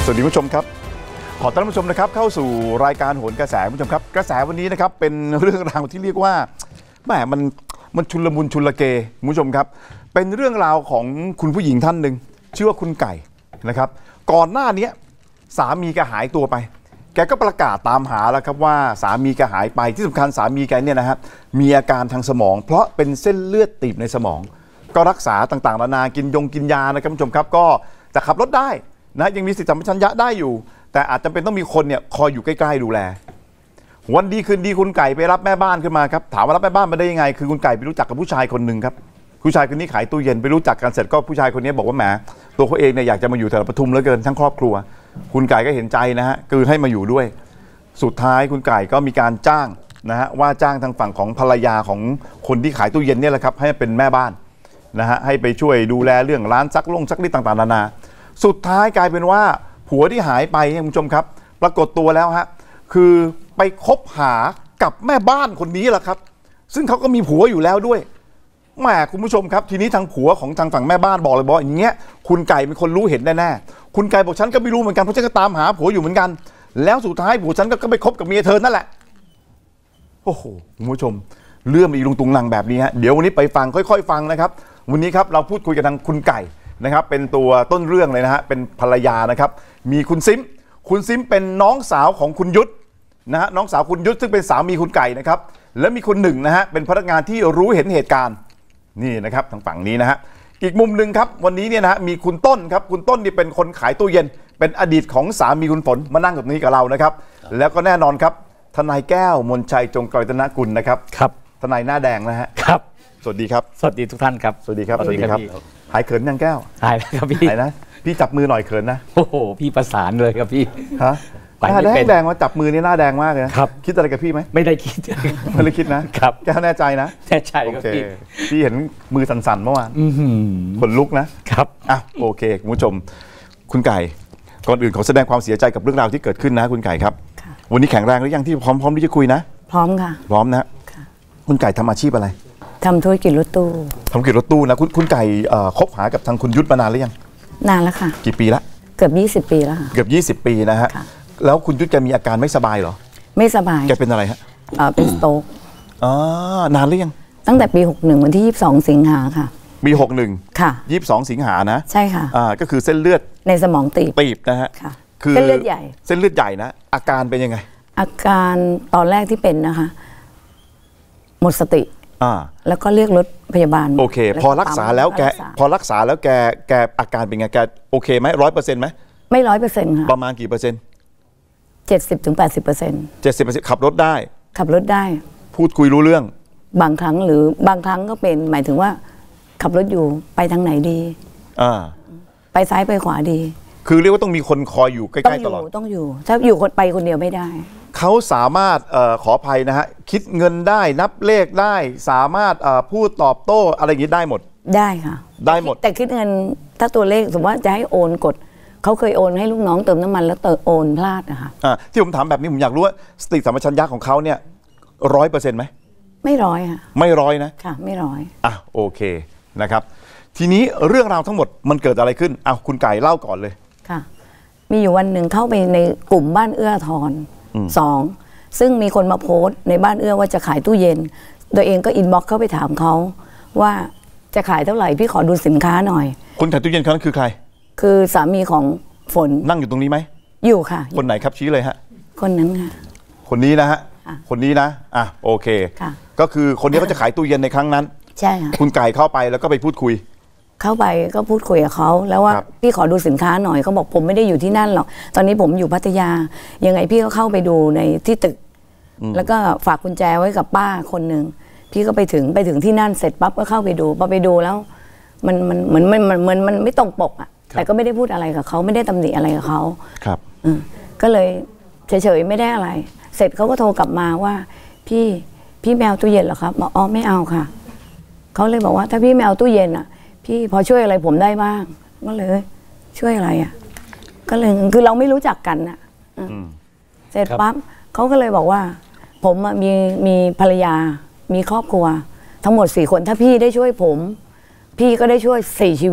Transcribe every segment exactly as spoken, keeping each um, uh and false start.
สวัสดีผู้ชมครับขอต้อนรับผู้ชมนะครับเข้าสู่รายการโหนกระแสผู้ชมครับกระแสวันนี้นะครับเป็นเรื่องราวที่เรียกว่าแหมมันมันชุลมุนชุลเกผู้ชมครับเป็นเรื่องราวของคุณผู้หญิงท่านหนึ่งชื่อว่าคุณไก่นะครับก่อนหน้านี้สามีแกหายตัวไปแกก็ประกาศตามหาแล้วครับว่าสามีแกหายไปที่สำคัญสามีแกเนี่ยนะฮะมีอาการทางสมองเพราะเป็นเส้นเลือดตีบในสมองก็รักษาต่างๆนานากินยงกินยานะครับผู้ชมครับก็จะขับรถได้นะยังมีสติสัมปชัญญะได้อยู่แต่อาจจะเป็นต้องมีคนเนี่ยคอยอยู่ใกล้ๆดูแลวันดีคืนดีคุณไก่ไปรับแม่บ้านขึ้นมาครับถามว่ารับแม่บ้านมาได้ยังไงคือคุณไก่ไปรู้จักกับผู้ชายคนหนึ่งครับผู้ชายคนนี้ขายตู้เย็นไปรู้จักกันเสร็จก็ผู้ชายคนนี้บอกว่าแหมตัวเขาเองเนี่ยอยากจะมาอยู่แถวปทุมเหลือเกินทั้งครอบครัวคุณไก่ก็เห็นใจนะฮะคือให้มาอยู่ด้วยสุดท้ายคุณไก่ก็มีการจ้างนะฮะว่าจ้างทางฝั่งของภรรยาของคนที่ขายตู้เย็นเนี่ยแหละครับให้เป็นแม่บ้านนะฮะให้ไปช่วยดูแลเรื่องร้านซักลงซักรีดต่างๆนานาสุดท้ายกลายเป็นว่าผัวที่หายไปคุณผู้ชมครับปรากฏตัวแล้วฮะคือไปคบหากับแม่บ้านคนนี้แหละครับซึ่งเขาก็มีผัวอยู่แล้วด้วยแหมคุณผู้ชมครับทีนี้ทางผัวของทางฝั่งแม่บ้านบอกเลยบอกอย่างเงี้ยคุณไก่เป็นคนรู้เห็นแน่ๆคุณไก่บอกฉันก็ไม่รู้เหมือนกันเพราะฉันก็ตามหาผัวอยู่เหมือนกันแล้วสุดท้ายผัวฉันก็ไปคบกับเมียเธอนั่นแหละโอ้โหคุณผู้ชมเรื่องมันอีลุงตุงนังแบบนี้ฮะเดี๋ยววันนี้ไปฟังค่อยๆฟังนะครับวันนี้ครับเราพูดคุยกับทางคุณไก่นะครับเป็นตัวต้นเรื่องเลยนะฮะเป็นภรรยานะครับมีคุณซิมคุณซิมเป็นน้องสาวของคุณยุทธนะฮะน้องสาวคุณยุทธซึ่งเป็นสามีคุณไก่นะครับและมีคนหนึ่งนะฮะเป็นพนักงานที่รู้เห็นเหตุการณ์นี่นะครับทางฝั่งนี้นะฮะอีกมุมหนึ่งครับวันนี้เนี่ยนะฮะมีคุณต้นครับคุณต้นนี่เป็นคนขายตู้เย็นเป็นอดีตของสามีคุณฝนมานั่งกับนี้กับเรานะครับแล้วก็แน่นอนครับทนายแก้วมนชัยจงกรัตนกุลนะครับครับทนายหน้าแดงนะฮะครับสวัสดีครับสวัสดีทุกท่านครับสวัสดีครับสวัสดีครับหายเขินยังแก้วหายแล้วครับพี่หายนะพี่จับมือหน่อยเขินนะโอ้โหพี่ประสานเลยครับพี่ฮะหน้าแดงแดงว่าจับมือนี่หน้าแดงมากเลยนะครับคิดอะไรกับพี่ไหมไม่ได้คิดไม่ได้คิดนะครับแก้วแน่ใจนะแน่ใจครับพี่พี่เห็นมือสั่นๆเมื่อวานขนลุกนะครับอ่ะโอเคคุณผู้ชมคุณไก่ก่อนอื่นขอแสดงความเสียใจกับเรื่องราวที่เกิดขึ้นนะคุณไก่ครับวันนี้แข็งแรงหรือยังที่พร้อมพร้อมที่จะคุยนะพร้อมค่ะพร้อมนะคุณไก่ทำอาชีพอะไรทำธุรกิจรถตู้ทำธุรกิจรถตู้นะคุณคุณไก่คบหากับทางคุณยุทธมานานหรือยังนานแล้วค่ะกี่ปีละเกือบยี่สิบปีแล้วค่ะเกือบยี่สิบปีนะฮะแล้วคุณยุทธแกมีอาการไม่สบายเหรอไม่สบายแกเป็นอะไรฮะเป็นสโตรกอ๋อนานหรือยังตั้งแต่ปีหกสิบเอ็ดวันที่ยี่สิบสองสิงหาค่ะปีหกสิบเอ็ดค่ะยี่สิบสองสิงหานะใช่ค่ะอ่าก็คือเส้นเลือดในสมองตีบตีบนะฮะค่ะคือเส้นเลือดใหญ่เส้นเลือดใหญ่นะอาการเป็นยังไงอาการตอนแรกที่เป็นนะคะหมดสติอ่าแล้วก็เรียกรถพยาบาลโอเคพอรักษาแล้วแกพอรักษาแล้วแกแกอาการเป็นไงแกโอเคไหมร้อยเปอร์เซ็นต์ไหมไม่ร้อยเปอร์เซ็นต์ค่ะประมาณกี่เปอร์เซ็นต์เจ็ดสิบถึงแปดสิบเปอร์เซ็นต์เจ็ดสิบเปอร์เซ็นต์ขับรถได้ขับรถได้พูดคุยรู้เรื่องบางครั้งหรือบางครั้งก็เป็นหมายถึงว่าขับรถอยู่ไปทางไหนดีอ่าไปซ้ายไปขวาดีคือเรียกว่าต้องมีคนคอยอยู่ใกล้ๆตลอดต้องอยู่ถ้าอยู่คนไปคนเดียวไม่ได้เขาสามารถเอ่อขออภัยนะฮะคิดเงินได้นับเลขได้สามารถเอ่อพูดตอบโต้อะไรอย่างนี้ได้หมดได้ค่ะได้หมดแต่คิดเงินถ้าตัวเลขสมมติว่าจะให้โอนกดเขาเคยโอนให้ลูกน้องเติมน้ำมันแล้วเติมโอนพลาดนะคะอ่าที่ผมถามแบบนี้ผมอยากรู้ว่าสติสัมปชัญญะของเขาเนี่ยร้อยเปอร์เซ็นต์ไหมไม่ร้อยค่ะไม่ร้อยนะค่ะไม่ร้อยอ่ะโอเคนะครับทีนี้เรื่องราวทั้งหมดมันเกิดอะไรขึ้นเอาคุณไก่เล่าก่อนเลยค่ะมีอยู่วันหนึ่งเข้าไปในกลุ่มบ้านเอื้อทรสองซึ่งมีคนมาโพสต์ในบ้านเอื้อว่าจะขายตู้เย็นตัวเองก็อินบ็อกซ์เข้าไปถามเขาว่าจะขายเท่าไหร่พี่ขอดูสินค้าหน่อยคนขายตู้เย็นคนนั้นคือใครคือสามีของฝนนั่งอยู่ตรงนี้ไหมอยู่ค่ะคนไหนครับชี้เลยฮะคนนั้นค่ะคนนี้นะฮะคนนี้นะอ่ะโอเคก็คือคนนี้เขาจะขายตู้เย็นในครั้งนั้นใช่ค่ะคุณไก่เข้าไปแล้วก็ไปพูดคุยเข้าไปก็พูดคุยกับเขาแล้วว่าพี่ขอดูสินค้าหน่อยเขาบอกผมไม่ได้อยู่ที่นั่นหรอกตอนนี้ผมอยู่พัทยายังไงพี่ก็เข้าไปดูในที่ตึกแล้วก็ฝากกุญแจไว้กับป้าคนหนึ่งพี่ก็ไปถึงไปถึงที่นั่นเสร็จปั๊บก็เข้าไปดูพอไปดูแล้วมันมันเหมือนมันมันเหมือนมันไม่ตรงปกอ่ะแต่ก็ไม่ได้พูดอะไรกับเขาไม่ได้ตำหนิอะไรกับเขาครับก็เลยเฉยๆไม่ได้อะไรเสร็จเขาก็โทรกลับมาว่าพี่พี่แมวตู้เย็นเหรอครับบอกอ๋อไม่เอาค่ะเขาเลยบอกว่าถ้าพี่แมวตู้เย็นอ่ะพี่พอช่วยอะไรผมได้บ้างก็เลยช่วยอะไรอ่ะก็เลยคือเราไม่รู้จักกันอ่ะเสร็จปั๊บเขาก็เลยบอกว่าผมมีมีภรรยามีครอบครัวทั้งหมดสี่คนถ้าพี่ได้ช่วยผมพี่ก็ได้ช่วยสี่ชีวิต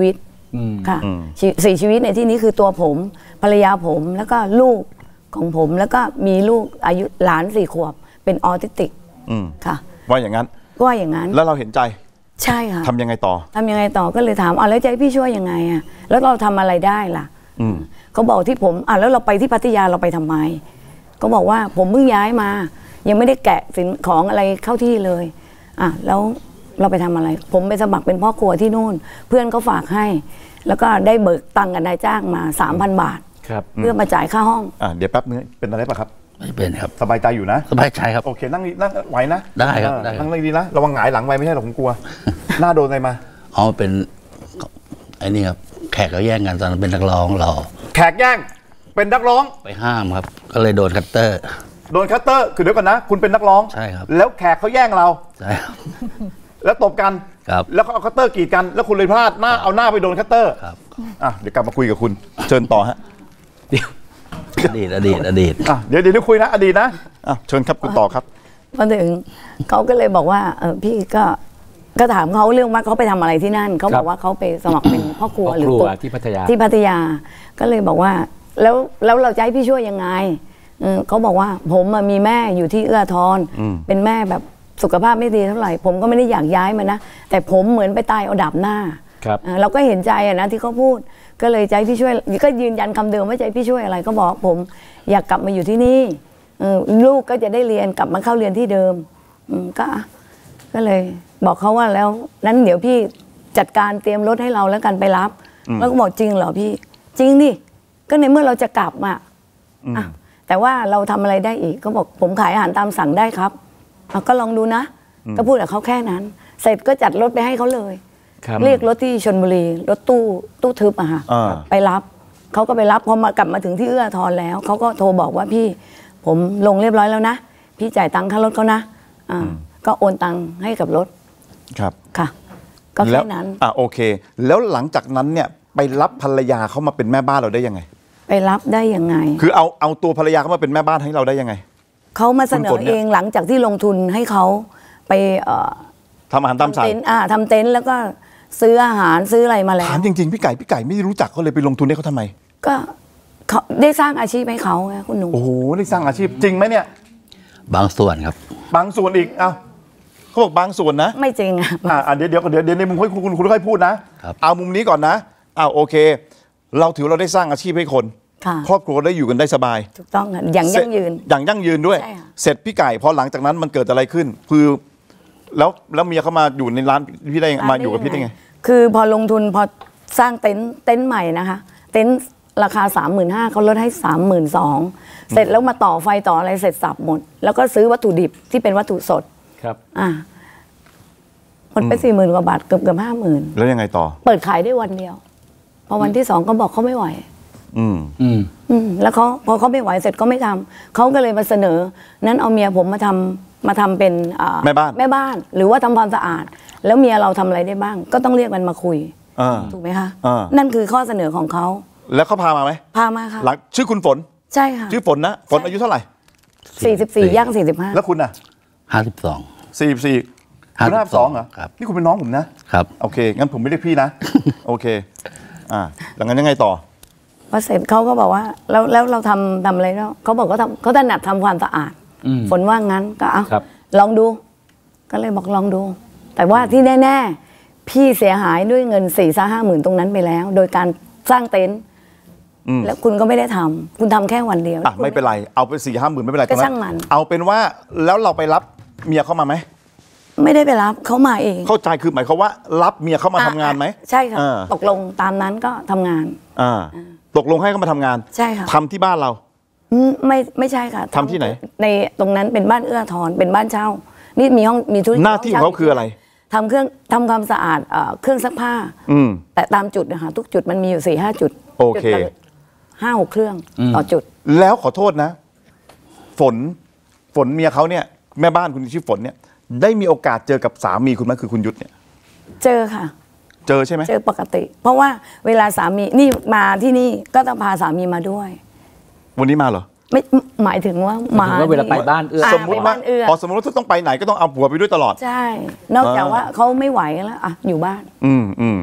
อืมค่ะอืมชีสี่ชีวิตในที่นี้คือตัวผมภรรยาผมแล้วก็ลูกของผมแล้วก็มีลูกอายุหลานสี่ขวบเป็นออทิสติกอืมค่ะว่าอย่างนั้นก็ว่าอย่างนั้นแล้วเราเห็นใจใช่ค่ะทำยังไงต่อทำยังไงต่อก็เลยถามอ่ะแล้วจะให้พี่ช่วยยังไงอ่ะแล้วเราทำอะไรได้ล่ะอืมเขาบอกที่ผมอ่ะแล้วเราไปที่พัทยาเราไปทำไมก็บอกว่าผมเพิ่งย้ายมา ยังไม่ได้แกะสินของอะไรเข้าที่เลยอ่ะแล้วเราไปทำอะไร ผมไปสมัครเป็นพ่อครัวที่นู่น เพื่อนเขาฝากให้ แล้วก็ได้เบิกตังค์กับนายจ้างมาสามพันบาทครับเพื่อมาจ่ายค่าห้องอ่าเดี๋ยวแป๊บนึงเป็นอะไรป่ะครับไม่เป็นครับสบายใจอยู่นะสบายใจครับโอเคนั่งนี่นั่งไหวนะได้ครับเออได้ครับนั่งดีๆนะระวังหงายหลังไปไม่ใช่หรอกผมกลัว หน้าโดนอะไรมาอ๋อเป็นไอ้นี่ครับแขกเขาแย่งกันตอนนั้นเป็นนักร้องเราแขกแย่งเป็นนักร้องไปห้ามครับ ก็เลยโดนคัตเตอร์โดนคัตเตอร์คือเดี๋ยวก่อนนะ คุณเป็นนักร้องใช่ครับแล้วแขกเขาแย่งเราใช่ครับแล้วตบกันครับแล้วก็เอาคัตเตอร์กรีดกัน แล้วคุณเลยพลาดหน้าเอาหน้าไปโดนคัตเตอร์ครับอ่ะเดี๋ยวกลับมาคุยกับคุณเชิญต่อฮะอดีตอดีตอดีตอ่ะเดี๋ยวเดี๋ยวคุยนะอดีตนะอ่ะเชิญครับคุณต่อครับพอถึงเขาก็เลยบอกว่าเออพี่ก็ก็ถามเขาเรื่องว่าเขาไปทำอะไรที่นั่นเขาบอกว่าเขาไปสมัครเป็นพ่อครัวพ่อหรืครัวกุ๊กที่พัทยาที่พัทยา ก็เลยบอกว่าแล้วแล้วเราจะให้พี่ช่วยยังไงเออเขาบอกว่าผมอะมีแม่อยู่ที่เอื้อทอนอืมเป็นแม่แบบสุขภาพไม่ดีเท่าไหร่ ผมก็ไม่ได้อยากย้ายมานะแต่ผมเหมือนไปตายเอาดับหน้าครับเออเราก็เห็นใจอะนะที่เขาพูดก็เลยใจพี่ช่วยก็ยืนยันคำเดิมว่าใจพี่ช่วยอะไรก็บอกผมอยากกลับมาอยู่ที่นี่เออลูกก็จะได้เรียนกลับมาเข้าเรียนที่เดิมอืมก็อ่ะก็เลยบอกเขาว่าแล้วนั้นเดี๋ยวพี่จัดการเตรียมรถให้เราแล้วกันไปรับอืมแล้วก็บอกจริงเหรอพี่จริงดิก็ในเมื่อเราจะกลับอ่ะอืมอ่ะแต่ว่าเราทำอะไรได้อีกก็บอกผมขายอาหารตามสั่งได้ครับอ่ะก็ลองดูนะก็พูดกับเขาแค่นั้น เสร็จก็จัดรถไปให้เขาเลยครับเรียกรถที่ชลบุรีรถตู้ตู้ทึบอะค่ะอ่าไปรับเขาก็ไปรับพอมากลับมาถึงที่เอื้อทอนแล้วเขาก็โทรบอกว่าพี่ผมลงเรียบร้อยแล้วนะพี่จ่ายตังค่ารถเขานะอ่าก็โอนตังให้กับรถครับค่ะ ก็แล้แค่วนั้นอ่ะโอเค แล้วหลังจากนั้นเนี่ยไปรับภรรยาเขามาเป็นแม่บ้านเราได้ยังไงไปรับได้ยังไงคือเอาเอาตัวภรรยาเขามาเป็นแม่บ้านให้เราได้ยังไงเขามาเสนคุณฝอนเนี่ยเองหลังจากที่ลงทุนให้เขาไปเอ่อทำอาหารตามสั่งเต็นท์อ่าทำเต็นท์แล้วก็ซื้ออาหารซื้ออะไรมาแล้วถามจริงๆพี่ไก่พี่ไก่ไม่รู้จักเขาเลยไปลงทุนให้เขาทำไมก็เขาได้สร้างอาชีพให้เขาไงคุณหนุ่มโอ้โหได้สร้างอาชีพจริงไหมเนี่ยบางส่วนครับบางส่วนอีกเอ้าเขาบอกบางส่วนนะไม่จริงอะอ่าอ่ะเดี๋ยวเดี๋ยวเดี๋ยวเดี๋ยวในมุมคุณคุณคุณค่อยพูดนะครับ เอามุมนี้ก่อนนะอ้าวโอเค เราถือเราได้สร้างอาชีพให้คนค่ะครอบครัวได้อยู่กันได้สบายถูกต้องค่ะอย่างยั่งยืนอย่างยั่งยืนด้วยใช่ค่ะเสร็จพี่ไก่พอหลังจากนั้นมันเกิดอะไรขึ้น คือแล้วแล้วเมียเขามาอยู่ในร้านพี่ได้ยังมาอยู่กับพี่ได้ไงคือพอลงทุนพอสร้างเต็นท์เต็นท์ใหม่นะคะ เต็นท์ราคาสามหมื่นห้าเขาลดให้สามหมื่นสองเสร็จแล้วมาต่อไฟต่ออะไรเสร็จสับหมด แล้วก็ซื้อวัตถุดิบที่เป็นวัตถุสดครับอ่ะหมดไปสี่หมื่นกว่าบาทเกือบเกือบห้าหมื่นแล้วยังไงต่อเปิดขายได้วันเดียว พอวันที่สองก็บอกเขาไม่ไหวอืมอืมอืมแล้วเขาพอเขาไม่ไหวเสร็จก็ไม่ทำเขาก็เลยมาเสนอ นั้นเอาเมียผมมาทำมาทำเป็นอ่แม่บ้านแม่บ้าน หรือว่าทำความสะอาด แล้วเมียเราทำอะไรได้บ้าง ก็ต้องเรียกมันมาคุยอ่าถูกไหมคะอ่านั่นคือข้อเสนอของเขาแล้วเขาพามาไหมพามาค่ะหลังชื่อคุณฝนใช่ค่ะชื่อฝนนะฝนอายุเท่าไหร่สี่สิบสี่ย่างสี่สิบห้าแล้วคุณน่ะห้าสิบสองสี่สี่คุณห้าสองเหรอครับนี่คุณเป็นน้องผมนะครับ โอเคงั้นผมไม่เรียกพี่นะ โอเคอ่าหลังจากนั้นยังไงต่อพอเสร็จเขาก็บอกว่าแล้วแล้วเราทำทำอะไรแล้วเขาบอกเขาทำเขาถนัดทำความสะอาดอืมฝนว่างั้นก็เอาครับลองดู ก็เลยบอกลองดู แต่ว่าที่แน่ๆพี่เสียหายด้วยเงินสี่ซ่าห้าหมื่นตรงนั้นไปแล้ว โดยการสร้างเต็นท์อืมแล้วคุณก็ไม่ได้ทำคุณทำแค่วันเดียวอ่ะไม่เป็นไรเอาไปสี่ห้าหมื่นไม่เป็นไรก็ตรงนั้ช่างมันเอาเป็นว่าแล้วเราไปรับเมียเข้ามาไหมไม่ได้ไปรับเขามาเองเข้าใจคือหมายความว่ารับเมียเข้ามาทำงานไหมอ่ะใช่ค่ะอ่าตกลงตามนั้นก็ทำงานอ่าตกลงให้เขามาทำงานใช่ค่ะทำที่บ้านเราอืมไม่ไม่ใช่ค่ะทำที่ไหนในตรงนั้นเป็นบ้านเอื้อทอนเป็นบ้านเช่า นี่มีห้องมีธุรกิจหน้าที่ของเขาคืออะไรทำเครื่องทำความสะอาดเอ่อเครื่องซักผ้าอืมแต่ตามจุดนะคะทุกจุดมันมีอยู่สี่ห้าจุดโอเคจุดละห้าหกเครื่องต่อจุดแล้วขอโทษนะ ฝนฝนเมียเขาเนี่ยแม่บ้านคุณชื่อฝนเนี่ยได้มีโอกาสเจอกับสามีคุณไหมคือคุณยุทธเนี่ยเจอค่ะเจอใช่ไหมเจอปกติ เพราะว่าเวลาสามีนี่มาที่นี่ก็ต้องพาสามีมาด้วยวันนี้มาเหรอไม่หมายถึงว่าหมายถึงว่าเวลาไปบ้านเอื้อะสมมุติไปว่าบ้านเอื้ออ๋อสมมติว่าถ้าต้องไปไหนก็ต้องเอาผัวไปด้วยตลอดใช่ นอกจากอ่าว่าเขาไม่ไหวแล้วอ่ะอยู่บ้านอืมอืม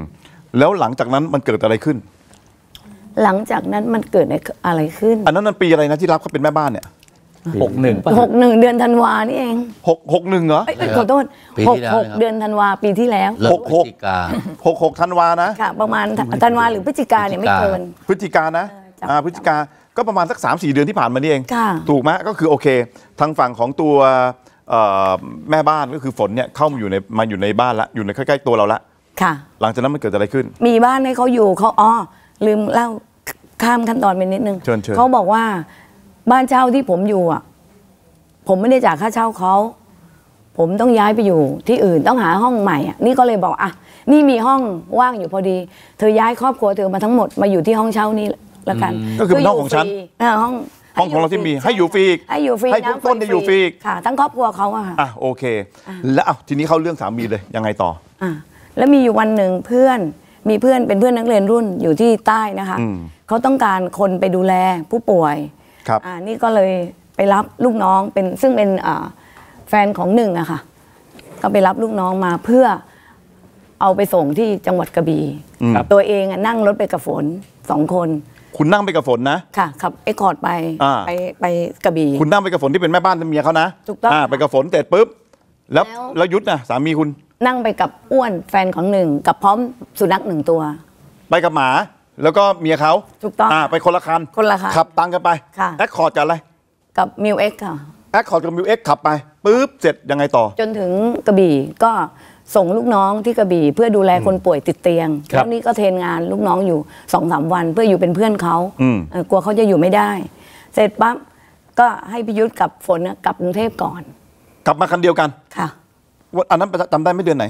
แล้วหลังจากนั้นมันเกิดอะไรขึ้นหลังจากนั้นมันเกิดอะไรขึ้นอันนั้นมันปีอะไรนะที่รับเขาเป็นแม่บ้านเนี่ยหกหนึ่งป่ะหกหนึ่งเดือนธันวานี่เองหกหกหนึ่งเหรอเอ้ยเอ้ยขอโทษปีหที่กแล้วหกนะครับเดือนธันวาปีที่แล้วเริ่มหกพหฤกศจิกาหกหกธันวานะค่ะ ประมาณธันวาหรือพฤศจิกาเนี่ยไม่เกินพฤศจิกานะจำอ่าพฤศจิกาก็ประมาณสัก สามสี่ เดือนที่ผ่านมานี่เองค่ะถูกไหมก็คือโอเค ทางฝั่งของตัวเอ่อแม่บ้านก็คือฝนเนี่ยเข้ามาอยู่ในมาอยู่ในบ้านละอยู่ในใกล้ๆตัวเราละค่ะหลังจากนั้นมันเกิดอะไรขึ้นมีบ้านให้เขาอยู่เขาอ๋อลืมเล่าข้ามขั้นตอนไปนิดนึงเชิญเชิญเขาบอกว่าบ้านเช่าที่ผมอยู่อ่ะ ผมไม่ได้จ่ายค่าเช่าเขาผมต้องย้ายไปอยู่ที่อื่นต้องหาห้องใหม่อ่ะนี่ก็เลยบอกอ่ะนี่มีห้องว่างอยู่พอดี เธอย้ายครอบครัวเธอมาทั้งหมดมาอยู่ที่ห้องเช่านี้แล้วกันก็คือเป็นห้องของฉันฟรีเออห้องห้องของเราที่มีให้อยู่ฟรีอีกให้อยู่ฟรีให้น้ำต้นเนี่ยอยู่ฟรีอีกค่ะ ทั้งครอบครัวเขาอะค่ะอ่ะโอเค แล้วเอาทีนี้เข้าเรื่องสามีเลยยังไงต่ออ่ะแล้วมีอยู่วันหนึ่งเพื่อนมีเพื่อนเป็นเพื่อนนักเรียนรุ่นอยู่ที่ใต้นะคะอืมเขาต้องการคนไปดูแลผู้ป่วยครับอ่านี่ก็เลยไปรับลูกน้องเป็นซึ่งเป็นอ่าแฟนของหนึ่งอะค่ะก็ไปรับลูกน้องมาเพื่อเอาไปส่งที่จังหวัดกระบี่อืมตัวเองอะนั่งรถไปกับฝนสองคนคุณนั่งไปกับฝนนะค่ะขับเอ็กคอร์ดไปอ่าไปไปกระบี่คุณนั่งไปกับฝนที่เป็นแม่บ้านเป็นเมียเขานะถูกต้องอ่าไปกับฝนเสร็จปุ๊บแล้วแล้วแล้วยุทธนะสามีคุณนั่งไปกับอ้วนแฟนของหนึ่งกับพร้อมสุนัขหนึ่งตัวไปกับหมา แล้วก็เมียเขาถูกต้องอ่าไปคนละคันคนละคันขับตังกันไปค่ะแอคคอร์ดกับอะไรกับมิวเอ็กค่ะแอคคอร์ดกับมิวเอ็กขับไปปุ๊บเสร็จยังไงต่อจนถึงกระบี่ก็ส่งลูกน้องที่กระบี่เพื่อดูแลคนป่วยติดเตียงครับแล้วนี่ก็เทรนงานลูกน้องอยู่สองสามวัน เพื่ออยู่เป็นเพื่อนเขาอืมเออกลัวเขาจะอยู่ไม่ได้ เสร็จปั๊บก็ให้พิยุทธกับฝนน่ะกลับกรุงเทพก่อนกลับมาคันเดียวกันค่ะวันอันนั้นจำได้ไม่เดือนไหน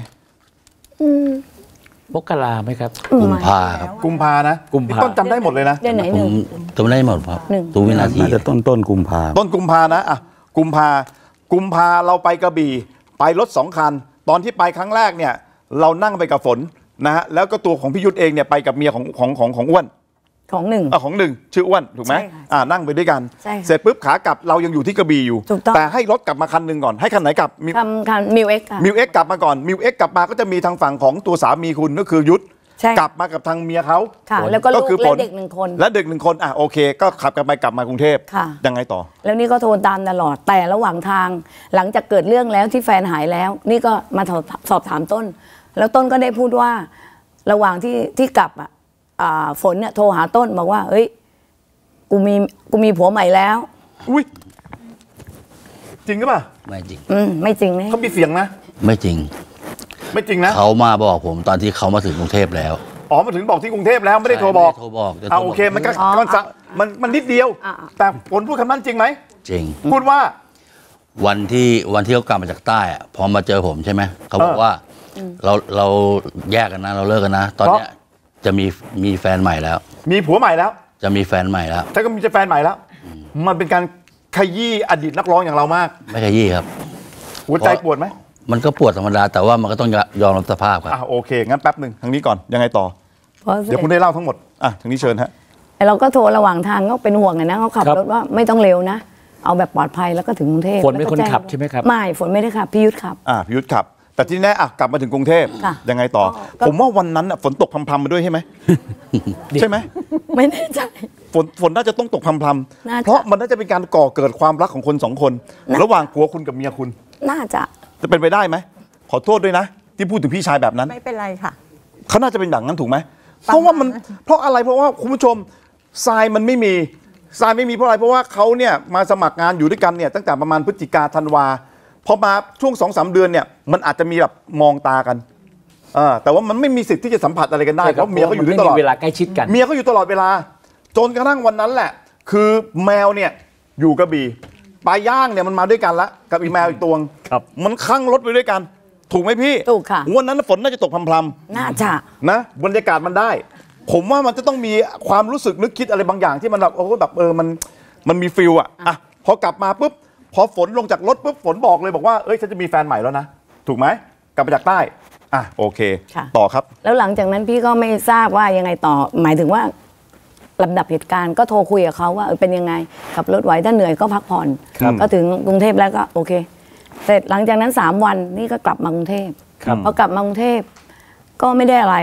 มกราไหมครับกุมภาครับกุมภานะกุมภานี่ต้นจำได้หมดเลยนะเดือนไหนผหนึ่มงจำได้หมดครับหนึ่งทุกวินาทีน่าจะต้นต้นกุมภาต้นกุมภานะอ่ะกุมภากุมภาเราไปกระบี่ไปรถสองคัน ตอนที่ไปครั้งแรกเนี่ย เรานั่งไปกับฝนนะฮะแล้วก็ตัวของพี่ยุทธเองเนี่ยไปกับเมียของของของของอ้วนของหนึ่งอ่ะของหนึ่งชื่ออ้วนถูกไหมใช่ค่ะอ่านั่งไปด้วยกันใช่ค่ะเสร็จปุ๊บขากลับเรายังอยู่ที่กระบี่อยู่ถูกต้องแต่ให้รถกลับมาคันหนึ่งก่อนให้คันไหนกลับมิวทำคันมิวเอ็กค่ะมิวเอ็กกลับมาก่อนมิวเอ็กกลับมาก็จะมีทางฝั่งของตัวสามีคุณก็คือยุทธใช่กลับมากับทางเมียเขาค่ะ แล้วก็ลูกคือและฝนเด็กหนึ่งคนและเด็กหนึ่งคนอ่ะโอเค ก็ขับกันไปกลับมากรุงเทพค่ะยังไงต่อแล้วนี่ก็โทรตามตลอดแต่ระหว่างทางหลังจากเกิดเรื่องแล้วที่แฟนหายแล้ว นี่ก็มาสอบสอบถามต้น แล้วต้นก็ได้พูดว่าระหว่างที่ที่กลับอ่ะอ่าฝนเนี่ยโทรหาต้นบอกว่าเฮ้ยกูมีกูมีผัวใหม่แล้วอุ้ยจริงหรือเปล่าไม่จริงอืมไม่จริงนะเขามีเสียงนะไม่จริงไม่จริงนะเขามาบอกผมตอนที่เขามาถึงกรุงเทพแล้วอ๋อมาถึงบอกที่กรุงเทพแล้วไม่ได้โทรบอกไม่ได้โทรบอกแต่โทรอ่าบอกโอเคมันก็อ๋อมันสะมันมันนิดเดียวอ่าแต่ผลพูดคำนั้นจริงไหมจริงพูดว่าวันที่วันที่เขากลับมาจากใต้อะพอมาเจอผมใช่ไหมเขาบอกเออว่าเราเราแยกกันนะ เราเลิกกันนะ ตอนเนี้ยจะมีมีแฟนใหม่แล้วมีผัวใหม่แล้วจะมีแฟนใหม่แล้วฉันก็มีแฟนใหม่แล้ว มันเป็นการขยี้อดีตนักร้องอย่างเรามากไม่ขยี้ครับหัวใจปวดไหมมันก็ปวดธรรมดา แต่ว่ามันก็ต้องยอมรับสภาพครับอ่ะโอเคงั้นแป๊บหนึ่งทางนี้ก่อนยังไงต่อพอเสร็เดี๋ยวจคุณได้เล่าทั้งหมดอ่ะทางนี้เชิญฮะเราก็โทรระหว่างทางก็เป็นห่วงอะนะเขาขับครับรถว่าไม่ต้องเร็วนะ เอาแบบปลอดภัยแล้วก็ถึงกรุงเทพฝนเป็นแล้วก็คนแจ้งขับใช่ไหมครับไม่ฝนไม่ได้ขับพี่ยุทธขับอ่ะพิยุทธขับ แต่ที่แน่อ่ะกลับมาถึงกรุงเทพค่ะยังไงต่อก็ผมว่าวันนั้นอ่ะฝนตกพรำๆมาด้วยใช่ไหม ใช่ไหมไม่แน่ใจฝนฝนน่าจะต้องตกพรำน่าๆจะเพราะมันน่าจะเป็นการก่อเกิดความรักของคนสองคนน่าระหว่างผัวคุณกับเมียคุณน่าจะจะเป็นไปได้ไหมขอโทษด้วยนะ ที่พูดถึงพี่ชายแบบนั้นไม่เป็นไรค่ะเขาน่าจะเป็นอย่างนั้นถูกไหมเพราะว่ามันเพราะอะไรเพราะว่าคุณผู้ชมทรายมันไม่มีทรายไม่มีเพราะอะไรเพราะว่าเขาเนี่ยมาสมัครงานอยู่ด้วยกันเนี่ยตั้งแต่ประมาณพฤศจิกาธันวาพอมาช่วงสองสามเดือนเนี่ยมันอาจจะมีแบบมองตากันเออแต่ว่ามันไม่มีสิทธิ์ที่จะสัมผัสอะไรกันได้เพราะเมียเขาอยู่ด้วยตลอดไม่มีเวลาใกล้ชิดกันเมียเขาอยู่ตลอดเวลา จนกระทั่งวันนั้นแหละ คือแมวเนี่ยอยู่กระบี่ปลาย่างเนี่ยมันมาด้วยกันละกับอีแมวอีกตัวครับมันคั่งรถไปด้วยกัน ถูกไหมพี่ถูกค่ะวันนั้นฝนน่าจะตกพรำๆน่าจะนะบรรยากาศมันได้ ผมว่ามันจะต้องมีความรู้สึกนึกคิดอะไรบางอย่างที่มันแบบโอ้โหแบบเออมันมันมีฟิลอะอ่ะพอกลับมาปุ๊บพอฝนลงจากรถปุ๊บฝนบอกเลยบอกว่าเอ้ยฉันจะมีแฟนใหม่แล้วนะถูกไหมกลับมาจากใต้อ่ะโอเคค่ะต่อครับแล้วหลังจากนั้นพี่ก็ไม่ทราบว่ายังไงต่อ หมายถึงว่าลำดับเหตุการณ์ก็โทรคุยกับเขาว่าเออเป็นยังไงขับรถไหวถ้าเหนื่อยก็พักผ่อนครับก็ถึงกรุงเทพแล้วก็โอเค เสร็จหลังจากนั้นสามวันนี่ก็กลับมากรุงเทพครับพอกลับมากรุงเทพก็ไม่ได้อะไร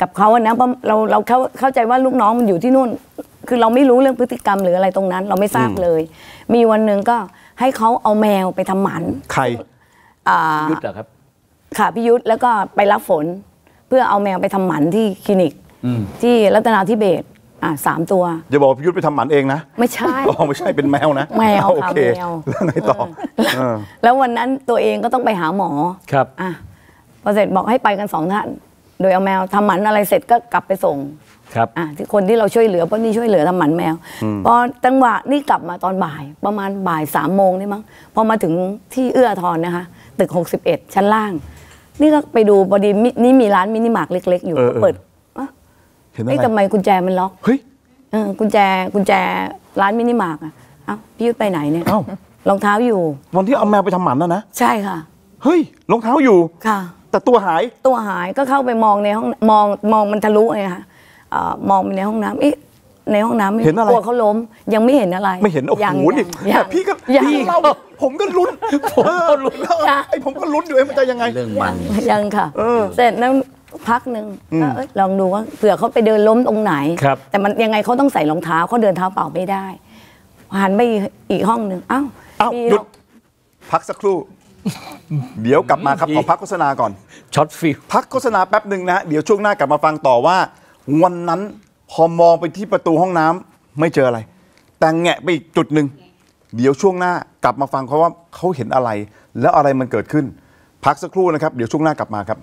กับเขาอะนะเพราะเราเราเข้าเข้าใจว่าลูกน้องมันอยู่ที่นู่น คือเราไม่รู้เรื่องพฤติกรรมหรืออะไรตรงนั้น เราไม่ทราบเลย มีวันหนึ่งก็ให้เขาเอาแมวไปทำหมันใครอ่ายุทธเหรอครับค่ะพี่ยุทธแล้วก็ไปรับฝน เพื่อเอาแมวไปทำหมันที่คลินิกอืมที่รัตนาธิเบศรอ่าสามตัวอย่าบอกว่าพี่ยุทธไปทำหมันเองนะไม่ใช่อ๋อไม่ใช่เป็นแมวนะแมวโอค่ะเคแมวแล้วไงต่อเออแล้ววันนั้นตัวเองก็ต้องไปหาหมอครับอ่ะพอเสร็จบอกให้ไปกันสองท่าน โดยเอาแมวทำหมันอะไรเสร็จก็กลับไปส่งครับอ่ะที่คนที่เราช่วยเหลือเพราะนี่ช่วยเหลือทำหมันแมว พอจังหวะนี่กลับมาตอนบ่าย ประมาณบ่ายสามโมงนี่มั้งพอมาถึงที่เอื้ออาทรนะคะ ตึกหกสิบเอ็ดชั้นล่าง นี่ก็ไปดูพอดีมินี่มีร้านมินิมาร์ทเล็ก ๆ อยู่เออก็เปิดอ่ะเห็นอะเอ้ยไรทำไมกุญแจมันล็อกเฮ้ยเออกุญแจกุญแจร้านมินิมาร์ทอ่ะเอ้าพี่ยุทธไปไหนเนี่ยเอ้ารองเท้าอยู่วันที่เอาแมวไปทำหมันนะนะใช่ค่ะเฮ้ยรองเท้าอยู่ค่ะแต่ตัวหายตัวหายก็เข้าไปมองในห้องมองมองมันทะลุไงคะเอ่อมองไปในห้องน้ำเอ๊ะในห้องน้ำม่เห็นอะไรกลัวเขาล้มยังไม่เห็นอะไรไม่เห็นโอ้ยังโหนี่ยัแต่งพี่ก็ยังพี่เล่าผมก็ลุ้นผมก็ลุ้นไอ้ผมก็ลุ้นอยู่ไอ้มันจะยังไงเรื่องมันยังค่ะเออเสร็จนั้นพักหนึ่งก็เอ้ยลองดูว่าเผื่อเขาไปเดินล้มตรงไหนครับแต่มันยังไงเขาต้องใส่รองเท้าเขาเดินเท้าเปล่าไม่ได้หันไปอีกห้องหนึ่งอ้าวเอ้ามีหยุดพักสักครู่ เดี๋ยวกลับมาครับขอพักโฆษณาก่อนช็อตฟิลพักโฆษณาแป๊บหนึ่งนะฮะเดี๋ยวช่วงหน้ากลับมาฟังต่อว่า วันนั้นพอมองไปที่ประตูห้องน้ำไม่เจออะไร แต่แงะไปอีกจุดหนึ่งเดี๋ยวช่วงหน้ากลับมาฟังเขาว่าเขาเห็นอะไร แล้วอะไรมันเกิดขึ้น พักสักครู่นะครับเดี๋ยวช่วงหน้ากลับมาครับ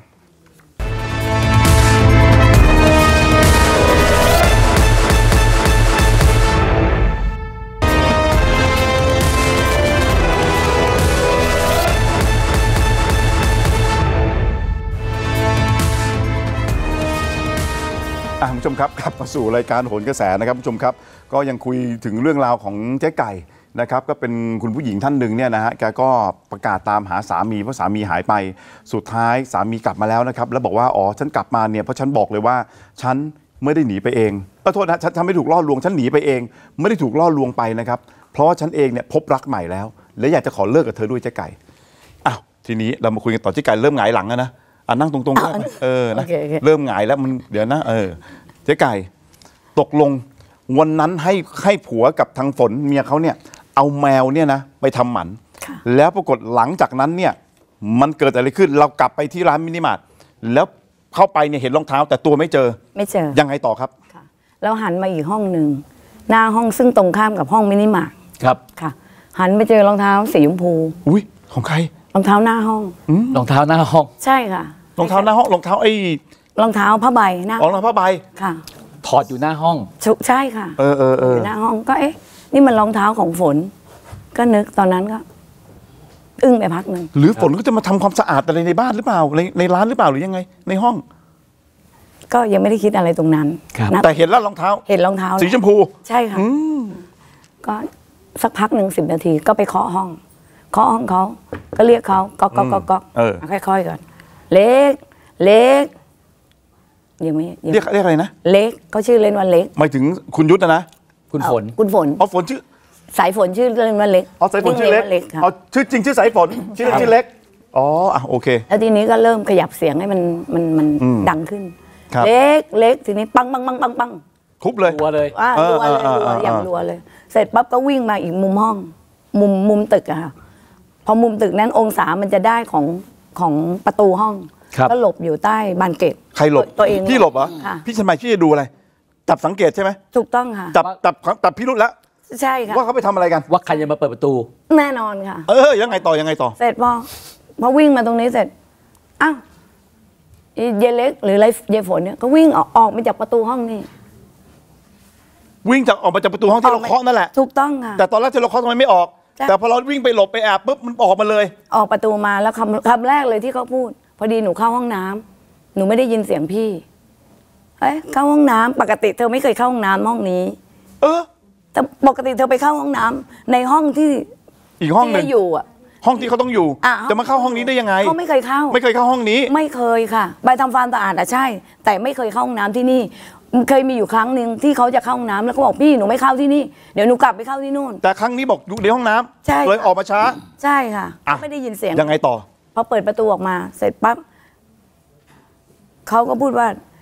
อ่ะคุณผู้ชมครับกลับมาสู่รายการโหนกระแสนะครับคุณผู้ชมครับก็ยังคุยถึงเรื่องราวของเจ๊ไก่นะครับก็เป็นคุณผู้หญิงท่านหนึ่งเนี่ยนะฮะแกก็ประกาศตามหาสามีเพราะสามีหายไปสุดท้ายสามีกลับมาแล้วนะครับแล้วบอกว่าอ๋อฉันกลับมาเนี่ยเพราะฉันบอกเลยว่าฉันไม่ได้หนีไปเองขอโทษนะฉันฉันไม่ถูกล่อลวงฉันหนีไปเองไม่ได้ถูกล่อลวงไปนะครับเพราะว่าฉันเองเนี่ยพบรักใหม่แล้วและอยากจะขอเลิกกับเธอด้วยเจ๊ไก่อ้าวทีนี้เรามาคุยกันต่อเจ๊ไก่เริ่มหงายหลังแล้วนะอ่ะนั่งตรงๆก็ได้เออนะโอเคโอเคเริ่มหงายแล้วมันเดี๋ยวนะเออเจ๊ไก่ตกลงวันนั้นให้ให้ผัวกับทางฝนเมียเขาเนี่ยเอาแมวเนี่ยนะไปทำหมันค่ะแล้วปรากฏหลังจากนั้นเนี่ยมันเกิดอะไรขึ้นเรากลับไปที่ร้านมินิมาร์ทแล้วเข้าไปเนี่ยเห็นรองเท้าแต่ตัวไม่เจอไม่เจอยังไงต่อครับค่ะแล้วหันมาอีกห้องหนึ่งหน้าห้องซึ่งตรงข้ามกับห้องมินิมาร์ทครับค่ะ หันไปเจอรองเท้าสีชมพูอุ้ยของใครรองเท้าหน้าห้องรองเท้าหน้าห้องใช่ค่ะรองเท้าหน้าห้องรองเท้าไอ้รองเท้าผ้าใบหน้ารองเท้าผ้าใบค่ะถอดอยู่หน้าห้องชุใช่ค่ะเออเออเออยู่หน้าห้องก็เอ๊ะนี่มันรองเท้าของฝน ก็นึกตอนนั้นก็ อึ้งไปพักหนึ่งหรือฝนก็จะมาทำความสะอาดอะไรในบ้านหรือเปล่าในในร้านหรือเปล่าหรือยังไง ในห้องก็ยังไม่ได้คิดอะไรตรงนั้นครับนะแต่เห็นแล้วรองเท้าเห็นรองเท้าสีชมพูใช่ค่ะ ก็สักพักหนึ่งสิบนาทีก็ไปเคาะห้อง เคาะห้องเขาก็เรียกเขาก๊อกก๊อกก๊อกก๊อกเออค่อยๆก่อนเล็ก เล็กยังไม่ยังเรียกเรียกอะไรนะเล็กเขาชื่อเล่นว่าเล็กหมายถึงคุณยุทธนะนะคุณฝนเอาคุณฝนอ๋อฝนชื่อสายฝนชื่อเล่นว่าเล็กอ๋อสายฝนชื่อเล็กเล็กครับอ๋อชื่อจริงชื่อสายฝนชื่อเล่นชื่อเล็กอ๋ออ่ะโอเคแล้วทีนี้ก็เริ่มขยับเสียงให้มันมันมันอืมดังขึ้นครับเล็กเล็กทีนี้ปังปังปังปังปังทุบเลยตัวเลยอ่าเออรัวเลยเออรัวเอออย่างเออรัวเลย เสร็จปั๊บก็วิ่งมาอีกมุมห้อง มุมมุมตึกอะค่ะพอมุมตึกนั้นองศามันจะได้ของของประตูห้องครับก็หลบอยู่ใต้บานเกตใครหลบตัวเองพี่หลบเหรอค่ะพี่ทำไมพี่จะดูอะไรจับสังเกตใช่ไหมถูกต้องค่ะจับจับจับพี่รุธแล้วใช่ค่ะว่าเขาไปทำอะไรกันว่าใครจะมาเปิดประตูแน่นอนค่ะเออยังไงต่อยังไงต่อเสร็จพอพอวิ่งมาตรงนี้เสร็จอ้าวอีเยเล็กหรืออะไรเยฝนเนี่ยก็วิ่งออกออกมาจากประตูห้องนี่วิ่งจากออกมาจากประตูห้องที่เราเคาะนั่นแหละถูกต้องค่ะแต่ตอนแรกที่เราเคาะทำไมไม่ออกใช่แต่พอเราวิ่งไปหลบไปแอบปุ๊บมันออกมาเลยออกประตูมาแล้วคำคำแรกเลยที่เขาพูด พอดีหนูเข้าห้องน้ำหนูไม่ได้ยินเสียงพี่เอ้ยเข้าห้องน้ำปกติเธอไม่เคยเข้าห้องน้ำห้องนี้เออแต่ปกติเธอไปเข้าห้องน้ำในห้องที่อีกห้องหนึ่งที่อยู่อ่ะห้องที่เขาต้องอยู่อ่ะจะมาเข้าห้องนี้ได้ยังไงเขาไม่เคยเข้าไม่เคยเข้าห้องนี้ไม่เคยค่ะไปทำความสะอาดอะใช่ แต่ไม่เคยเข้าห้องน้ำที่นี่ เคยมีอยู่ครั้งหนึ่งที่เขาจะเข้าห้องน้ำแล้วก็บอกพี่หนูไม่เข้าที่นี่เดี๋ยวหนูกลับไปเข้าที่นู่นแต่ครั้งนี้บอกอยู่ในห้องน้ำใช่เลยออกมาช้าใช่ค่ะอ่ะไม่ได้ยินเสียงยังไงต่อพอเปิดประตูออกมา เสร็จปั๊บเขาก็พูดว่า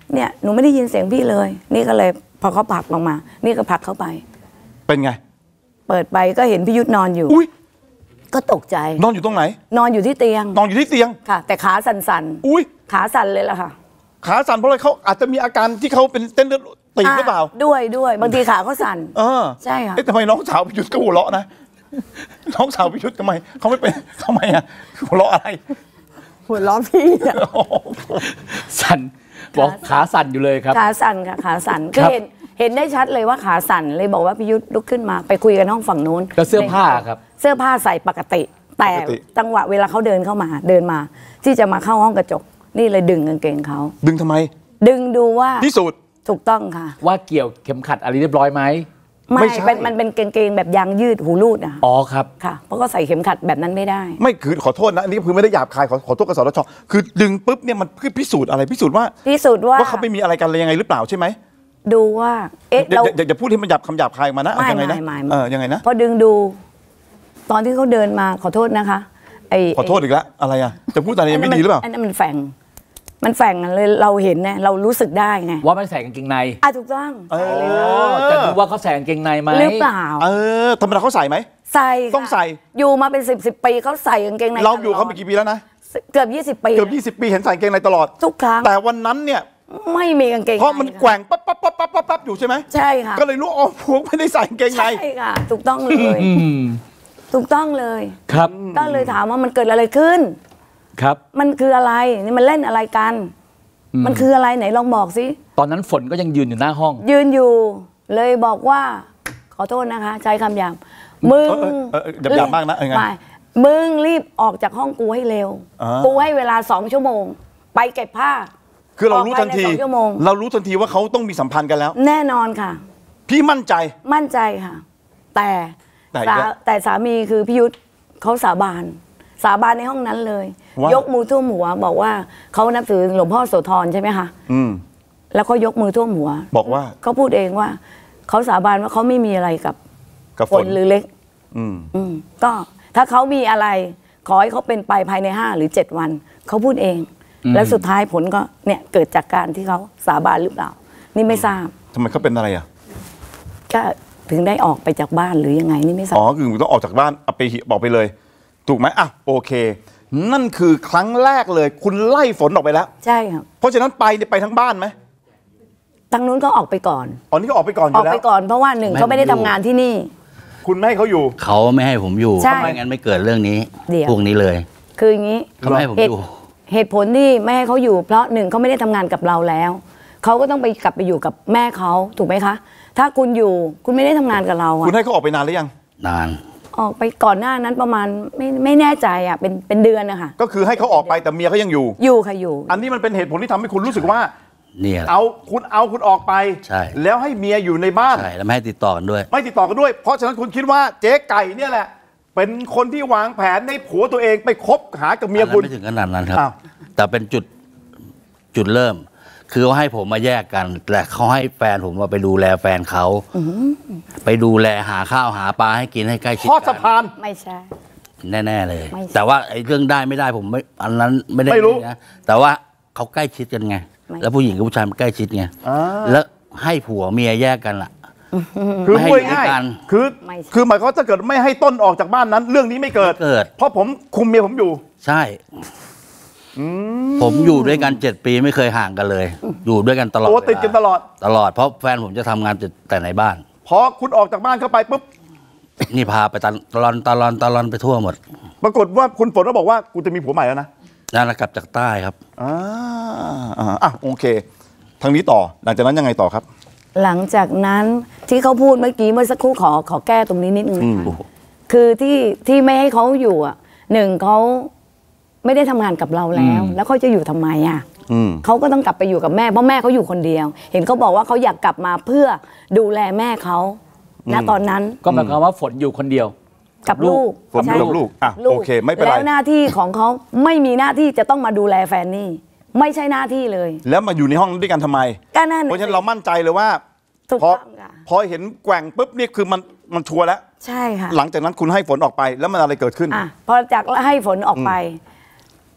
เนี่ยหนูไม่ได้ยินเสียงพี่เลย นี่ก็เลยพอเขาผลักลงมา นี่ก็ผลักเข้าไปเป็นไงเปิดไปก็เห็นพี่ยุทธนอนอยู่อุ้ยก็ตกใจนอนอยู่ตรงไหนนอนอยู่ที่เตียงนอนอยู่ที่เตียงค่ะ แต่ขาสั่นอุ้ยๆขาสั่นเลยล่ะค่ะขาสั่นเพราะอะไรเขาอาจจะมีอาการที่เขาเป็นเต้นเลือดตีบหรือเปล่าะด้วยด้วยบางทีขาเขาสั่นเออใช่ค่ะเอ๊ะทำไมน้องสาวพิยุทธ์ก็หัวเราะนะ น้องสาวพิยุทธ์ทำไมเขาไม่เป็นทำไมอ่ะหัวเราะอะไรหัวล้อพี่อะสั่นบอกขาสั่นอยู่เลยครับขาสั่นค่ะขาสั่นคคือรับเห็นเห็นได้ชัดเลยว่าขาสั่นเลยบอกว่าพี่ยุทธลุกขึ้นมาไปคุยกันห้องฝั่งนู้นแล้วเสื้อผ้าครับเสื้อผ้าใส่ปกติ แต่ปกติจังหวะเวลาเขาเดินเข้ามาเดินมา ที่จะมาเข้าห้องกระจก นี่เลยดึงกางเกงเขาดึงทำไมดึงดูว่าพิสูจน์ถูกต้องค่ะว่าเกี่ยวเข็มขัดอะไรเรียบร้อยไหมไม่ไม่ใช่เป็นมันเป็นกางเกงแบบยางยืดหูรูดอะอ๋อครับค่ะ เพราะก็ใส่เข็มขัดแบบนั้นไม่ได้ไม่คือขอโทษนะอันนี้คือไม่ได้หยาบคายขอขอโทษกสทชคือดึงปุ๊บเนี่ยมันเพื่อพิสูจน์อะไรพิสูจน์ว่าพิสูจน์ว่าว่าเขาไม่มีอะไรกันอะไรยังไงหรือเปล่าใช่ไหมดูว่า เอ๊ะอย่าเราอย่าอย่าพูดให้มันหยาบคำหยาบคายออกมานะไม่ยังไงนะไม่ไม่เออยังไงนะพอดึงดู ตอนที่เขาเดินมาขอโทษนะคะไอ้ขอโทษอีกแล้วอะไรอ่ะจะพูดอะไรยังไม่ดีหรือเปล่าอันนั้นมันแฝงมันแฝงอะเลยเราเห็นเนี่ยเรารู้สึกได้ไงว่ามันใส่กางเกงในอ่ะถูกต้องเออใส่เลยค่ะจะดูว่าเขาใส่กางเกงในไหมหรือเปล่าเออธรรมดาเขาใส่ไหมใส่ค่ะต้องใส่อยู่มาเป็นสิบสิบปีเขาใส่กางเกงในเราอยู่เขาตลไปกี่ปีแล้วนะเกือบยี่สิบปีเกือบยี่สิบปีเห็นใส่กางเกงในตลอดทุกครั้งแต่วันนั้นเนี่ยไม่มีกางเกงเพราะมันใค่ะแกว่งปั๊บปั๊บปั๊บปั๊บปั๊บปั๊บอยู่ใช่ไหมใช่ค่ะก็เลยรู้อ๋อพวกไม่ได้ใส่กางเกงในใช่ค่ะ ถูกต้องเลยอืมถูกต้องเลยครับก็เลยถามว่ามันเกิดอะไรขึ้นครับมันคืออะไรนี่มันเล่นอะไรกันอืมมันคืออะไรไหนลองบอกสิตอนนั้นฝนก็ยังยืนอยู่หน้าห้องยืนอยู่ เลยบอกว่า ขอโทษนะคะ ใช้คำหยาบมึงเออเออเอออย่าหยาบมากนะเออไงไม่มึงรีบออกจากห้องกูให้เร็วอ่ากูให้เวลาสองชั่วโมง ไปเก็บผ้าคือเรารู้ทันทีออกไปในสองชั่วโมงเรารู้ทันทีว่าเขาต้องมีสัมพันธ์กันแล้วแน่นอนค่ะพี่มั่นใจมั่นใจค่ะ แต่แต่อีกสาแล้วแต่สามีคือพิยุทธเขาสาบานสาบานในห้องนั้นเลยว่ายกมือท่วมหัว บอกว่าเขานับถือหลวงพ่อโสธรใช่ไหมคะอืมแล้วก็ยกมือท่วมหัวบอกว่าเขาพูดเองว่าเขาสาบานว่าเขาไม่มีอะไรกับกับฝฝนนหรือเล็กอืมอืมก็ถ้าเขามีอะไร ขอให้เขาเป็นไปภายในห้าหรือเจ็ดวัน เขาพูดเองอืมแล้วสุดท้ายผลก็เนี่ยเกิดจากการที่เขาสาบานหรือเปล่า นี่ไม่ทราบทำไมเขาเป็นอะไรอ่ะก็ถึงได้ออกไปจากบ้านหรือยังไงนี่ไม่ทราอ๋อบ คือต้องออกจากบ้านเอาไปหิบอกไปเลย ถูกไหมอ่ะโอเค นั่นคือครั้งแรกเลย คุณไล่ฝนออกไปแล้วใช่ครับเพราะฉะนั้นไปเนี่ยไปทั้งบ้านไหมทางนู้นก็ออกไปก่อนอ๋อนี่ก็ออกไปก่อนอออยู่ กแล้ไปวก่อนเพราะว่าหนึ่งไม่เขาไม่ได้ผมอยู่ทำงานที่นี่คุณไม่ให้เขาอยู่เขาไม่ให้ผมอยู่ใช่ไม่งั้นไม่เกิดเรื่องนี้เดี๋ยวพวกนี้เลยคืออย่างนี้เขาไม่ให้ผมเหอตุยู่เหตุผลที่ไม่ให้เขาอยู่ เพราะหนึ่งเขาไม่ได้ทำงานกับเราแล้วเขาก็ต้องไปกลับไปอยู่กับแม่เขาถูกไหมคะ ถ้าคุณอยู่คุณไม่ได้ทำงานกับเราอะคุณให้เขาออกไปนานหรือยังนานออกไปก่อนหน้านั้นประมาณไม่ไม่แน่ใจอ่ะเป็นเป็นเดือนนะคะก็คือให้เขาออกไปแต่เมียเขายังอยู่อยู่ค่ะอยู่อันนี้มันเป็นเหตุผลที่ทำให้คุณรู้สึกว่าเนี่ยเอาคุณเอาคุณออกไปใช่แล้วให้เมียอยู่ในบ้านใช่แล้วไม่ให้ติดต่อกันด้วยไม่ติดต่อกันด้วย เพราะฉะนั้นคุณคิดว่าเจ๊ไก่เนี่ยแหละ เป็นคนที่วางแผนในผัวตัวเองไปคบหากับเมียอันนั้นคุณไม่ถึงขนาดนั้นครับอ้าวแต่เป็นจุดจุดเริ่ม คือเขาให้ผมมาแยกกัน แต่เขาให้แฟนผมมาไปดูแลแฟนเขาไปดูแลหาข้าวหาปลาให้กินให้ใกล้ชิดทอดกัสะพานไม่ใช่แน่ๆเลยไม่ใช่แต่ว่าไอ้เรื่องได้ไม่ได้ผมไม่อันนั้นไม่ได้ไม่รู้นะแต่ว่าเขาใกล้ชิดกันไงไม่แล้วผู้หญิงกับผู้ชายมันใกล้ชิดไงอ่าแล้วให้ผัวเมียแยกกันล่ะคือไม่ให้พูดอยู่ด้วยง่ายกันๆคือไม่ใช่คือหมายความว่าถ้าเกิดไม่ให้ต้นออกจากบ้านนั้น เรื่องนี้ไม่เกิดไม่เกิดเพราะผมคุมเมียผมอยู่ใช่ ผมอยู่ด้วยกันเจ็ดปีไม่เคยห่างกันเลย อยู่ด้วยกันตลอดโอ้ติดกันตลอดตลอดเพราะแฟนผมจะทำงานแต่ในบ้านพอคุณออกจากบ้านเข้าไปปุ๊บนี่พาไปตลอนตลอนตลอนไปทั่วหมดปรากฏว่าคุณฝนก็บอกว่ากูจะมีผัวใหม่แล้วนะนั่นแหละกลับจากใต้ครับอ่าอ่าอ่ะโอเค ทางนี้ต่อ หลังจากนั้นยังไงต่อครับหลังจากนั้นที่เขาพูดเมื่อกี้เมื่อสักครู่ขอขอแก้ตรงนี้นิดนึงนะคะอืมคือที่ที่ไม่ให้เขาอยู่อ่ะหนึ่งเขาไม่ได้ทำงานกับเราแล้วอืมแล้วเขาจะอยู่ทำไมอ่ะอืมเขาก็ต้องกลับไปอยู่กับแม่เพราะแม่เขาอยู่คนเดียว เห็นเขาบอกว่าเขาอยากกลับมาเพื่อดูแลแม่เขาณตอนนั้นก็หมายความว่าฝนอยู่คนเดียวกับลูกฝนอยู่กับลูกอ่ะลูโอเคไม่เป็นไรแล้วหน้าที่ของเขาไม่มีหน้าที่จะต้องมาดูแลแฟนนี่ไม่ใช่หน้าที่เลยแล้วมาอยู่ในห้องนั้นด้วยกันทำไมก็นั่นเพราะฉะนั้นเรามั่นใจเลยว่าถูกพอต้องค่ะพอเห็นแกว่งปุ๊บนี่คือมันมันชัวร์แล้วใช่ค่ะหลังจากนั้นคุณให้ฝนออกไปแล้วมันอะไรเกิดขึ้นอ่ะพอจากให้ฝนออกไป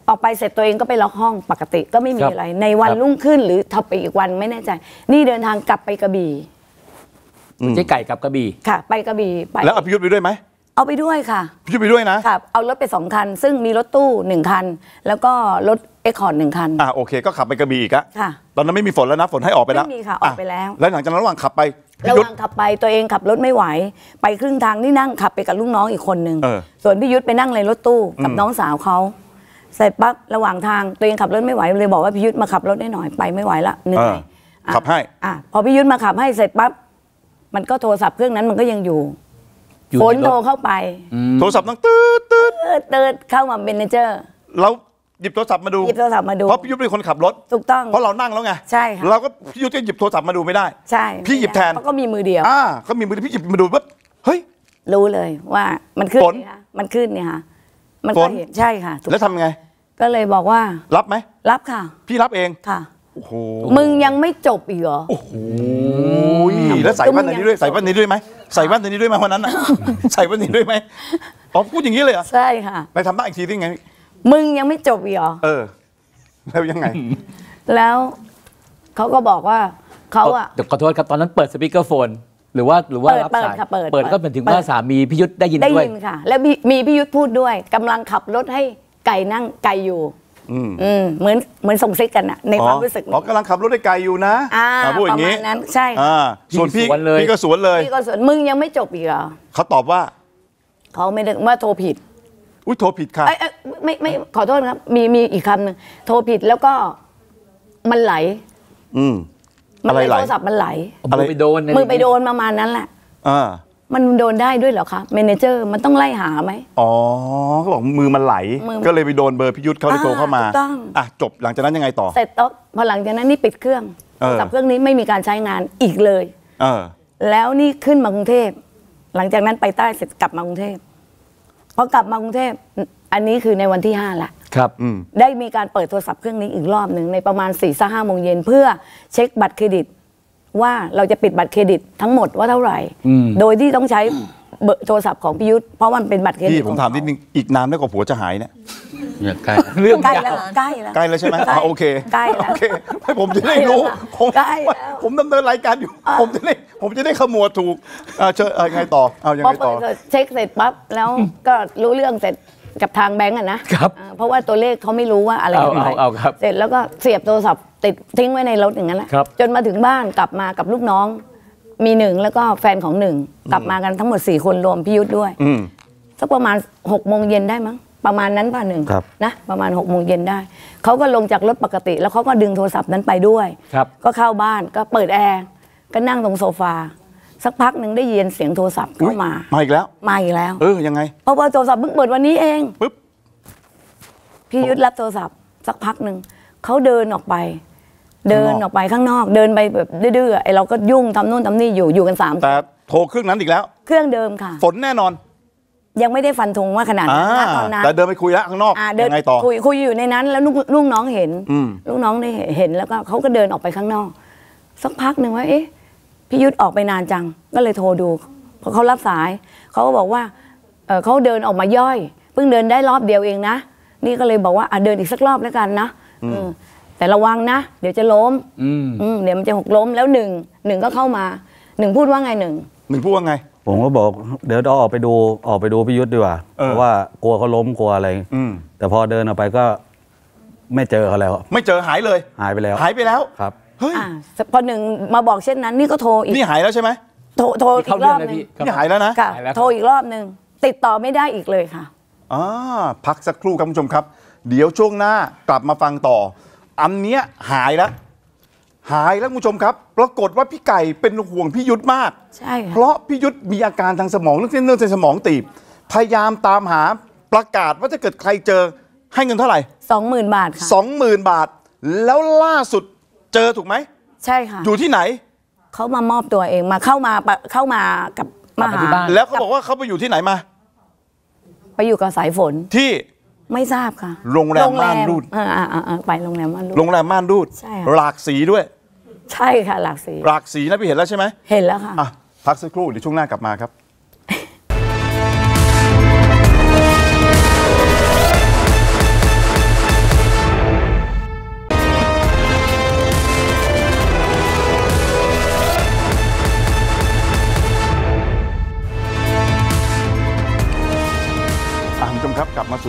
ออกไปเสร็จตัวเองก็ไปล็อกห้องปกติก็ไม่มีอะไรในวันรุ่งขึ้นหรือทับไปอีกวันไม่แน่ใจนี่เดินทางกลับไปกระบี่เจ๊ไก่กับกระบี่ค่ะไปกระบี่ไปแล้วเอาพิยุทธไปด้วยไหมเอาไปด้วยค่ะพิยุทธไปด้วยนะค่ะเอารถไปสองคันซึ่งมีรถตู้หนึ่งคันแล้วก็รถเอ็กคอร์ดหนึ่งคันอ่าโอเคก็ขับไปกระบี่อีกอะค่ะตอนนั้นไม่มีฝนแล้วนะฝนให้ออกไปแล้วไม่มีค่ะออกไปแล้วแล้วหลังจากนั้นระหว่างขับไประหว่างขับไปตัวเองขับรถไม่ไหวไปครึ่งทางนี่นั่งขับไปกับลูกน้องอีกคนนึงส่วนพี่ยุทธไปนั่งในรถตู้กับน้องสาวเขาเสร็จปั๊บระหว่างทางตัวเองขับรถไม่ไหวเลยบอกว่าพี่ยุทธมาขับรถได้หน่อยไปไม่ไหวละเหนื่อยขับให้อ่ะพอพี่ยุทธมาขับให้เสร็จปั๊บมันก็โทรศัพท์เครื่องนั้นมันก็ยังอยู่ฝนโทรเข้าไปโทรศัพท์ต้องตืดตืดตืดเข้ามาเมนเจอร์เราหยิบโทรศัพท์มาดูหยิบโทรศัพท์มาดูเพราะพี่ยุทธเป็นคนขับรถถูกต้องเพราะเรานั่งแล้วไงใช่ค่ะเราก็พี่ยุทธก็หยิบโทรศัพท์มาดูไม่ได้ใช่พี่หยิบแทนเขาก็มีมือเดียวอ่าเขามีมือพี่หยิบมาดูปุ๊บเฮ้ยรู้เลยว่ามันขึ้นเนี่ยมันขึ้นเนี่ยค่ะมันก็เห็นใช่ค่ะแล้วทำไงก็เลยบอกว่ารับไหมรับค่ะพี่รับเองค่ะโอ้โหมึงยังไม่จบอีกเหรอโอ้โหแล้วใส่แว่นนี้ด้วยใส่แว่นนี้ด้วยไหมใส่แว่นนี้ด้วยไหมวันนั้นน่ะใส่แว่นนี้ด้วยไหมอ๋อพูดอย่างนี้เลยเหรอใช่ค่ะไปทำหน้าอีกทีได้ไงมึงยังไม่จบอีกเหรอเออแล้วยังไงแล้วเขาก็บอกว่าเขาอะขอโทษครับตอนนั้นเปิดสปีกเกอร์โฟนหรือว่าหรือว่ารับสายเปิดก็เป็นถึงว่าสามีพิยุทธได้ยินด้วยได้ยินค่ะแล้วมีพิยุทธพูดด้วยกำลังขับรถให้ไก่นั่งไก่อยู่อืมอืมเหมือนเหมือนส่งซิกกันอะในความรู้สึกอ๋อกำลังขับรถให้ไกลอยู่นะอ่าพูดอย่างนี้นั้นใช่อ่าส่วนพี่พี่ก็สวนเลยพี่ก็สวนมึงยังไม่จบอีกเหรอเขาตอบว่าเขาไม่ได้ว่าโทรผิดอุ้ยโทรผิดค่ะเอ้ยไม่ไม่ขอโทษครับมีมีอีกคำหนึ่งโทรผิดแล้วก็มันไหลอืมมันไหลโทรศัพท์มันไหลมือไปโดนมือไปโดนประมาณนั้นแหละอ่ามันโดนได้ด้วยเหรอคะเมเนเจอร์มันต้องไล่หาไหมอ๋อเขาบอกมือมันไหลก็เลยไปโดนเบอร์พิยุทธเขาเลยโทรเข้ามาอ่ะจบหลังจากนั้นยังไงต่อเสร็จแล้วพอหลังจากนั้นนี่ปิดเครื่องโทรศัพท์เครื่องนี้ไม่มีการใช้งานอีกเลยเออแล้วนี่ขึ้นมากรุงเทพหลังจากนั้นไปใต้เสร็จกลับมากรุงเทพพอกลับมากรุงเทพอันนี้คือในวันที่ห้าละครับได้มีการเปิดโทรศัพท์เครื่องนี้อีกรอบหนึ่งในประมาณสี่ถึงห้าโมงเย็นเพื่อเช็คบัตรเครดิตว่าเราจะปิดบัตรเครดิตทั้งหมดว่าเท่าไหร่โดยที่ต้องใช้เบอร์โทรศัพท์ของพิยุทธเพราะมันเป็นบัตรเครดิตพี่ผมถามนิดนึงอีกนานไม่กว่าผัวจะหายเนี่ยใกล้เรื่องใกล้แล้วใกล้แล้วใกล้แล้วใช่ไหมโอเคใกล้แล้วโอเคให้ผมจะได้รู้ผมผมดำเนินรายการอยู่ผมจะได้ผมจะได้ขมวดถูกเชิญยังไงต่อเอายังไงต่อเช็คเสร็จปั๊บแล้วก็รู้เรื่องเสร็จกับทางแบงก์อ่ะนะครับเพราะว่าตัวเลขเขาไม่รู้ว่าอะไรเอาเอาครับเสร็จแล้วก็เสียบโทรศัพท์ติดทิ้งไว้ในรถอย่างนั้นแหละจนมาถึงบ้านกลับมากับลูกน้องมีหนึ่งแล้วก็แฟนของหนึ่งกลับมากันทั้งหมดสี่คนรวมพิยุทธด้วยสักประมาณหกโมงเย็นได้มั้งประมาณนั้นป่ะหนึ่งนะประมาณหกโมงเย็นได้เขาก็ลงจากรถปกติแล้วเขาก็ดึงโทรศัพท์นั้นไปด้วยก็เข้าบ้านก็เปิดแอร์ก็นั่งตรงโซฟาสักพักหนึ่งได้ยินเสียงโทรศัพท์เข้ามามาอีกแล้วมาอีกแล้วเออยังไงเพราะว่าโทรศัพท์เพิ่งเปิดวันนี้เองปุ๊บพิยุทธรับโทรศัพท์สักพักหนึ่งเขาเดินออกไปเดินออกไปข้างนอกเดินไปแบบดื้อๆไอเราก็ยุ่งทำนู่นทำนี่อยู่อยู่กันสามแต่โทรเครื่องนั้นอีกแล้วเครื่องเดิมค่ะฝนแน่นอนยังไม่ได้ฟันธงว่าขนาดนั้นตอนนั้นแต่เดินไปคุยแล้วข้างนอกยังไงต่อคุยคุยอยู่ในนั้นแล้วลูกลูกน้องเห็นลูกน้องได้เห็นแล้วก็เขาก็เดินออกไปข้างนอกสักพักหนึ่งว่าเอ๊ะพี่ยุทธออกไปนานจังก็เลยโทรดูพอเขารับสายเขาก็บอกว่าเขาเดินออกมาย่อยเพิ่งเดินได้รอบเดียวเองนะนี่ก็เลยบอกว่าเดินอีกสักรอบแล้วกันนะแต่ระวังนะเดี๋ยวจะล้มเดี๋ยวมันจะหกล้มแล้วหนึ่งหนึ่งก็เข้ามาหนึ่งพูดว่าไงหนึ่งหนึ่งพูดว่าไงผมก็บอกเดี๋ยวเราออกไปดูออกไปดูพิยุทธดีกว่าเพราะว่ากลัวเขาล้มกลัวอะไรแต่พอเดินออกไปก็ไม่เจอเขาแล้วไม่เจอหายเลยหายไปแล้วหายไปแล้วครับเฮ้ยพอหนึ่งมาบอกเช่นนั้นนี่ก็โทรอีกนี่หายแล้วใช่ไหมโทรโทรอีกรอบนึงนี่หายแล้วนะโทรอีกรอบนึงติดต่อไม่ได้อีกเลยค่ะอ่าพักสักครู่ครับคุณผู้ชมครับเดี๋ยวช่วงหน้ากลับมาฟังต่ออันเนี้ยหายแล้วหายแล้วคุณผู้ชมครับปรากฏว่าพี่ไก่เป็นห่วงพี่ยุทธมากใช่เพราะพี่ยุทธมีอาการทางสมองเรื่องเส้นเลือดในสมองตีบพยายามตามหาประกาศว่าถ้าเกิดใครเจอให้เงินเท่าไหร่สองหมื่นบาทค่ะสองหมื่นบาทแล้วล่าสุดเจอถูกไหมใช่ค่ะอยู่ที่ไหนเขามามอบตัวเองมาเข้ามาเข้ามากับมาหาแล้วเขาบอกว่าเขาไปอยู่ที่ไหนมาไปอยู่กับสายฝนที่ไม่ทราบค่ะโรงแรมม่านรูดอ่าอ่าไปโรงแรมม่านรูดโรงแรมม่านรูดใช่หลากสีด้วยใช่ค่ะหลากสีหลากสีนะพี่เห็นแล้วใช่ไหมเห็นแล้วค่ะอ่ะพักสักครู่เดี๋ยวช่วงหน้ากลับมาครับ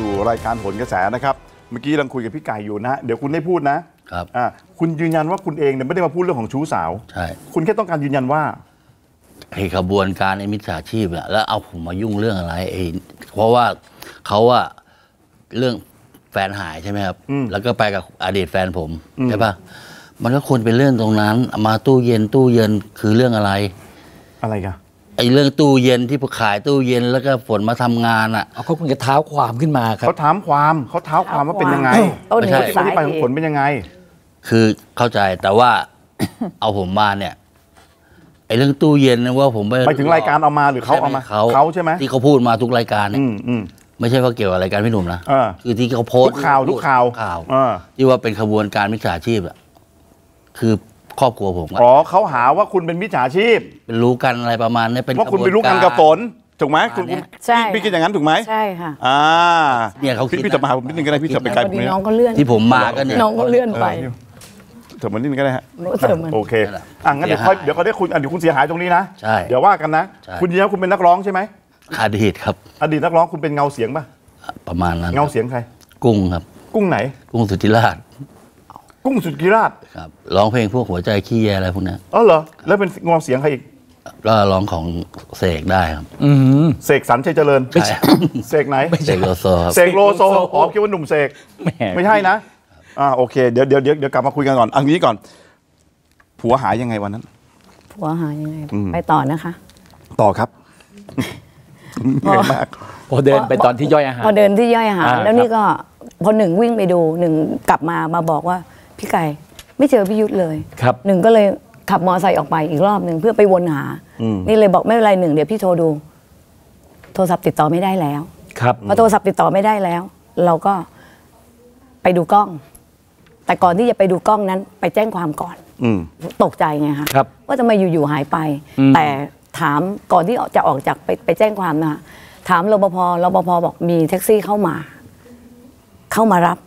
สู่รายการโหนกระแสนะครับเมื่อกี้เราคุยกับพี่ไก่อยู่นะเดี๋ยวคุณได้พูดนะครับอ่าคุณยืนยันว่าคุณเองเนี่ยไม่ได้มาพูดเรื่องของชู้สาวใช่คุณแค่ต้องการยืนยันว่าไอ้ขบวนการไอ้มิจฉาชีพอะแล้วเอาผมมายุ่งเรื่องอะไรไอ้เพราะว่าเขาอะเรื่องแฟนหายใช่ไหมครับแล้วก็ไปกับอดีตแฟนผมใช่ปะมันก็ควรเป็นเรื่องตรงนั้นมาตู้เย็นตู้เย็นคือเรื่องอะไรอะไรกันไอ้เรื่องตู้เย็นที่ขายตู้เย็นแล้วก็ฝนมาทำงานอ่ะเขาคงจะเท้าความขึ้นมาครับเขาถามความเขาเท้าความว่าเป็นยังไงไม่ใช่ที่ไปของฝนเป็นยังไงคือเข้าใจแต่ว่า เอาผมมาเนี่ยไอ้เรื่องตู้เย็นนะว่าผมไปถึงรายการเอามาหรือเขาเอามาเขาเขาใช่ไหมที่เขาพูดมาทุกรายการเนี่ยไม่ใช่ว่าเกี่ยวกับรายการพี่หนุ่มนะคือที่เขาโพสต์ทุกข่าวทุกข่าวข่าวที่ว่าเป็นขบวนการมิจฉาชีพอ่ะคือครอบครัวผมอ๋อเขาหาว่าคุณเป็นมิจฉาชีพเป็นรู้กันอะไรประมาณนี้เป็นว่าคุณไปรู้กันกับฝนถูกไหมคุณใช่พี่คิดอย่างนั้นถูกไหมใช่ค่ะอ่าเนี่ยเขาพี่จะมาหาผมนิดนึงก็ได้พี่จะไปไกลผมน้องก็เลื่อนที่ผมมาก็เนี่ยน้องก็เลื่อนไปเถอะมันนิดนึงก็ได้ฮะโอเคอ่ะงั้นเดี๋ยวเดี๋ยวเขาได้คุณเดี๋ยวคุณเสียหายตรงนี้นะใช่เดี๋ยวว่ากันนะคุณยืนยันคุณเป็นนักร้องใช่ไหมอดีตครับอดีตนักร้องคุณเป็นเงาเสียงป่ะประมาณนั้นเงาเสียงใครกุ้งครับกุ้งไหนกุ้งสุทธิราชกุ้งสุทธิราชครับร้องเพลงพวกหัวใจขี้แยอะไรพวกนี้อ๋อเหรอแล้วเป็นเงาเสียงใครอีกก็ร้องของเสกได้ครับอืมเสกสรรชัยเจริญใช่เสกไหนเสกโลโซเสกโลโซอ๋อคิดว่าหนุ่มเสกไม่ใช่นะอ่าโอเคเดี๋ยวเดี๋ยวเดี๋ยวเดี๋ยวกลับมาคุยกันก่อนอันนี้ก่อนผัวหายยังไงวันนั้นผัวหายยังไงไปต่อนะคะต่อครับพอพอเดินไปตอนที่ย่อยอาหารพอเดินที่ย่อยอาหารแล้วนี่ก็พอหนึ่งวิ่งไปดูหนึ่งกลับมามาบอกว่าพี่ไก่ไม่เจอพี่ยุทธเลยครับหนึ่งก็เลยขับมอเตอร์ไซค์ออกไปอีกรอบหนึ่งเพื่อไปวนหานี่เลยบอกไม่เป็นไรหนึ่งเดี๋ยวพี่โทรดูโทรศัพท์ติดต่อไม่ได้แล้วครับพอโทรศัพท์ติดต่อไม่ได้แล้ว เราก็ไปดูกล้องแต่ก่อนที่จะไปดูกล้องนั้นไปแจ้งความก่อนตกใจไงคะว่าทำไมอยู่ๆหายไปแต่ถามก่อนที่จะออกจากไปไปแจ้งความนะถามรปภรปภบอกมีแท็กซี่เข้ามาเข้ามารับ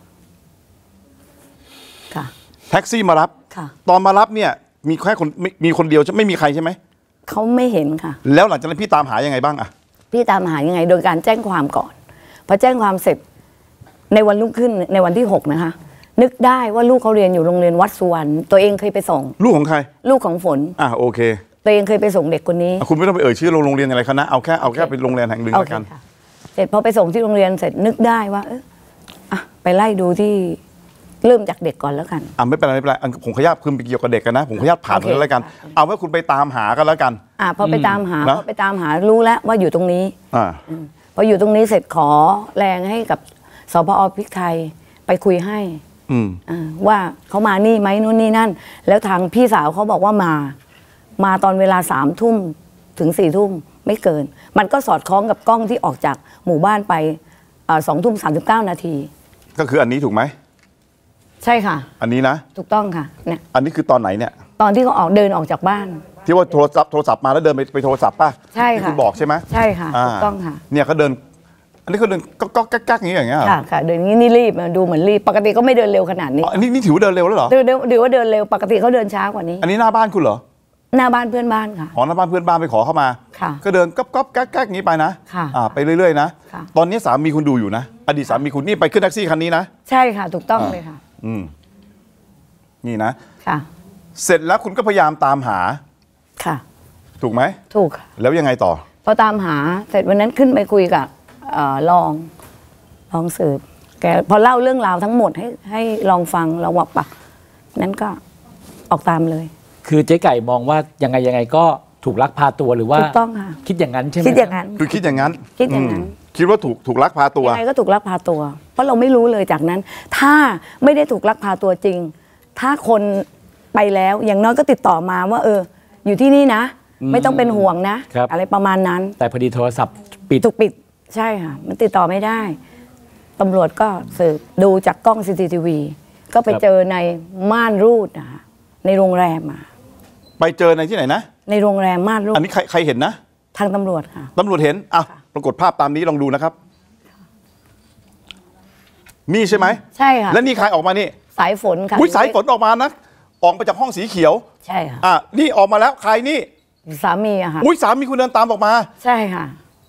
ค่ะแท็กซี่มารับค่ะตอนมารับเนี่ยมีแค่คนมีคนเดียวไม่มีใครใช่ไหมเขาไม่เห็นค่ะแล้วหลังจากนั้นพี่ตามหายังไงบ้างอะพี่ตามหายังไงโดยการแจ้งความก่อนพอแจ้งความเสร็จในวันรุ่งขึ้นในวันที่หกนะคะนึกได้ว่าลูกเขาเรียนอยู่โรงเรียนวัดสุวรรณตัวเองเคยไปส่งลูกของใครลูกของฝนอ่ะโอเคตัวเองเคยไปส่งเด็กคนนี้คุณไม่ต้องไปเอ่ยชื่อโรงเรียนอะไรคณะเอาแค่เอาแค่เป็นโรงเรียนแห่งหนึ่งแล้วกันเสร็จพอไปส่งที่โรงเรียนเสร็จนึกได้ว่าเอออ่ะไปไล่ดูที่เริ่มจากเด็กก่อนแล้วกันอ่ะไม่เป็นไรไม่เป็นไรผมขออนุญาตคืนไปเกี่ยวกับเด็กกันนะผมขออนุญาตผ่านไปแล้วกันเอาว่าคุณไปตามหากันแล้วกันอ่ะพอไปตามหาพอไปตามหารู้แล้วว่าอยู่ตรงนี้อ่าพออยู่ตรงนี้เสร็จขอแรงให้กับสปอ.พริกไทยไปคุยให้ว่าเขามานี่ไหมนู่นนี่นั่นแล้วทางพี่สาวเขาบอกว่ามามาตอนเวลาสามทุ่มถึงสี่ทุ่มไม่เกินมันก็สอดคล้องกับกล้องที่ออกจากหมู่บ้านไปสองทุ่มสามสิบเก้านาทีก็คืออันนี้ถูกไหมใช่ค่ะอันนี้นะถูกต้องค่ะเนี่ยอันนี้คือตอนไหนเนี่ยตอนที่เขาออกเดินออกจากบ้านที่ว่าโทรศัพท์โทรศัพท์มาแล้วเดินไปไปโทรศัพท์ป่ะใช่ค่ะคุณบอกใช่ไหมใช่ค่ะถูกต้องค่ะเนี่ยเขาเดินอันนี้เขาเดินก็ก็แก๊กๆอย่างเงี้ยค่ะค่ะเดินนี้นี่รีบดูเหมือนรีบปกติก็ไม่เดินเร็วขนาดนี้อันนี้นี่ถือว่าเดินเร็วแล้วเหรอเดินเดี๋ยวว่าเดินเร็วปกติเขาเดินช้ากว่านี้อันนี้หน้าบ้านคุณเหรอหน้าบ้านเพื่อนบ้านค่ะอ๋อหน้าบ้านเพื่อนบ้านไปขอเข้ามาค่ะก็เดินก๊อบๆแก๊กๆอย่างนี้ไปนะค่ะอ่าไปเรื่อยๆนะตอนนี้สามีคุณดูอยู่นะอดีตสามีคุณนี่ไปขึ้นแท็กซี่คันนี้นะใช่ค่ะถูกต้องเลยค่ะอืมนี่นะค่ะเสร็จแล้วคุณก็พยายามตามหาค่ะถูกไหมถูกค่ะแล้วยังไงต่อพอตามหาเสร็จวันนั้นขึ้นไปคุยกับรองรองสืบแกพอเล่าเรื่องราวทั้งหมดให้ให้ลองฟังเราว่าปะนั้นก็ออกตามเลยคือเจ๊ไก่มองว่ายังไงยังไงก็ถูกลักพาตัวหรือว่าถูกต้องค่ะคิดอย่างนั้นใช่ไหมคิดอย่างนั้นคือคิดอย่างนั้นคิดอย่างนั้นคิดว่าถูกถูกลักพาตัวยังไงก็ถูกลักพาตัวเพราะเราไม่รู้เลยจากนั้นถ้าไม่ได้ถูกลักพาตัวจริงถ้าคนไปแล้วอย่างน้อยก็ติดต่อมาว่าเอออยู่ที่นี่นะไม่ต้องเป็นห่วงนะอะไรประมาณนั้นแต่พอดีโทรศัพท์ปิดถูกปิดใช่ค่ะมันติดต่อไม่ได้ตำรวจก็สืบดูจากกล้อง ซี ซี ที วี ก็ไปเจอในม่านรูดนะคะในโรงแรมอ่ะไปเจอในที่ไหนนะในโรงแรมม่านรูดอันนี้ใครใครเห็นนะทางตำรวจค่ะตำรวจเห็นอ่ะปรากฏภาพตามนี้ลองดูนะครับนี่ใช่ไหมใช่ค่ะแล้วนี่ใครออกมานี่สายฝนค่ะอุ้ยสายฝนออกมานะออกมาจากห้องสีเขียวใช่ค่ะอ่ะนี่ออกมาแล้วใครนี่สามีอะค่ะอุ้ยสามีคุณเดินตามออกมาใช่ค่ะ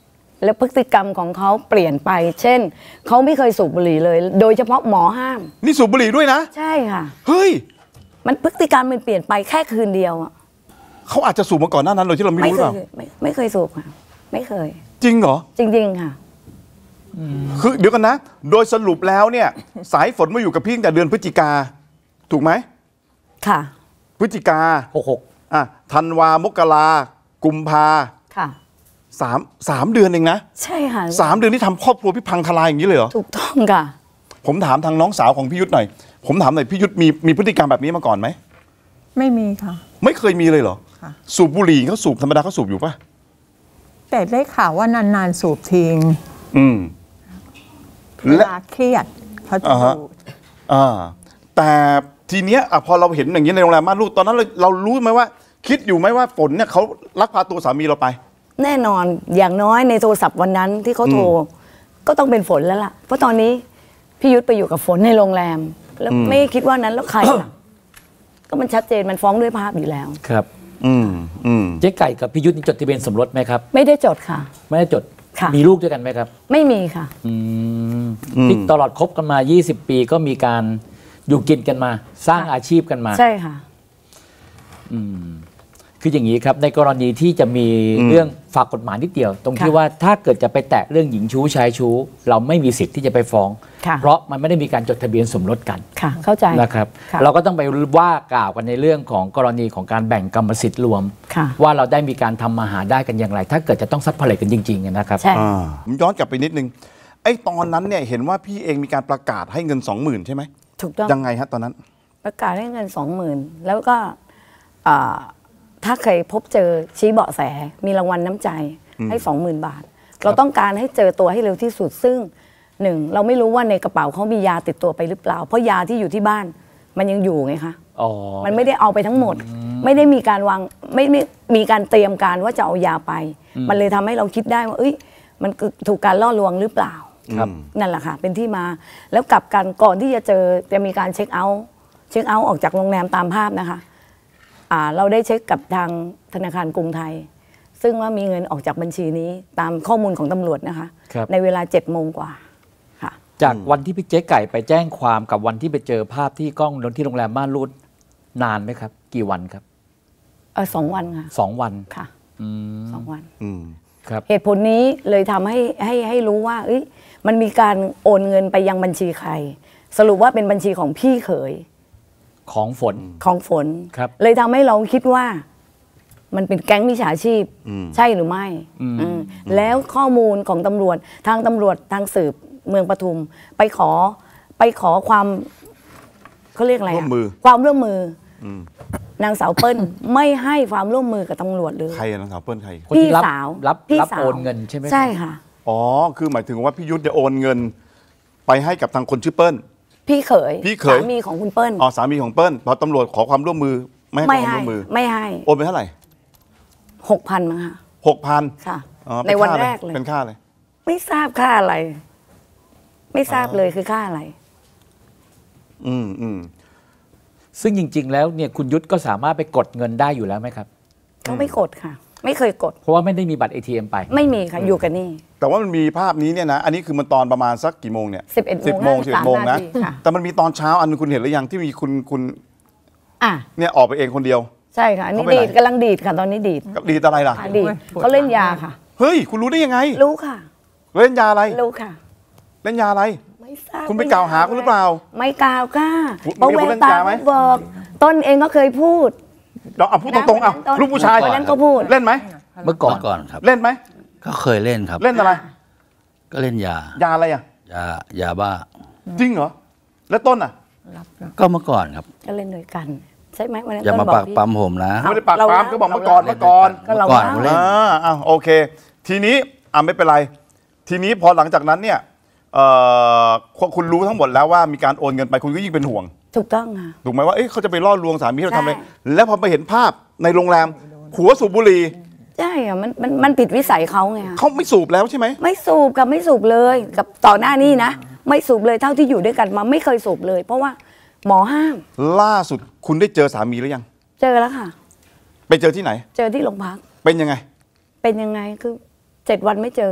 แล้วพฤติกรรมของเขาเปลี่ยนไป เช่นเขาไม่เคยสูบบุหรี่เลย โดยเฉพาะหมอห้ามนี่สูบบุหรี่ด้วยนะใช่ค่ะเฮ้ยมันพฤติกรรมมันเปลี่ยนไปแค่คืนเดียวอ่ะเขาอาจจะสูบมาก่อนหน้านั้นโดยที่เราไม่รู้หรือเปล่าไม่ไม่เคยสูบค่ะไม่เคยจริงเหรอจริงๆค่ะคือเดี๋ยวกันนะโดยสรุปแล้วเนี่ยสายฝนมาอยู่กับพี่ตั้งแต่เดือนพฤศจิกาถูกไหมค่ะพฤศจิกาหกหกอ่ะธันวามกรากุมภาค่ะสามสามเดือนเองนะใช่ค่ะสามเดือนที่ทำครอบครัวพี่พังทลายอย่างนี้เลยเหรอถูกต้องค่ะผมถามทางน้องสาวของพี่ยุทธหน่อยผมถามหน่อยพี่ยุทธมีมีพฤติกรรมแบบนี้มาก่อนไหมไม่มีค่ะไม่เคยมีเลยเหรอค่ะสูบบุหรี่เขาสูบธรรมดาเขาสูบอยู่ป่ะแต่ได้ข่าวว่านานๆสูบทิ้งอืมเวลาเครียดเขาจะสูบอ่าแต่ทีเนี้ยพอเราเห็นอย่างนี้ในโรงแรมม่านรูดตอนนั้นเราเรารู้ไหมว่าคิดอยู่ไหมว่าฝนเนี่ยเขาลักพาตัวสามีเราไปแน่นอนอย่างน้อยในโทรศัพท์วันนั้นที่เขาโทรก็ต้องเป็นฝนแล้วล่ะเพราะตอนนี้พี่ยุทธไปอยู่กับฝนในโรงแรมแล้วไม่คิดว่านั้นแล้วใครล่ะก็มันชัดเจนมันฟ้องด้วยภาพอยู่แล้วครับอืมอืมเจ๊ไก่กับพี่ยุทธจดทะเบียนสมรสไหมครับไม่ได้จดค่ะไม่ได้จดมีลูกด้วยกันไหมครับไม่มีค่ะอืมที่ตลอดคบกันมายี่สิบปีก็มีการอยู่กินกันมาสร้างอาชีพกันมาใช่ค่ะอืมคืออย่างนี้ครับในกรณีที่จะมีเรื่องฝากกฎหมายนิดเดียวตรงที่ว่าถ้าเกิดจะไปแตะเรื่องหญิงชู้ชายชู้เราไม่มีสิทธิ์ที่จะไปฟ้องเพราะมันไม่ได้มีการจดทะเบียนสมรสกันค่ะเข้าใจนะครับเราก็ต้องไปว่ากล่าวกันในเรื่องของกรณีของการแบ่งกรรมสิทธิ์รวมว่าเราได้มีการทำมาหาได้กันอย่างไรถ้าเกิดจะต้องซัดพเลกันจริงๆนะครับใช่ผมย้อนกลับไปนิดนึงไอ้ตอนนั้นเนี่ยเห็นว่าพี่เองมีการประกาศให้เงินสองหมื่นใช่ไหมถูกต้องยังไงฮะตอนนั้นประกาศให้เงินสองหมื่นแล้วก็ถ้าใครพบเจอชี้เบาะแสมีรางวัลน้ำใจให้สองหมื่นบาทเราต้องการให้เจอตัวให้เร็วที่สุดซึ่งหนึ่งเราไม่รู้ว่าในกระเป๋าเขามียาติดตัวไปหรือเปล่าเพราะยาที่อยู่ที่บ้านมันยังอยู่ไงคะมันไม่ได้เอาไปทั้งหมดไม่ได้มีการวางไม่ไม่มีการเตรียมการว่าจะเอายาไปมันเลยทำให้เราคิดได้ว่าเอ้ยมันถูกการล่อลวงหรือเปล่านั่นแหละค่ะเป็นที่มาแล้วกลับกันก่อนที่จะเจอจะมีการเช็คเอาท์เช็คเอาท์ออกจากโรงแรมตามภาพนะคะเราได้เช็คกับทางธนาคารกรุงไทยซึ่งว่ามีเงินออกจากบัญชีนี้ตามข้อมูลของตำรวจนะคะในเวลาเจ็ดโมงกว่าค่ะจากวันที่พี่เจ๊ไก่ไปแจ้งความกับวันที่ไปเจอภาพที่กล้องที่โรงแรมม่านรูดนานไหมครับกี่วันครับเออสองวันค่ะสองวันค่ะสองวันครับเหตุผลนี้เลยทำให้ให้ให้รู้ว่าเอ้ยมันมีการโอนเงินไปยังบัญชีใครสรุปว่าเป็นบัญชีของพี่เขยของฝนของฝนเลยทำให้เราคิดว่ามันเป็นแก๊งมิจฉาชีพใช่หรือไม่แล้วข้อมูลของตำรวจทางตำรวจทางสืบเมืองปทุมไปขอไปขอความเขาเรียกอะไรความร่วมมือนางสาวเปิ้ลไม่ให้ความร่วมมือกับตำรวจเลยใครนางสาวเปิ้ลใครพี่สาวรับรับโอนเงินใช่ไหมใช่ค่ะอ๋อคือหมายถึงว่าพี่ยุทธจะโอนเงินไปให้กับทางคนชื่อเปิ้ลพี่เขยพี่เขยสามีของคุณเปิ้ลอ๋อสามีของเปิ้ลพอตำรวจขอความร่วมมือไม่ให้ความร่วมมือไม่ให้โอนไปเท่าไหร่หกพันมั้งค่ะหกพันค่ะในวันแรกเลยเป็นค่าอะไรไม่ทราบค่าอะไรไม่ทราบเลยคือค่าอะไรอืมอืมซึ่งจริงๆแล้วเนี่ยคุณยุทธก็สามารถไปกดเงินได้อยู่แล้วไหมครับเขาไม่กดค่ะไม่เคยกดเพราะว่าไม่ได้มีบัตร เอ ที เอ็ม ไปไม่มีค่ะอยู่กันนี่แต่ว่ามันมีภาพนี้เนี่ยนะอันนี้คือมันตอนประมาณสักกี่โมงเนี่ยสิบเอ็ดโมงสิบเอ็ดโมงนะแต่มันมีตอนเช้าอันนึงคุณเห็นหรือยังที่มีคุณคุณอ่ะเนี่ยออกไปเองคนเดียวใช่ค่ะอันนี้ดีดกำลังดีดค่ะตอนนี้ดีดดีดอะไรล่ะดีดเขาเล่นยาค่ะเฮ้ยคุณรู้ได้ยังไงรู้ค่ะเล่นยาอะไรรู้ค่ะเล่นยาอะไรไม่ทราบคุณไปกล่าวหาเขาหรือเปล่าไม่กล่าวค่ะเพราะเวลาบอกต้นเองก็เคยพูดเราเอาพูดตรงๆเอาลูกผู้ชายวันนั้นก็พูดเล่นไหมเมื่อก่อนก่อนครับเล่นไหมก็เคยเล่นครับเล่นอะไรก็เล่นยายาอะไรอ่ะยายาบ้าจริงเหรอแล้วต้นอ่ะก็เมื่อก่อนครับก็เล่นด้วยกันใช่ไหมวันนั้นอย่ามาปากปั๊มผมนะไม่ได้ปากปั๊มก็บอกเมื่อก่อนเมื่อก่อนก็เราเล่นอ่าโอเคทีนี้อ่าไม่เป็นไรทีนี้พอหลังจากนั้นเนี่ยเอ่อคุณรู้ทั้งหมดแล้วว่ามีการโอนเงินไปคุณก็ยิ่งเป็นห่วงถูกต้องค่ะถูกไหมว่าเอ๊ะเขาจะไปล่อลวงสามีเราทำอะไรแล้วพอไปเห็นภาพในโรงแรมหัวสูบบุหรี่ใช่อะมันมันมันผิดวิสัยเขาไงเขาไม่สูบแล้วใช่ไหมไม่สูบกับไม่สูบเลยกับต่อหน้านี้นะไม่สูบเลยเท่าที่อยู่ด้วยกันมาไม่เคยสูบเลยเพราะว่าหมอห้ามล่าสุดคุณได้เจอสามีหรือยังเจอแล้วค่ะไปเจอที่ไหนเจอที่โรงพักเป็นยังไงเป็นยังไงคือเจ็ดวันไม่เจอกัน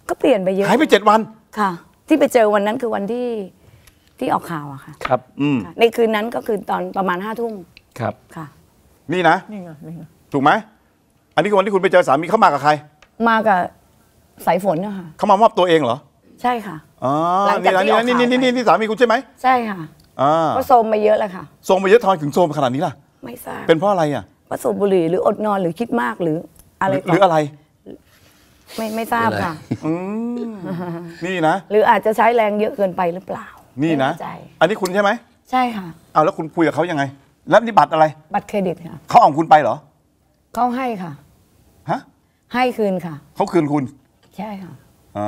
ก็เปลี่ยนไปเยอะหายไปเจ็ดวันค่ะ ที่ไปเจอวันนั้นคือวันที่ที่ออกข่าวอะค่ะครับอืมค่ะในคืนนั้นก็คือตอนประมาณห้าทุ่มครับค่ะนี่นะนี่ไงนี่ไงถูกไหมอันนี้คือวันที่คุณไปเจอสามีเขามากับใครมากับสายฝนนะคะเขามามอบตัวเองเหรอใช่ค่ะอ๋อหลังนี่จากนะที่นี่ออกนะนี่ข่าวนี่นี่ไปนี่สามีคุณใช่ไหมใช่ค่ะอ่าก็โซมมาเยอะแล้วค่ะทรงไปเยอะทำไมถึงโทรมขนาดนี้ล่ะไม่ทราบเป็นเพราะอะไรอ่ะว่าสูบบุหรี่หรืออดนอนหรือคิดมากหรืออะไรหรืออะไรไม่ไม่ทราบค่ะอืมนี่นะหรืออาจจะใช้แรงเยอะเกินไปหรือเปล่านี่นะไม่แใจอันนี้คุณใช่ไหมใช่ค่ะเอาแล้วคุณคุยกับเขายังไง แล้วนี่บัตรอะไรบัตรเครดิตค่ะเขาเอาของคุณไปเหรอเขาให้ค่ะฮะให้คืนค่ะเขาคืนคุณใช่ค่ะอ่า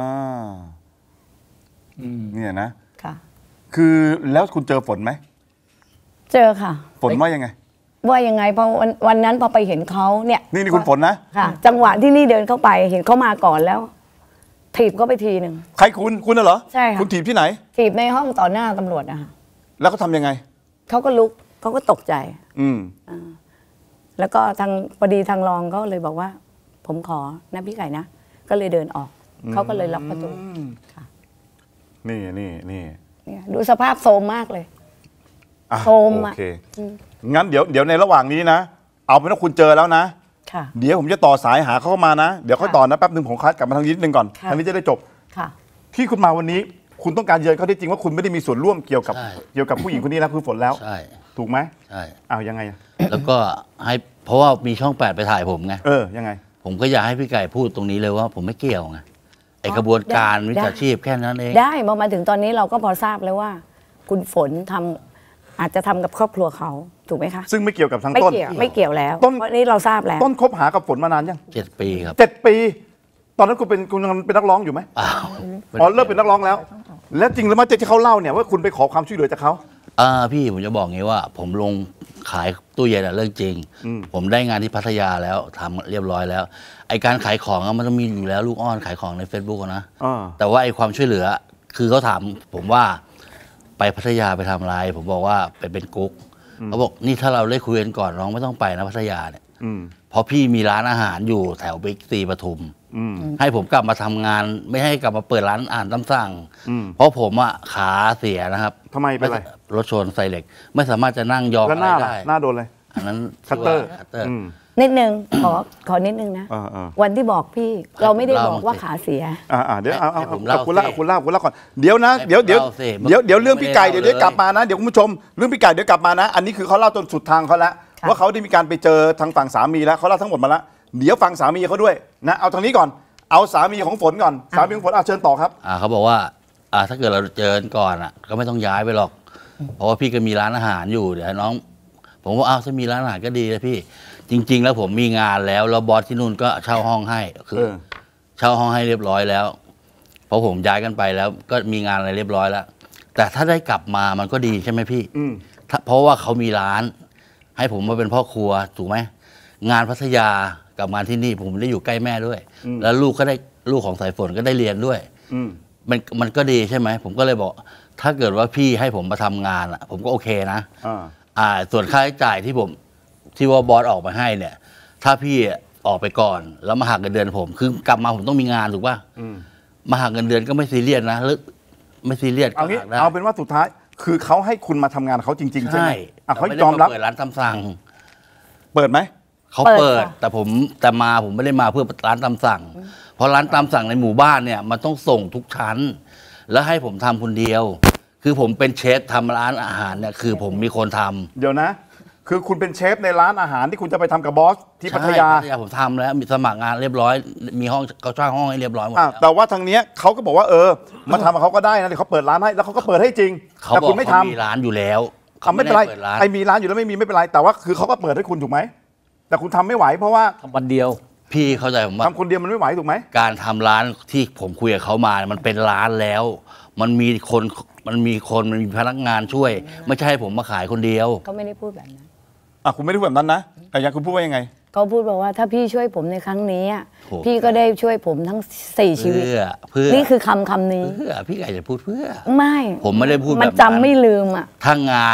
อืมเนี่ยนะค่ะคือแล้วคุณเจอฝนไหมเจอค่ะฝนว่ายังไงว่ายังไงพอวันวันนั้นพอไปเห็นเขาเนี่ยนี่นี่คุณฝนนะค่ะ จังหวะที่นี่เดินเข้าไปเห็นเขามาก่อนแล้ว ถีบเขาไปทีหนึ่งใครคุณ คุณน่ะเหรอใช่ค่ะคุณถีบที่ไหนถีบในห้องต่อหน้าตำรวจนะคะแล้วเขาทำยังไงเขาก็ลุกเขาก็ตกใจอืมแล้วก็ทางพอดีทางรองก็เลยบอกว่า ผมขอนะพี่ไก่นะ ก็เลยเดินออก เขาก็เลยล็อกประตูค่ะนี่นี่นี่เนี่ยดูสภาพโทรมมากเลยอ่ะโทรมโออะเค งั้นเดี๋ยวเดี๋ยวในระหว่างนี้นะ เอาเป็นว่าคุณเจอแล้วนะค่ะเดี๋ยวผมจะต่อสายหาเขาเข้ามานะ เดี๋ยวค่อยต่อนะแป๊บหนึ่งผมคัดกลับมาทางนี้นิดนึงก่อนค่ะทางนี้จะได้จบค่ะที่คุณมาวันนี้ คุณต้องการยืนเขาได้จริงว่าคุณไม่ได้มีส่วนร่วมเกี่ยวกับใช่เกี่ยวกับผู้หญิงคนนี้นะคือฝนแล้วใช่ถูกไหมใช่อ้าวยังไงอะแล้วก็ให้เพราะว่ามีช่องแปดไปถ่ายผมไงเออยังไงผมก็อยากให้พี่ไก่พูดตรงนี้เลยว่าผมไม่เกี่ยวไงไอกระบวนการได้วิชาชีพแค่นั้นเองได้พอมาถึงตอนนี้เราก็พอทราบแล้วว่า คุณฝนทำอาจจะทำกับครอบครัวเขาถูกไหมคะซึ่งไม่เกี่ยวกับทางไม่ต้นเกี่ยวไม่เกี่ยวแล้วต้นเพราะนี้เราทราบแล้วต้นคบหากับฝนมานานยังเจ็ดปีครับเจ็ดปี ตอนนั้นคุณเป็นคุณยังเป็นนักร้องอยู่ไหมอ้าวอ๋อเลิกเป็นนักร้องแล้ว แล้วจริงแล้วมั้ยที่เขาเล่าเนี่ยว่าคุณไปขอความช่วยเหลือจากเขาอ่าพี่ผมจะบอกงี้ว่า ผมลงขายตู้เย็นอะเรื่องจริงอืมผมได้งานที่พัทยาแล้วทำเรียบร้อยแล้ว ไอการขายของอะมันต้องมีอยู่แล้วลูกอ้อนขายของใน Facebook อะนะอ่าแต่ว่าไอความช่วยเหลือ คือเขาถามผมว่าไปพัทยาไปทำอะไร ผมบอกว่าไปเป็นกุ๊กเขาบอกนี่ถ้าเราได้คุยกันก่อนน้องไม่ต้องไปนะพัทยาเนี่ยอืมเพราะพี่มีร้านอาหารอยู่แถวบิ๊กซีปทุมอืมให้ผมกลับมาทำงาน ไม่ให้กลับมาเปิดร้านอาหารตามสั่งอืมเพราะผมอะขาเสียนะครับทำไมเป็นไรรถชนไซเล็ก ไม่สามารถจะนั่งยองแล้วอะหไรน้าล่ะได้หน้าโดนเลยอันนั้นคัตเตอร์ชื่ว่าคัตเตอร์อืมนิดนึงขอขอนิดนึงนะอ่าอ่าวันที่บอกพี่เราไม่ได้เล่าบอกว่าสิขาเสียอ่าอ่าเดี๋ยวเอาเอาให้เอาผมเล่าเอาคุณเล่าสิคุณเล่าคุณเล่าก่อนเดี๋ยวนะให้เดี๋ยวเดี๋ยวผมเล่าสิเดี๋ยวเดี๋ยวเรื่องพี่ไก่ไม่เดี๋ได้ยวเล่าเดี๋ยวกลับมานะเดี๋ยวคุณผู้ชมเรื่องพี่ไก่เดี๋ยวกลับมานะ อันนี้คือเขาเล่าจนสุดทางเขาแล้วค่ะว่าเขาได้มีการไปเจอทางฝั่งสามีแล้วเขาเล่าทั้งหมดมาแล้วเดี๋ยวฟังสามีเขาด้วยนะเอาทางนี้ก่อนเอาสามีของฝนก่อนสามีของฝนเอาเชิญต่อครับอ่าเขาบอกว่าอ่าถ้าเกิดเราเจอกันก่อนอ่ะ ก็ไม่ต้องย้ายไปหรอก เพราะว่าพี่ก็มีร้านอาหารอยู่เดี๋ยวน้อง ผมว่าอ้าวถ้ามีร้านอาหารก็ดีเลยพี่ จริง ๆ แล้วผมมีงานแล้วแล้วบอสที่นู่นก็เช่าห้องให้คือเออเช่าห้องให้เรียบร้อยแล้วเพราะผมย้ายกันไปแล้ว ก็มีงานอะไรเรียบร้อยแล้ว แต่ถ้าได้กลับมามันก็ดีใช่ไหมพี่อืมถ้าเพราะว่าเขามีร้าน ให้ผมมาเป็นพ่อครัวถูกไหมงานพัทยากับงานที่นี่ผมได้อยู่ใกล้แม่ด้วยอืมแล้วลูกก็ได้ลูกของสายฝนก็ได้เรียนด้วยอืมมันมันก็ดีใช่ไหมผมก็เลยบอก ถ้าเกิดว่าพี่ให้ผมมาทำงานอ่ะ ผมก็โอเคนะอ่าอ่า ส่วนค่าใช้จ่ายที่ผมที่ว่าบอสออกมาให้เนี่ย ถ้าพี่ออกไปก่อน แล้วมาหักเงินเดือนผม คือกลับมาผมต้องมีงานถูกป่ะอืมมาหักเงินเดือนก็ไม่ซีเรียสนะหรือไม่ซีเรียสก็เอางี้หักได้เอาเป็นว่าสุดท้ายคือเขาให้คุณมาทำงานเขาจริง ๆ ใช่ไหมใช่อ่ะเขาแต่ยอมรับไได้าเปิดร้านตามสั่งเปิดไหมเขาเปิเปิดดค่ะแต่ผมแต่มาผมไม่ได้มาเพื่อร้านตามสั่ง เพราะร้านตามสั่งในหมู่บ้านเนี่ยมันต้องส่งทุกชั้น แล้วให้ผมทำคนเดียว คือผมเป็นเชฟทำร้านอาหารเนี่ยคือผมมีคนทำเดี๋ยวนะ คือคุณเป็นเชฟในร้านอาหารที่คุณจะไปทำกับบอสที่พัทยาใช่พัทยาผมทำแล้วมีสมัครงานเรียบร้อย มีห้องเขาจ้างห้องให้เรียบร้อยหมดอ่ะแล้วแต่ว่าทางเนี้ยเขาก็บอกว่าเออ มาทำกับเขาก็ได้นะเดี๋ยวเขาเปิดร้านให้แล้วเขาก็เปิดให้จริงเขาแต่บอกคุณไม่เขาทำมีร้านอยู่แล้วทำไม่เป็นไรด้ปิดร้านไอ้มีร้านอยู่แล้วไม่มีไม่เป็นไรแต่ว่าคือเขาก็เปิดให้คุณถูกไหมแต่คุณทำไม่ไหวเพราะว่าทำวันเดียวพี่เข้าใจผมว่าทำคนเดียวมันไม่ไหวถูกไหมการทำร้านที่ผมคุยกับเขามาเนี่ยมันเป็นร้านแล้ว มันมีคนมันมีคนมันมีพนักงานช่วย ไม่ใช่ให้ผมมาขายคนเดียวเขาไม่ได้พูดแบบนั้นอ่ะคุณไม่ได้พูดแบบนั้นนะแต่ยังคุณพูดว่ายังไงเขาพูดบอกว่าถ้าพี่ช่วยผมในครั้งนี้อะโอ้พี่ก็ได้ช่วยผมทั้งสี่ชีวิตเพื่อเพื่อนี่คือคำคำนี้เพื่อพี่ไก่จะพูดเพื่อไม่ผมไม่ได้พูดแบบมันนั้นจำไม่ลืมอ่ะถ้างานอ่ะ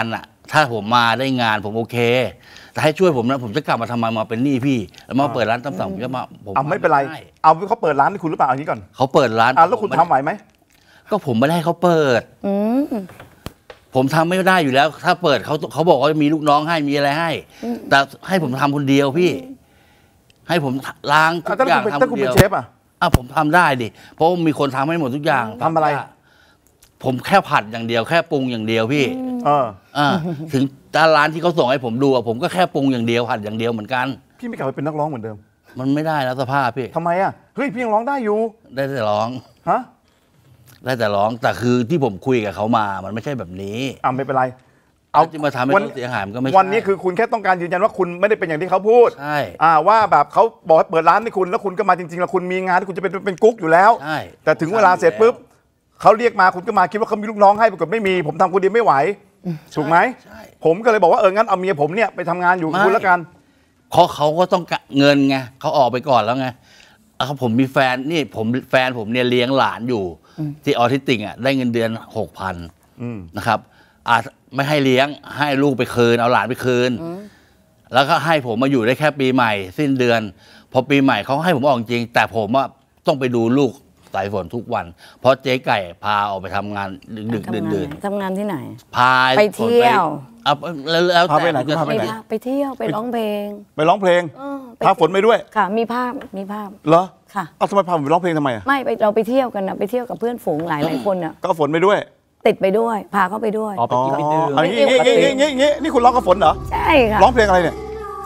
ถ้าผมมาได้งานผมโอเคแต่ให้ช่วยผมนะผมจะกลับมาทำไมมาเป็นหนี้พี่แล้วมาเปิดร้านตำสั่งผมจะมาผมเอาไม่เป็นไรเอาเขาเปิดร้านให้คุณหรือเปล่าอันนี้ก่อนเขาเปิดร้านอ่ะแล้วคุณทำไหวไหมก็ผมไม่ได้ให้เขาเปิดอืมผมทำไม่ได้อยู่แล้ว ถ้าเปิดเขาเขาบอกว่ามีลูกน้องให้มีอะไรให้ แต่ให้ผมทำคนเดียวพี่ ให้ผมล้างทุกถ้าอย่างคุณเป็นทำถ้าคคุนณเดีเป็ยนวเชฟอ่ะอ่ะผมทำได้ดิเพราะว่ามีคนทำให้หมดทุกอย่างทำอะไรผมแค่ผัดอย่างเดียวแค่ปรุงอย่างเดียวพี่เอออ่าถึงร้านร้านที่เขาส่งให้ผมดูอะผมก็แค่ปรุงอย่างเดียวผัดอย่างเดียวเหมือนกันพี่ไม่กลับไปเป็นนักร้องเหมือนเดิมมันไม่ได้แล้วสภาพพี่ทำไมอ่ะเฮ้ยพี่ยังร้องได้อยู่ได้แต่ร้องฮะได้แต่ร้องแต่คือที่ผมคุยกับเขามามันไม่ใช่แบบนี้อ่ะไม่เป็นไรเอาที่มาทำให้วันเขาเสียหายมันก็ไม่ใช่วันนี้คือคุณแค่ต้องการยืนยันว่าคุณไม่ได้เป็นอย่างที่เขาพูดใช่อ่าว่าแบบเขาบอกให้เปิดร้านให้คุณแล้วคุณก็มาจริงๆแล้วคุณมีงานที่คุณจะเป็นเป็นกุ๊กอยู่แล้วใช่แต่ถึงเวลาเสร็จปุ๊บเขาเรียกมาคุณก็มาคิดว่าเขามีลูกน้องให้ปรากฏไม่มีผมทำคนเดียวไม่ไหวถูกไหมใช่ผมก็เลยบอกว่าเอองั้นเอาเมียผมเนี่ยไปทำงานอยู่กับคุณแล้วกันเพราะเขาก็ต้องการเงินไงเขาออกไปก่อนแล้วไงอ่ะผมมีแฟนนี่ผมแฟนผมเนี่ยเลี้ยงหลานอยู่ ที่ออทิสติกอ่ะได้เงินเดือนหกพันอืมนะครับอาจไม่ให้เลี้ยงให้ลูกไปคืนเอาหลานไปคืน แล้วก็ให้ผมมาอยู่ได้แค่ปีใหม่ สิ้นเดือน พอปีใหม่เขาให้ผมออกจริง แต่ผมว่าต้องไปดูลูกสายฝนทุกวัน เพราะเจ๊ไก่พาออกไปทำงานดึกๆทำงานดื่นทำงานที่ไหนๆพาไปเที่ยวเอาแล้วแล้วพาไปไหนแต่พาไปไปไหนพาไปเที่ยวไปร้องเพลงไปร้องเพลงเออไปพาฝนไปด้วยค่ะ มีภาพมีภาพเหรอค่ะเอาทำไมพาผมไปร้องเพลงทำไมอ่ะไม่ไปเราไปเที่ยวกันนะไปเที่ยวกับเพื่อนฝูงหลายหลายคนอ่ะก็เอาฝนไปด้วยติดไปด้วย พาเขาไปด้วยอ๋อไปกินไปดื่มอันนี้งี้งี้งี้งี้งี้นี่คุณร้องกับฝนเหรอใช่ค่ะร้องเพลงอะไรเนี่ยจะ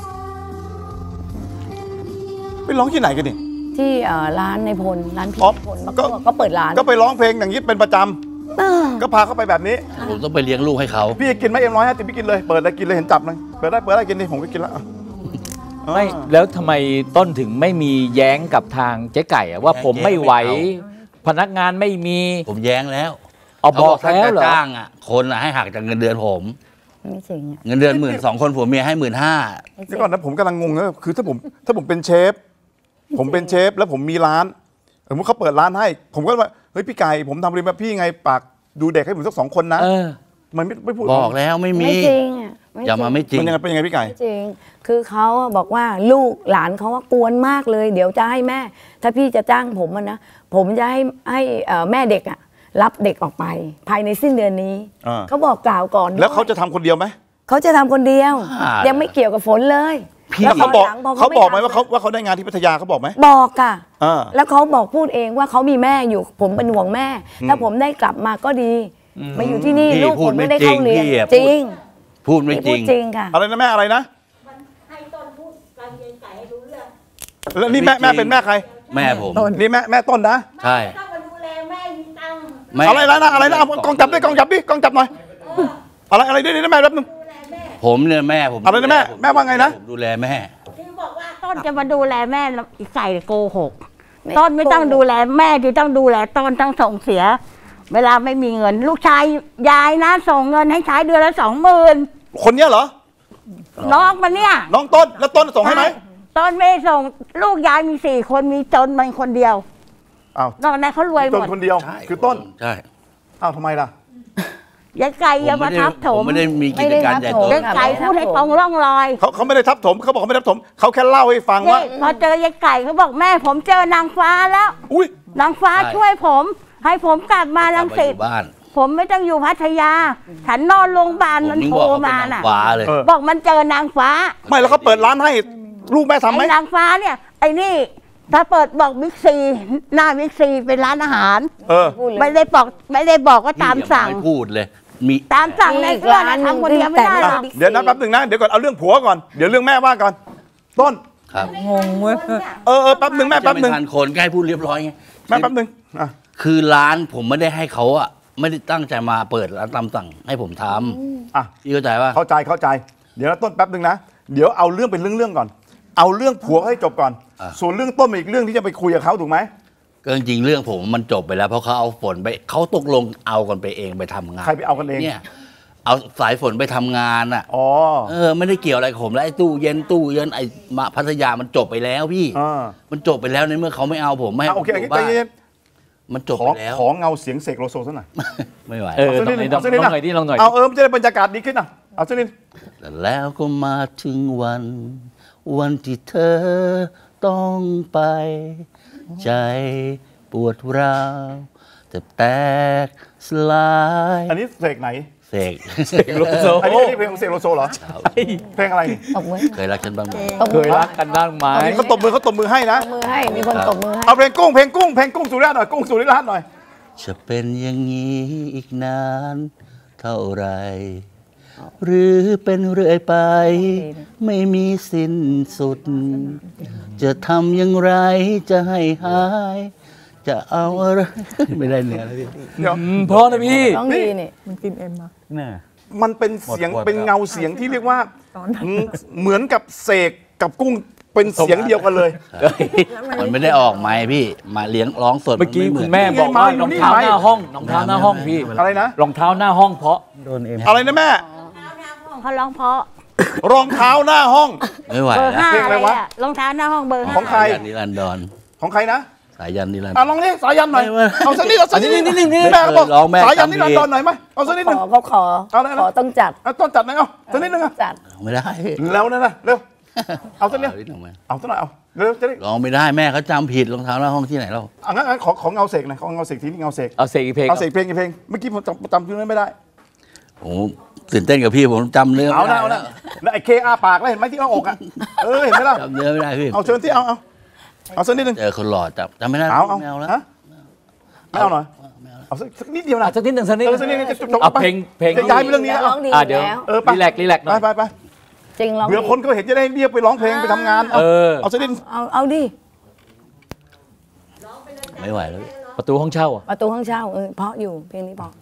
ไปร้องที่ไหนกันนี่ที่เอ่อร้านในพลร้านพี่อ๋อในพลก็ก็ก็เปิดร้านก็ไปร้องเพลงอย่างนี้เป็นประจำเออก็พาเขาไปแบบนี้ผมต้องไปเลี้ยงลูกให้เขาพี่กินไหมเอ็มร้อยห้าสิบพี่กินเลยเปิดเลยกินเลยเห็นจับเลยเปิดได้เปิดได้กินดิผมก็กินแล้วอ่ะไม่แล้วทำไมต้นถึงไม่มีแย้งกับทางเจ๊ไก่อะว่าผมไม่ไหว พนักงานไม่มีผมแย้งแล้วเอาบอกถ้าแล้วจะเหรอจ้างอ่ะคนอ่ะให้หักจากเงินเดือนผมไม่จริงอะเงินเดือนหมื่นสองคนผัวเมียให้หมื่นห้าไม่จริเดี๋ยงวก่อนนะผมกำลังงงนะคือถ้าผมถ้าผมเป็นเชฟ ผมเป็นเชฟแล้วผมมีร้านสมมติเขาเปิดร้านให้ ผมก็ว่าเฮ้ยพี่ไก่ผมทำเรียนมาพี่ไงปากดูเด็กให้ผมสักสองคนนะเออมันไม่ไม่พูดบอกแล้วไม่มีไม่จริงอ่ะไอย่ามาไม่จริงมันยังไงเป็นยังไงพี่ไก่ไม่จริง คือเขาอะบอกว่าลูกหลานเขาว่ากวนมากเลย เดี๋ยวจะให้แม่ ถ้าพี่จะจ้างผมอะนะผมจะให้ให้เอ่อแม่เด็กอะรับเด็กออกไป ภายในสิ้นเดือนนี้อ่าเขาบอกกล่าวก่อนแล้วเขาด้วยจะทำคนเดียวไหมเขาจะทำคนเดียวอ่ายัยังไม่เกี่ยวกับฝนเลยพี่แล้วเขาบอกตนหลังพเขาบอกไหมทำว่าเขาว่าเขาได้งานที่พัทยาเขาบอกไหมบอกค่ะอ่าแล้วเขาบอกพูดเองว่าเขามีแม่อยู่ ผมเป็นห่วงแม่ ถ้าผมได้กลับมาก็ดี มาอยู่ที่นี่พี่ลูกพูผดมไม่ไม่ได้เข้าเรียนจริงพี่อะจริงพูดไม่จพูริดงจริงค่ะอะไรนะแม่อะไรนะให้ต้นพูดการเรียนไก่ให้รู้เรื่องแล้วนี่แม่แม่เป็นแม่ใครแม่ผมนี่แม่แม่ต้นนะใช่ต้องมาดูแลแม่มีตังค์แม่อะไรนะอะไรนะเอากล้องจับดิกล้องจับดิกล้องจับหน่อยอะไรอะไรดิดิแม่แป๊บนึงดูแลแม่ผมเนี่ยแม่ผมอะไรนะแม่แม่ว่าไงนะผมดูแลแม่ที่บอกว่าต้นจะมาดูแลแม่แล้วอีกไก่โกหกไม่ต้นไม่ต้องโกหกดูแลแม่ที่ต้องดูแลต้นต้องส่งเสีย เวลาไม่มีเงิน ลูกชายยายนะส่งเงินให้ใช้เดือนละสองหมื่นคนเนี้ยเหรอน้องมันเนี่ยน้องต้นแล้วต้นส่งให้ไหมต้นไม่ได้ส่งลูกยายมีสี่คนมีจนมันคนเดียวอ้าวนอกนั้นเขารวยหต้มนดคนเดียวใช่คือต้นใช่อ้าวทำไมล่ะยายไก่อย่ามาทับถผมมไม่ได้มีกิจการใหญ่โตไม่ยายได้ไก่พูดให้ตรงร่องรอยเขาเขาไม่ได้ทับถมเขาบอกเขาไม่ได้ทับถมเขาแค่เล่าให้ฟังว่านี่พอเจอยายไก่เขาบอกแม่ผมเจอนางฟ้าแล้วอุ้ยนางฟ้าใช่ช่วยผม ให้ผมกลับมาลังสิตกลับมาอยู่บ้านผมไม่ต้องอยู่พัทยา ฉันนอนโรงพยาบาลผมมันยังโทรบอกเขาเป็นมานาน่ะงฟ้าเลยเออบอกมันเจอนางฟ้าไม่แล้วเขาเปิดร้านให้ลูกแม่ทำไหมไอ้นางฟ้าเนี่ยไอ้นี่ถ้าเปิดบอกบิ๊กซีหน้าบิ๊กซีเป็นร้านอาหารเออพูดเลยไม่ได้บอกไม่ได้บอกก็ตามสั่งไม่พูดเลย มีตามสั่งในเครื่องนะทำคนเดียวไม่ได้หรอกเดี๋ยวนะแป๊บหนึ่งนะเดี๋ยวก่อนเอาเรื่องผัวก่อนเดี๋ยวเรื่องแม่ว่าก่อนต้นครับงงเว้ยเออเออแป๊บหนึ่งแม่แป๊บหนึ่งจะไม่ทันคนก็ให้พูดเรียบร้อยไงแม่แป๊บหนึ่งอ่ะคือร้านผมไม่ได้ให้เขาอะไม่ได้ตั้งใจมาเปิดร้านตามสั่งให้ผมทอ่ะำพี่เข้าใจว่าเข้าใจเข้าใจ เดี๋ยวนะต้นแป๊บหนึ่งนะเดี๋ยวเอาเรื่องเป็นเรื่องๆก่อน เอาเรื่องผัวให้จบก่อน ส่วนเรื่องต้นเป็นอีกเรื่องที่จะไปคุยกับเขาถูกไหมก็จริงๆเรื่องผมมันจบไปแล้วเพราะเขาเอาฝนไปเขาตกลงเอากันไปเองไปทำงานใครไปเอากันเองเนี่ยเอาสายฝนไปทำงานอะอ๋อเออไม่ได้เกี่ยวอะไรกับผมแล้วไอ้ตู้เย็นตู้เย็นไอ้มาพัทยามันจบไปแล้วพี่อ่ามันจบไปแล้วในเมื่อเขาไม่เอาผมไม่ให้อ่ะโอเคผมโออยู่เคใจบ้านเย็นมันจบขไปอแล้วขอเงาเสียงเสกโลโซซะหน่อยไม่ไหวเออเอาสักต้นิอดงหนึ่งไหนเอาสักนิดต้องหน่อยดิลองหน่อยเอาเออมันจะได้บรรยากาศดีขึ้นอ่ะเอาสักนิดแล้วก็มาถึงวัน วันที่เธอต้องไป ใจปวดร้าวแต่แตกสลายอันนี้เสกไหนเสกเสกโลโซอันนี้อันนี้เพลงของเสกโลโซเหรอเพลงอะไรนี่ตบมือเคยรักฉันบ้างไหมตบเคมือยรักกันบ้างไหมอันนี้เขาตบมือเขาตบมือให้นะตบมือให้มีคนตบมือให้เอาเพลงกุ้งเพลงกุ้งเพลงกุ้งสุริยะหน่อยกุ้งสุริยะหน่อยจะเป็นอย่างนี้อีกนาน เท่าไร หรือเป็นเรื่อยไป ไม่มีสิ้นสุด จะทำอย่างไรจะให้หาย จะเอาอะไร ไม่ได้เนื้อแล้วพี่เดี๋ยวอืมเพราะนะพี่ร้องดีนี่มันกินเอ็มมาเนี่ยมันเป็นเสียงหมดขวดเป็นเงาเสียงที่เรียกว่าตอนนั้นอืมเหมือนกับเสกกับกุ้งเป็นเสียงเดียวกันเลยมันไม่ได้ออกไม้พี่ มาเลี้ยงร้องสดเมื่อกี้นไหคุณแม่บอกว่ารองเท้าหน้าห้องรองเท้าหน้าห้องพี่อะไรนะรองเท้าหน้าห้องเพราะโดนเอ็มอะไรนะแม่เขาร้องเพราะรองเท้าหน้าห้องไม่ไหวเบอร์แล้วห้าเพลงอะอะไรไรวะอะรองเท้าหน้าห้องเบอร์ห้าของใครสายันนิรันดรของใครนะสายันนิรันดอ่ะรลองนี่สายันหน่อยไม่ไม่เอาสักนิดเอาสักนิดนิดนิดนิดแม่ก็บอกร้องแม่สายันจำดีนี่รันดรหน่อยไหมเอาสักนิดหขนึ่งอเขาขอเอาเลยนะขอต้องจัดเอาต้นจัดหน่อยเอาสักนิดหนึ่งอ่ะจัดไม่ได้แล้วนะนะเร็วเอาสักนิดเอานิดหน่อยไหมเอาสักหน่อยเอาเร็วจะได้ร้องไม่ได้แม่เขาจำผิดรองเท้าหน้าห้องที่ไหนเราอ่ะงั้นงั้นขอของเงาเสกหน่อยของเงาเสกทีนี้เงาเสกเอาเสกอีกเพลงเอาเสกเพลงอีกเพลงเมื่อกี้ผมจำจำชื่อนั้นไม่ได้ผมตื่นเต้นกับพี่ผมจำเนื้อเอาไม่นะได้เอานะแล้วไอ้เคอาปากแล้วเห็นไหมที่เอาอกอ่ะเออเห็นไหมล่ะจำเนื้อไม่ได้พี่เอาเชิญที่เอาเอาเอาสักนิดหนึ่งเจอคนหล่อจำจำไม่ได้เอาเอาไม่เอาแล้วฮะไม่เอาหน่อยเอาสักสักนิดเดียวนะอ่ะสักนิดหนึ่งสักนิดเออสักนิดหนึ่งจะจบเอาไปเพลงเพลงจะย้ายไปเรื่องนี้แล้วแล้วร้องดีอ่ะอเดี๋ยวยู่แล้วเออไปรีแลกซ์รีแลกซ์หน่ไปอยไปไปจริงร้องดีเผื่อคนเขาเห็นจะได้เรียกไปร้องเพลงไปทำงานเออเอาสักนิดเอาเอาดิไม่ไหวแล้วพี่ประตูห้องเช่าอ่ะประตูห้องเช่าเออเพราะอยู่เพลงนี้เพราะไป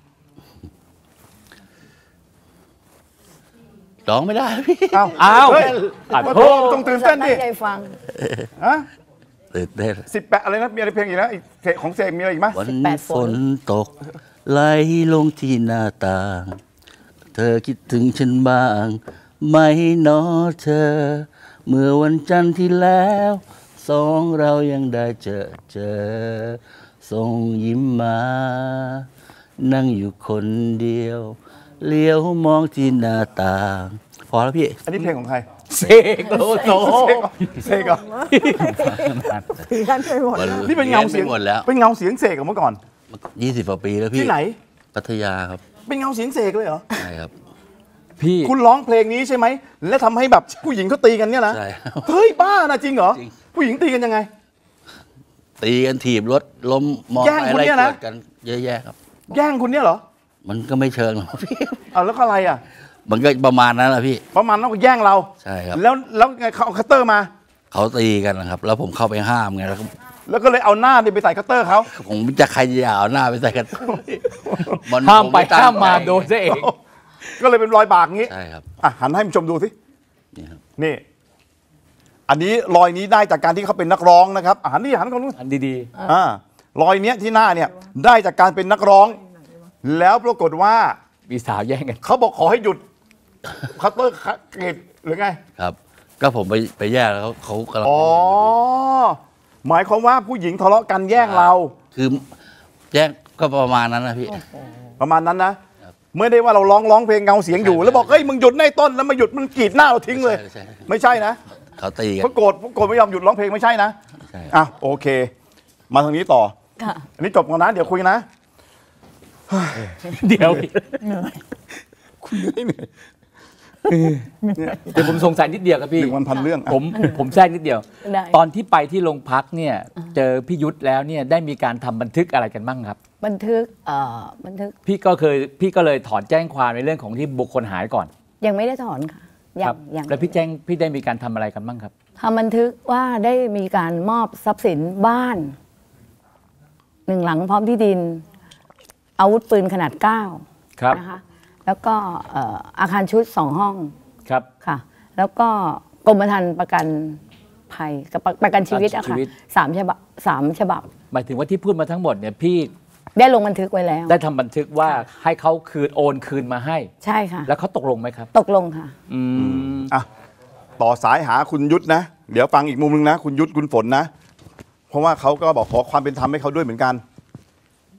ร้องไม่ได้พี่เอาอ้าวเฮ้ยอ่ะมาโทโทษษต้องตื่นเต้นดิตั้งใจฟังฮะตื่นเต้นสิบแปดอะไรนะมีอะไรเพลงอีกนะอีกเสกของเสกมีอะไรอีกไหมวันสิบแปดฝฝนนตกไหลลงที่หน้าต่าง เธอคิดถึงฉันบ้างไหมหนอเธอ เมื่อวันจันทร์ที่แล้ว สองเรายังได้เจอเจอส่งยิ้มมา นั่งอยู่คนเดียว เลี้ยวมองที่หน้าต่าง พอแล้วพี่อันนี้เพลงของใครเสกโลโซเสกเหรอเสกเหรอผีกันไปหมดมันนี่เป็นเงาเสียงหมดแล้วเป็นเงาเสียงเสกของเมื่อก่อนยี่สิบกว่าปีแล้วพี่ที่ไหนพัทยาครับเป็นเงาเสียงเสกเลยเหรอใช่ครับพี่คุณร้องเพลงนี้ใช่ไหมแล้วทำให้แบบผู้หญิงเขาตีกันเนี่ยนะใช่ครับเฮ้ยบ้านะจริงเหรอจริงผู้หญิงตีกันยังไงตีกันถีบรถล้มมอแย่งไซค์คุณไล่เนี่ยกนะวดกันเยอะแยะครับแย่งคุณเนี่ยเหรอมันก็ไม่เชิงหรอกพี่เอาแล้วก็อะไรอ่ะมันก็ประมาณนั้นแหละพี่ประมาณนั้นก็แย่งเราใช่ครับแล้วแล้วไงเขาเอาคัตเตอร์มาเขาตีกันนะครับ แล้วผมเข้าไปห้ามไงแล้วก็แล้วก็เลยเอาหน้าเนี่ยไปใส่คัตเตอร์เขาผมจะใครจะเอาหน้าไปใส่กันมันห้ามไปผตั้งห้ามมาใจโดนซะเองก็เลยเป็นรอยบากอย่างงี้ใช่ครับอ่ะหันให้ผู้ชมดูสินี่ครับนี่ อันนี้รอยนี้ได้จากการที่เขาเป็นนักร้องนะครับอ่ะหันนี่หันก่อนนู้นอันดีอ่ารอยเนี้ยที่หน้าเนี่ยได้จากการเป็นนักร้อง แล้วปรากฏว่าๆมีสาวแย่งกันเขาบอกขอให้หยุดคัตเตอร์กรีดหรือไงครับ ก็ผมไปไปแยกแล้วเขาเขากำลังอ๋อ หมายความว่าผู้หญิงทะเลาะกันแย่งเราคือแยกก็ประมาณนั้นนะพี่ประมาณนั้นนะไม่ได้ว่าเราร้องร้องเพลงเงาเสียงอยู่ แล้วบอกเฮ้ยมึงหยุดในต้นแล้วมาหยุดมันกรีดหน้าเราทิ้งเลยไม่ใช่ไม่ใช่นะเขาตีกันเขาโกรธโกรธไม่ยอมหยุดร้องเพลงไม่ใช่นะใช่ครับอ่ะโอเค มาทางนี้ต่อค่ะอันนี้จบก่อนนะ เดี๋ยวคุยนะเดี๋ยวคุณเหนื่อยเหนื่อยเดี๋ยวผมสงสัยนิดเดียวครับหพี่นึ่งวันพันเรื่องอ่ะผมผมแทรกนิดเดียวได้ตอนที่ไปที่โรงพักเนี่ย เจอพี่ยุทธแล้วเนี่ยได้มีการทำบันทึกอะไรกันบ้างครับบันทึกเอ่อบันทึกพี่ก็เคยพี่ก็เลยถอนแจ้งความในเรื่องของที่บุคคลหายก่อนยังไม่ได้ถอนค่ะยัครังยังแล้วพี่แจ้งพี่ได้มีการทำอะไรกันบ้างครับทำบันทึกว่าได้มีการมอบทรัพย์สินบ้านหนึ่งหลังพร้อมที่ดิน อาวุธปืนขนาดเก้าครับนะคะแล้วก็เอ่ออาคารชุดสองห้องครับค่ะ แล้วก็กรมธรรม์ประกันภัยกับประประกันชีวิตอะค่ะสามฉบับสามฉบับหมายถึงว่าที่พูดมาทั้งหมดเนี่ยพี่ได้ลงบันทึกไว้แล้วได้ทำบันทึกว่าให้เขาคืนโอนคืนมาให้ใช่ค่ะแล้วเขาตกลงไหมครับตกลงค่ะอืมอ่ะต่อสายหาคุณยุทธนะ เดี๋ยวฟังอีกมุมนึงนะ คุณยุทธคุณฝนนะ เพราะว่าเขาก็บอกขอความเป็นธรรมให้เขาด้วยเหมือนกัน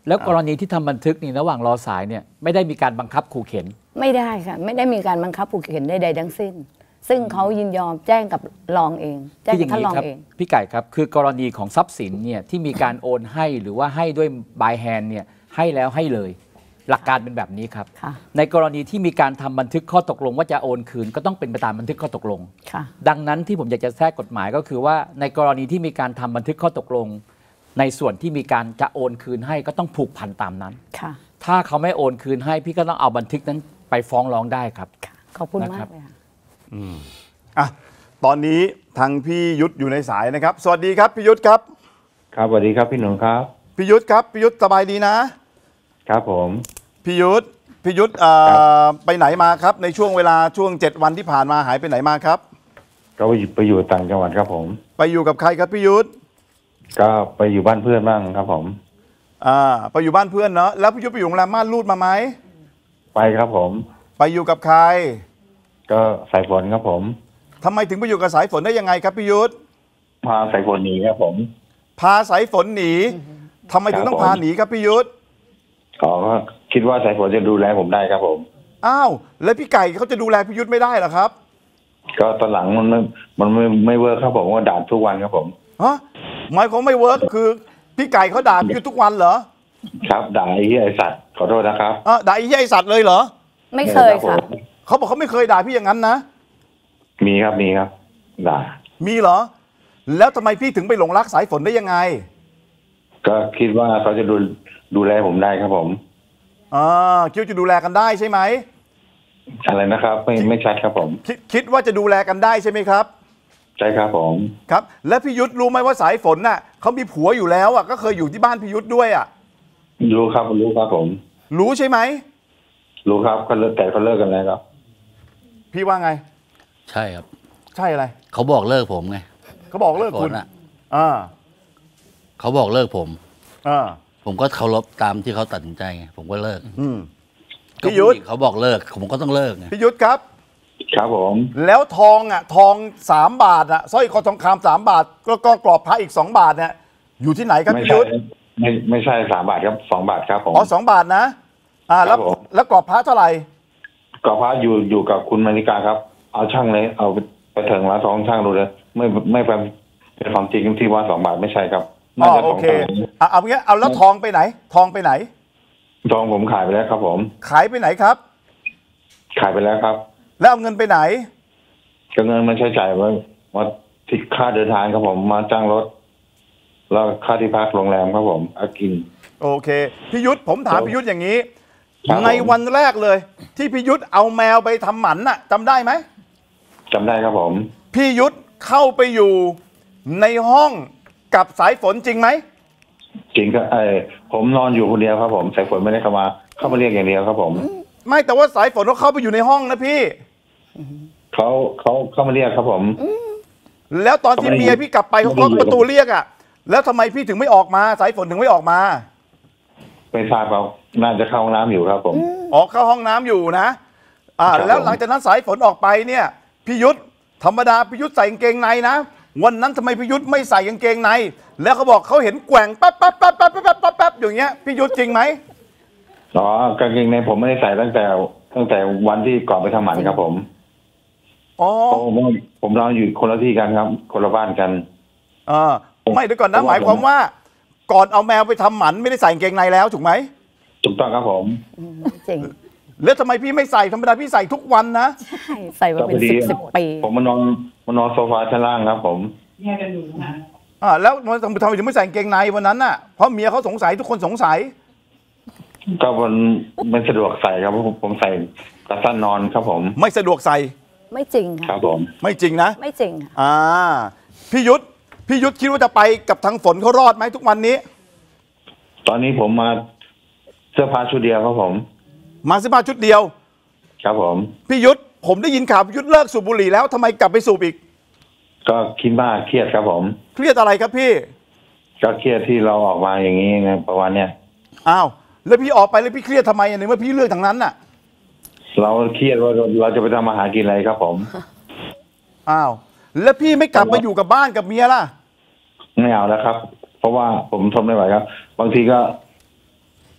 แล้วกรณีที่ทำบันทึกนี่ระหว่างรอสายเนี่ยไม่ได้มีการบังคับขู่เข็นไม่ได้ค่ะไม่ได้มีการบังคับขู่เข็นใดๆทั้งสิ้นซึ่งเขายินยอมแจ้งกับรองเองแจ้งกับท่านรองเองพี่ไก่ครับคือกรณีของทรัพย์สินเนี่ยที่มีการโอนให้หรือว่าให้ด้วยบายแฮนด์เนี่ยให้แล้วให้เลยหลักการเป็นแบบนี้ครับในกรณีที่มีการทำบันทึกข้อตกลงว่าจะโอนคืนก็ต้องเป็นไปตามบันทึกข้อตกลงดังนั้นที่ผมอยากจะแทรกกฎหมายก็คือว่าในกรณีที่มีการทำบันทึกข้อตกลงในส่วนที่มีการจะโอนคืนให้ก็ต้องผูกพันตามนั้นถ้าเขาไม่โอนคืนให้พี่ก็ต้องเอาบันทึกนั้นไปฟ้องร้องได้ครับขอบคุณมากเลยค่ะอืมอ่ะตอนนี้ทางพี่ยุทธอยู่ในสายนะครับสวัสดีครับพี่ยุทธครับครับสวัสดีครับพี่หนุ่มครับพี่ยุทธครับพี่ยุทธสบายดีนะครับผมพี่ยุทธพี่ยุทธเอ่อไปไหนมาครับในช่วงเวลาช่วงเจ็ดวันที่ผ่านมาหายไปไหนมาครับก็ไปอยู่ต่างจังหวัดครับผมไปอยู่กับใครครับพี่ยุทธก็ไปอยู่บ้านเพื่อนบ้างครับผมอ่าไปอยู่บ้านเพื่อนเนาะแล้วพี่ยุทธไปอยู่โรงแรมม่านรูดมาไหมไปครับผมไปอยู่กับใครก็สายฝนครับผมทำไมถึงไปอยู่กับสายฝนได้ยังไงครับพี่ยุทธพาสายฝนหนีครับผมพาสายฝนหนีทำไมถึงต้องพาหนีครับพี่ยุทธอ๋อคิดว่าสายฝนจะดูแลผมได้ครับผมอ้าวแล้วพี่ไก่เขาจะดูแลพี่ยุทธไม่ได้หรอครับก็ตอนหลังมันไม่มันไม่ไม่เวิร์คครับผมว่าด่าทุกวันครับผมฮะหมายความไม่เวิร์คคือพี่ไก่เขาด่าพี่ยุทธทุกวันเหรอครับด่าไอ้ไอ้สัตว์ขอโทษนะครับอ่ะด่าไอ้ไอ้สัตว์เลยเหรอไม่เคยค่ะเขาบอกเขาไม่เคยด่าพี่อย่างนั้นนะมีครับมีครับด่ามีเหรอแล้วทำไมพี่ถึงไปหลงรักสายฝนได้ยังไงก็คิดว่าเขาจะดูดูแลผมได้ครับผมอ่าคิดว่าจะดูแลกันได้ใช่ไหมอะไรนะครับไม่ไม่ชัดครับผมคิดคิดว่าจะดูแลกันได้ใช่ไหมครับใช่ครับผมครับแล้วพี่ยุทธรู้ไหมว่าสายฝนน่ะเขามีผัวอยู่แล้วอ่ะก็เคยอยู่ที่บ้านพี่ยุทธด้วยอ่ะรู้ครับรู้ครับผมรู้ใช่ไหมรู้ครับเขาเลิกแต่เขาเลิกกันแล้วครับพี่ว่าไงใช่ครับใช่อะไรเขาบอกเลิกผมไงเขาบอกเลิกคุณอ่ะอ่าเขาบอกเลิกผมอ่าผมก็เคารพตามที่เขาตัดสินใจไงผมก็เลิกอืมพี่ยุทธเขาบอกเลิกผมก็ต้องเลิกไงพี่ยุทธครับครับผมแล้วทองอ่ะทองสามบาทอ่ะสร้อยคอทองคำสามบาทก็ก็กรอบพระอีกสองบาทเนี่ยอยู่ที่ไหนครับพี่ยุทธไม่ไม่ใช่สามบาทครับสองบาทครับผมอ๋อสองบาทนะอ่าแล้วแล้วกรอบพระเท่าไหร่กรอบพระอยู่อยู่กับคุณมาริกาครับเอาช่างเลยเอาไปถึงร้านทองช่างดูเลยไม่ไม่เป็นเป็นความจริงที่ว่าสองบาทไม่ใช่ครับอ๋อโอเคเอาเอางี้เอาแล้วทองไปไหนทองไปไหนทองผมขายไปแล้วครับผมขายไปไหนครับขายไปแล้วครับแล้วเอาเงินไปไหนก็เงินมันใช้จ่ายไว้ว่าที่ค่าเดินทางครับผมมาจ้างรถแล้วค่าที่พักโรงแรมครับผมอากินโอเคพี่ยุทธผมถามพี่ยุทธอย่างนี้ในวันแรกเลยที่พี่ยุทธเอาแมวไปทำหมันน่ะจำได้ไหมจำได้ครับผมพี่ยุทธเข้าไปอยู่ในห้องกับสายฝนจริงไหมจริงครับไอ้ผมนอนอยู่คนเดียวครับผมสายฝนไม่ได้เข้ามาเข้ามาเรียกอย่างเดียวครับผมไม่แต่ว่าสายฝนเขาเข้าไปอยู่ในห้องนะพี่เขาเขาเข้ามาเรียกครับผมแล้วตอนที่เมียพี่กลับไปเขาเคาะประตูเรียกอ่ะแล้วทำไมพี่ถึงไม่ออกมาสายฝนถึงไม่ออกมาไม่ทราบครับน่าจะเข้าห้องน้ำอยู่ครับผมอ๋อเข้าห้องน้ำอยู่นะอ่าแล้วหลังจากนั้นสายฝนออกไปเนี่ยพี่ยุทธธรรมดาพี่ยุทธใส่กางเกงในนะวันนั้นทำไมพี่ยุทธไม่ใส่กางเกงในแล้วเขาบอกเขาเห็นแกว่งแป๊บแป๊บแป๊บแป๊บแป๊บแป๊บแป๊บอย่างเงี้ยพี่ยุทธจริงไหมอ๋อกางเกงในผมไม่ได้ใส่ตั้งแต่ตั้งแต่วันที่ก่อนไปทำหมันครับผมอ๋อผมผมนอนอยู่คนละที่กันครับคนละบ้านกันอ่าไม่เดี๋ยวก่อนนะหมายความว่าก่อนเอาแมวไปทำหมันไม่ได้ใส่กางเกงในแล้วถูกไหมถูกต้องครับผมจริงแล้วทำไมพี่ไม่ใส่ธรรมดาพี่ใส่ทุกวันนะใช่ใส่มาเป็นสิบสิบปีผมมานอนมานอนโซฟาชั้นล่างครับผมแยกกันอยู่นะอ่าแล้วทำไมถึงไม่ใส่กางเกงในวันนั้นน่ะเพราะเมียเขาสงสัยทุกคนสงสัยก็มันมันสะดวกใส่ครับผมผมใส่กระสั้นนอนครับผมไม่สะดวกใส่ไม่จริงค่ะครับผมไม่จริงนะไม่จริงอ่าพี่ยุทธพี่ยุทธคิดว่าจะไปกับทางฝนเขารอดไหมทุกวันนี้ตอนนี้ผมมาเสื้อผ้าชุดเดียวครับผมมาเสื้อผ้าชุดเดียวครับผมพี่ยุทธผมได้ยินข่าวพี่ยุทธเลิกสูบบุหรี่แล้วทำไมกลับไปสูบอีกก็คิดว่าเครียดครับผมเครียดอะไรครับพี่ก็เครียดที่เราออกมาอย่างนี้ไงประมาณเนี้ยอ้าวแล้วพี่ออกไปแล้วพี่เครียดทำไมในเมื่อพี่เลือกทางนั้นน่ะเราเครียดว่าเราจะไปทำอาหารกินอะไรครับผมอ้าวแล้วพี่ไม่กลับมาอยู่กับบ้านกับเมียล่ะไม่เอาแล้วครับเพราะว่าผมทนไม่ไหวครับบางทีก็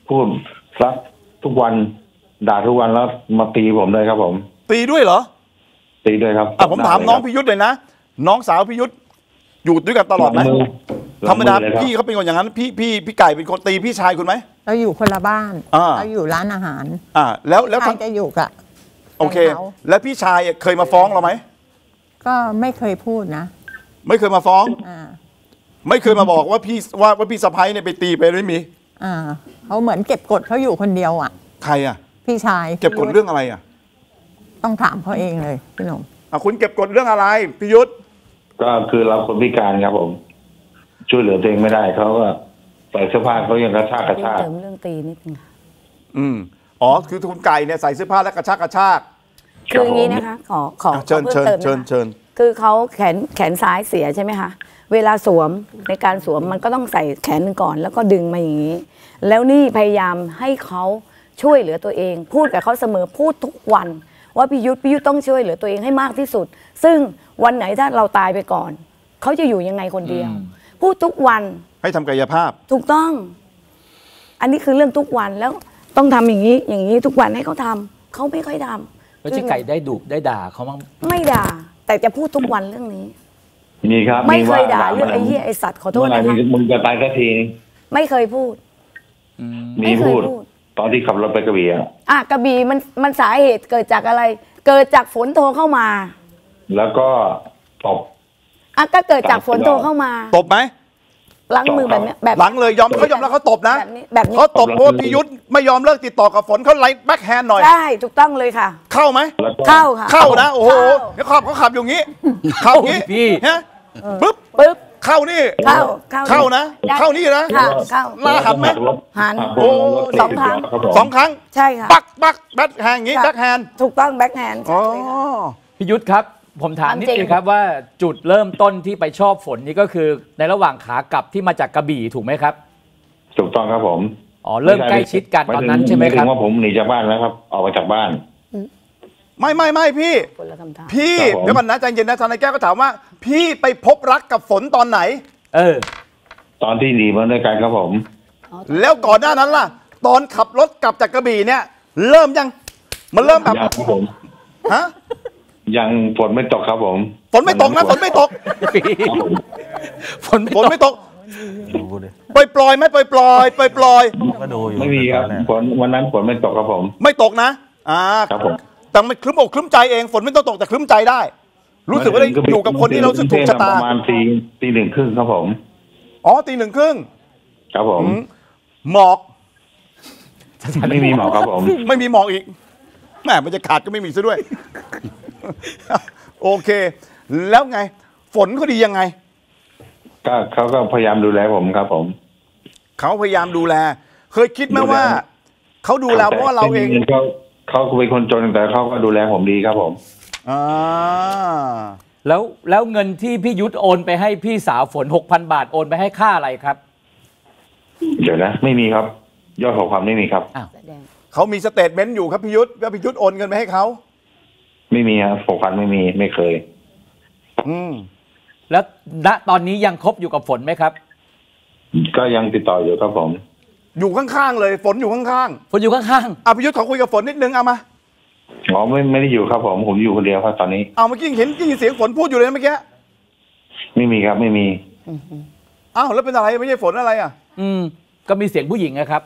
พูดซักทุกวันด่าทุกวันแล้วมาตีผมเลยครับผมตีด้วยเหรอตีด้วยครับอ่ะผมถามน้องพิยุทธ์เลยนะน้องสาวพิยุทธ์อยู่ด้วยกันตลอดไหมธรรมดาพี่เขาเป็นคนอย่างนั้นพี่พี่พี่ไก่เป็นคนตีพี่ชายคุณไหมเราอยู่คนละบ้านอ่าเราอยู่ร้านอาหารอ่าแล้วแล้วใครทั้งจะอยู่กับโอเคเขาแล้วพี่ชายเคยมาฟ้องเราไหมก็ไม่เคยพูดนะไม่เคยมาฟ้องอ่าไม่เคยมาบอกว่าพี่ว่าว่าพี่สะพ้ายเนี่ยไปตีไปไม่มีอ่าเขาเหมือนเก็บกดเขาอยู่คนเดียวอ่ะใครอ่ะพี่ชายเก็บกดเรื่องอะไรอ่ะต้องถามเขาเองเลยพี่หนุ่มอ่ะคุณเก็บกดเรื่องอะไรพิยุทธ์ก็คือเราคนพิการครับผม ช่วยเหลือตัวเองไม่ได้เขาก็ใส่เสื้อผ้าเขายังกระชากกระชากเติมเรื่องตีนิดนึงค่ะอืมอ๋อคือคุณไก่เนี่ยใส่เสื้อผ้าและกระชากกระชากคืออย่างนี้นะคะ ขอขออ่ะเชิญขอเชิญพิ่มติมเชิญนะคะเชิญคือเขาแขนแขนซ้ายเสียใช่ไหมคะเวลาสวมในการสวมมันก็ต้องใส่แขนหนึ่งก่อนแล้วก็ดึงมาอย่างนี้ แล้วนี่พยายามให้เขาช่วยเหลือตัวเอง พูดกับเขาเสมอพูดทุกวัน ว่าพิยุทธพิยุทธต้องช่วยเหลือตัวเองให้มากที่สุด ซึ่งวันไหนถ้าเราตายไปก่อนเขาจะอยู่ยังไงคนเดียว พูดทุกวันให้ทำกายภาพถูกต้อง อันนี้คือเรื่องทุกวันแล้วต้องทำอย่างนี้อย่างนี้ทุกวันให้เขาทำเขาไม่ค่อยทำแล้วพี่ไก่ได้ดุได้ด่าเขาบ้างไม่ด่า แต่จะพูดทุกวันเรื่องนี้มีครับไม่เคยว่ด่าเรื่องมันไอ้เหี้ยไอ้สัตว์ขอโทเมื่ษอไหร่นะคะมึงจะตายสักทีไม่เคยพูดมีไม่เคยพูดพูดตอนที่ขับรถไปกระบี่อะอ่ะกระบี่มันมันสาเหตุเกิดจากอะไร เกิดจากฝนโทรเข้ามาแล้วก็ตบอ่ะก็เกิดจากฝนโทรเข้ามาตบไหมล้างมือแบบเนี้ยแบบหลังเลยยอมเขายอมแล้วเขาตบนะแบบนี้แบบนี้เขาตบเพราะว่าพิยุทธ์ไม่ยอมเลิกติดต่อกับฝนเขาไล่แบ็คแฮนด์หน่อยใช่ถูกต้องเลยค่ะเข้าไหมแล้วก็เข้าค่ะเข้านะโอ้โหเข้าเดี๋ยวขับเขาขับอยู่งี้ เข้างี้โอ้ยพี่ฮะปึ๊บปึ๊บเข้านี่เข้าเข้าเข้านะได้เข้านี่นะค่ะเข้าหน้าหันไหมรถหันโอ้สองครั้งสองครั้งใช่ค่ะปักปักแบ็คแฮนด์อย่างงี้ค่ะแบ็คแฮนด์ถูกต้องแบ็คแฮนด์อ๋อพี่ยุทธครับ ผมถามนิดทำจริงนึงครับว่าจุดเริ่มต้นที่ไปชอบฝนนี่ก็คือในระหว่างขากลับที่มาจากกระบี่ถูกไหมครับถูกต้องครับผมอ๋อเริ่มใกล้ชิดกันตอนนั้นใช่ไหมครับถึงว่าผมหนีจากบ้านแล้วครับ ออกมาจากบ้านไม่ไม่ไม่พี่คนละคำถามพี่ครับผมเดี๋ยวก่อนนะใจเย็นนะทนายแก้วก็ถามว่า พี่ไปพบรักกับฝนตอนไหนเออตอนที่หนีมาด้วยกันครับผมแล้วก่อนหน้านั้นล่ะ ตอนขับรถกลับจากกระบี่เนี่ย เริ่มยัง มันเริ่มแบบยังครับผมฮะยังฝนไม่ตกครับผมฝนไม่ตกนะฝนไม่ตกฝนไม่ฝนตกไม่ตกดูดิปล่อยปล่อยๆไหมปล่อยปล่อยปล่อยปล่อยก็ดูอยู่ไม่มีครับเนี่ยฝนวันนั้นฝนไม่ตกครับผมๆไม่ตกนะอ่าครับผมแต่มันคลึ้มอกคลึ้มใจเองฝนไม่ต้องตกแต่คลึ้มใจได้ รู้สึกว่าได้อยู่กับคนที่เรารู้สึกถูกชะตาประมาณตีตีหนึ่งครึ่งครับผมอ๋อตีหนึ่งครึ่งครับผมอืมหมอกไม่มีหมอกครับผมไม่มีหมอกอีกแหมบรรยากาศก็ไม่มีซะด้วย โอเค แล้วไง ฝนเขาดียังไงก็เขาก็พยายามดูแลผมครับผมเขาพยายามดูแล เคยคิดไหมว่า เขาดูแลเพราะว่าเราเองเขาเขาเป็นคนจนแต่เขาก็ดูแลผมดีครับผมอ่าแล้วแล้วเงินที่พี่ยุทธโอนไปให้พี่สาวฝน หกพัน บาทโอนไปให้ค่าอะไรครับเดี๋ยวนะ ไม่มีครับ ยอดของความไม่มีครับอ้าวแสดงเขามีสเตทเมนต์อยู่ครับพิยุทธ์ว่าพิยุทธ์โอนเงินไปให้เขาไม่มีครับหกพันไม่มีไม่เคยอืมแล้วณตอนนี้ยังคบอยู่กับฝนไหมครับก็ยังติดต่ออยู่ครับผมอยู่ข้างๆเลย ฝนอยู่ข้างฝนอยู่ข้างๆอ่ะพิยุทธ์ขอคุยกับฝนนิดนึงเอามาอ๋อไม่ไม่ได้อยู่ครับผม ผมอยู่คนเดียวครับตอนนี้เอาเมื่อกี้เห็นได้ยินเสียงฝนพูดอยู่เลยนะเมื่อกี้ไม่มีครับไม่มีอ้าวแล้วเป็นอะไรไม่ใช่ฝนอะไรอ่ะๆอืมก็มีเสียงผู้หญิงนะครับ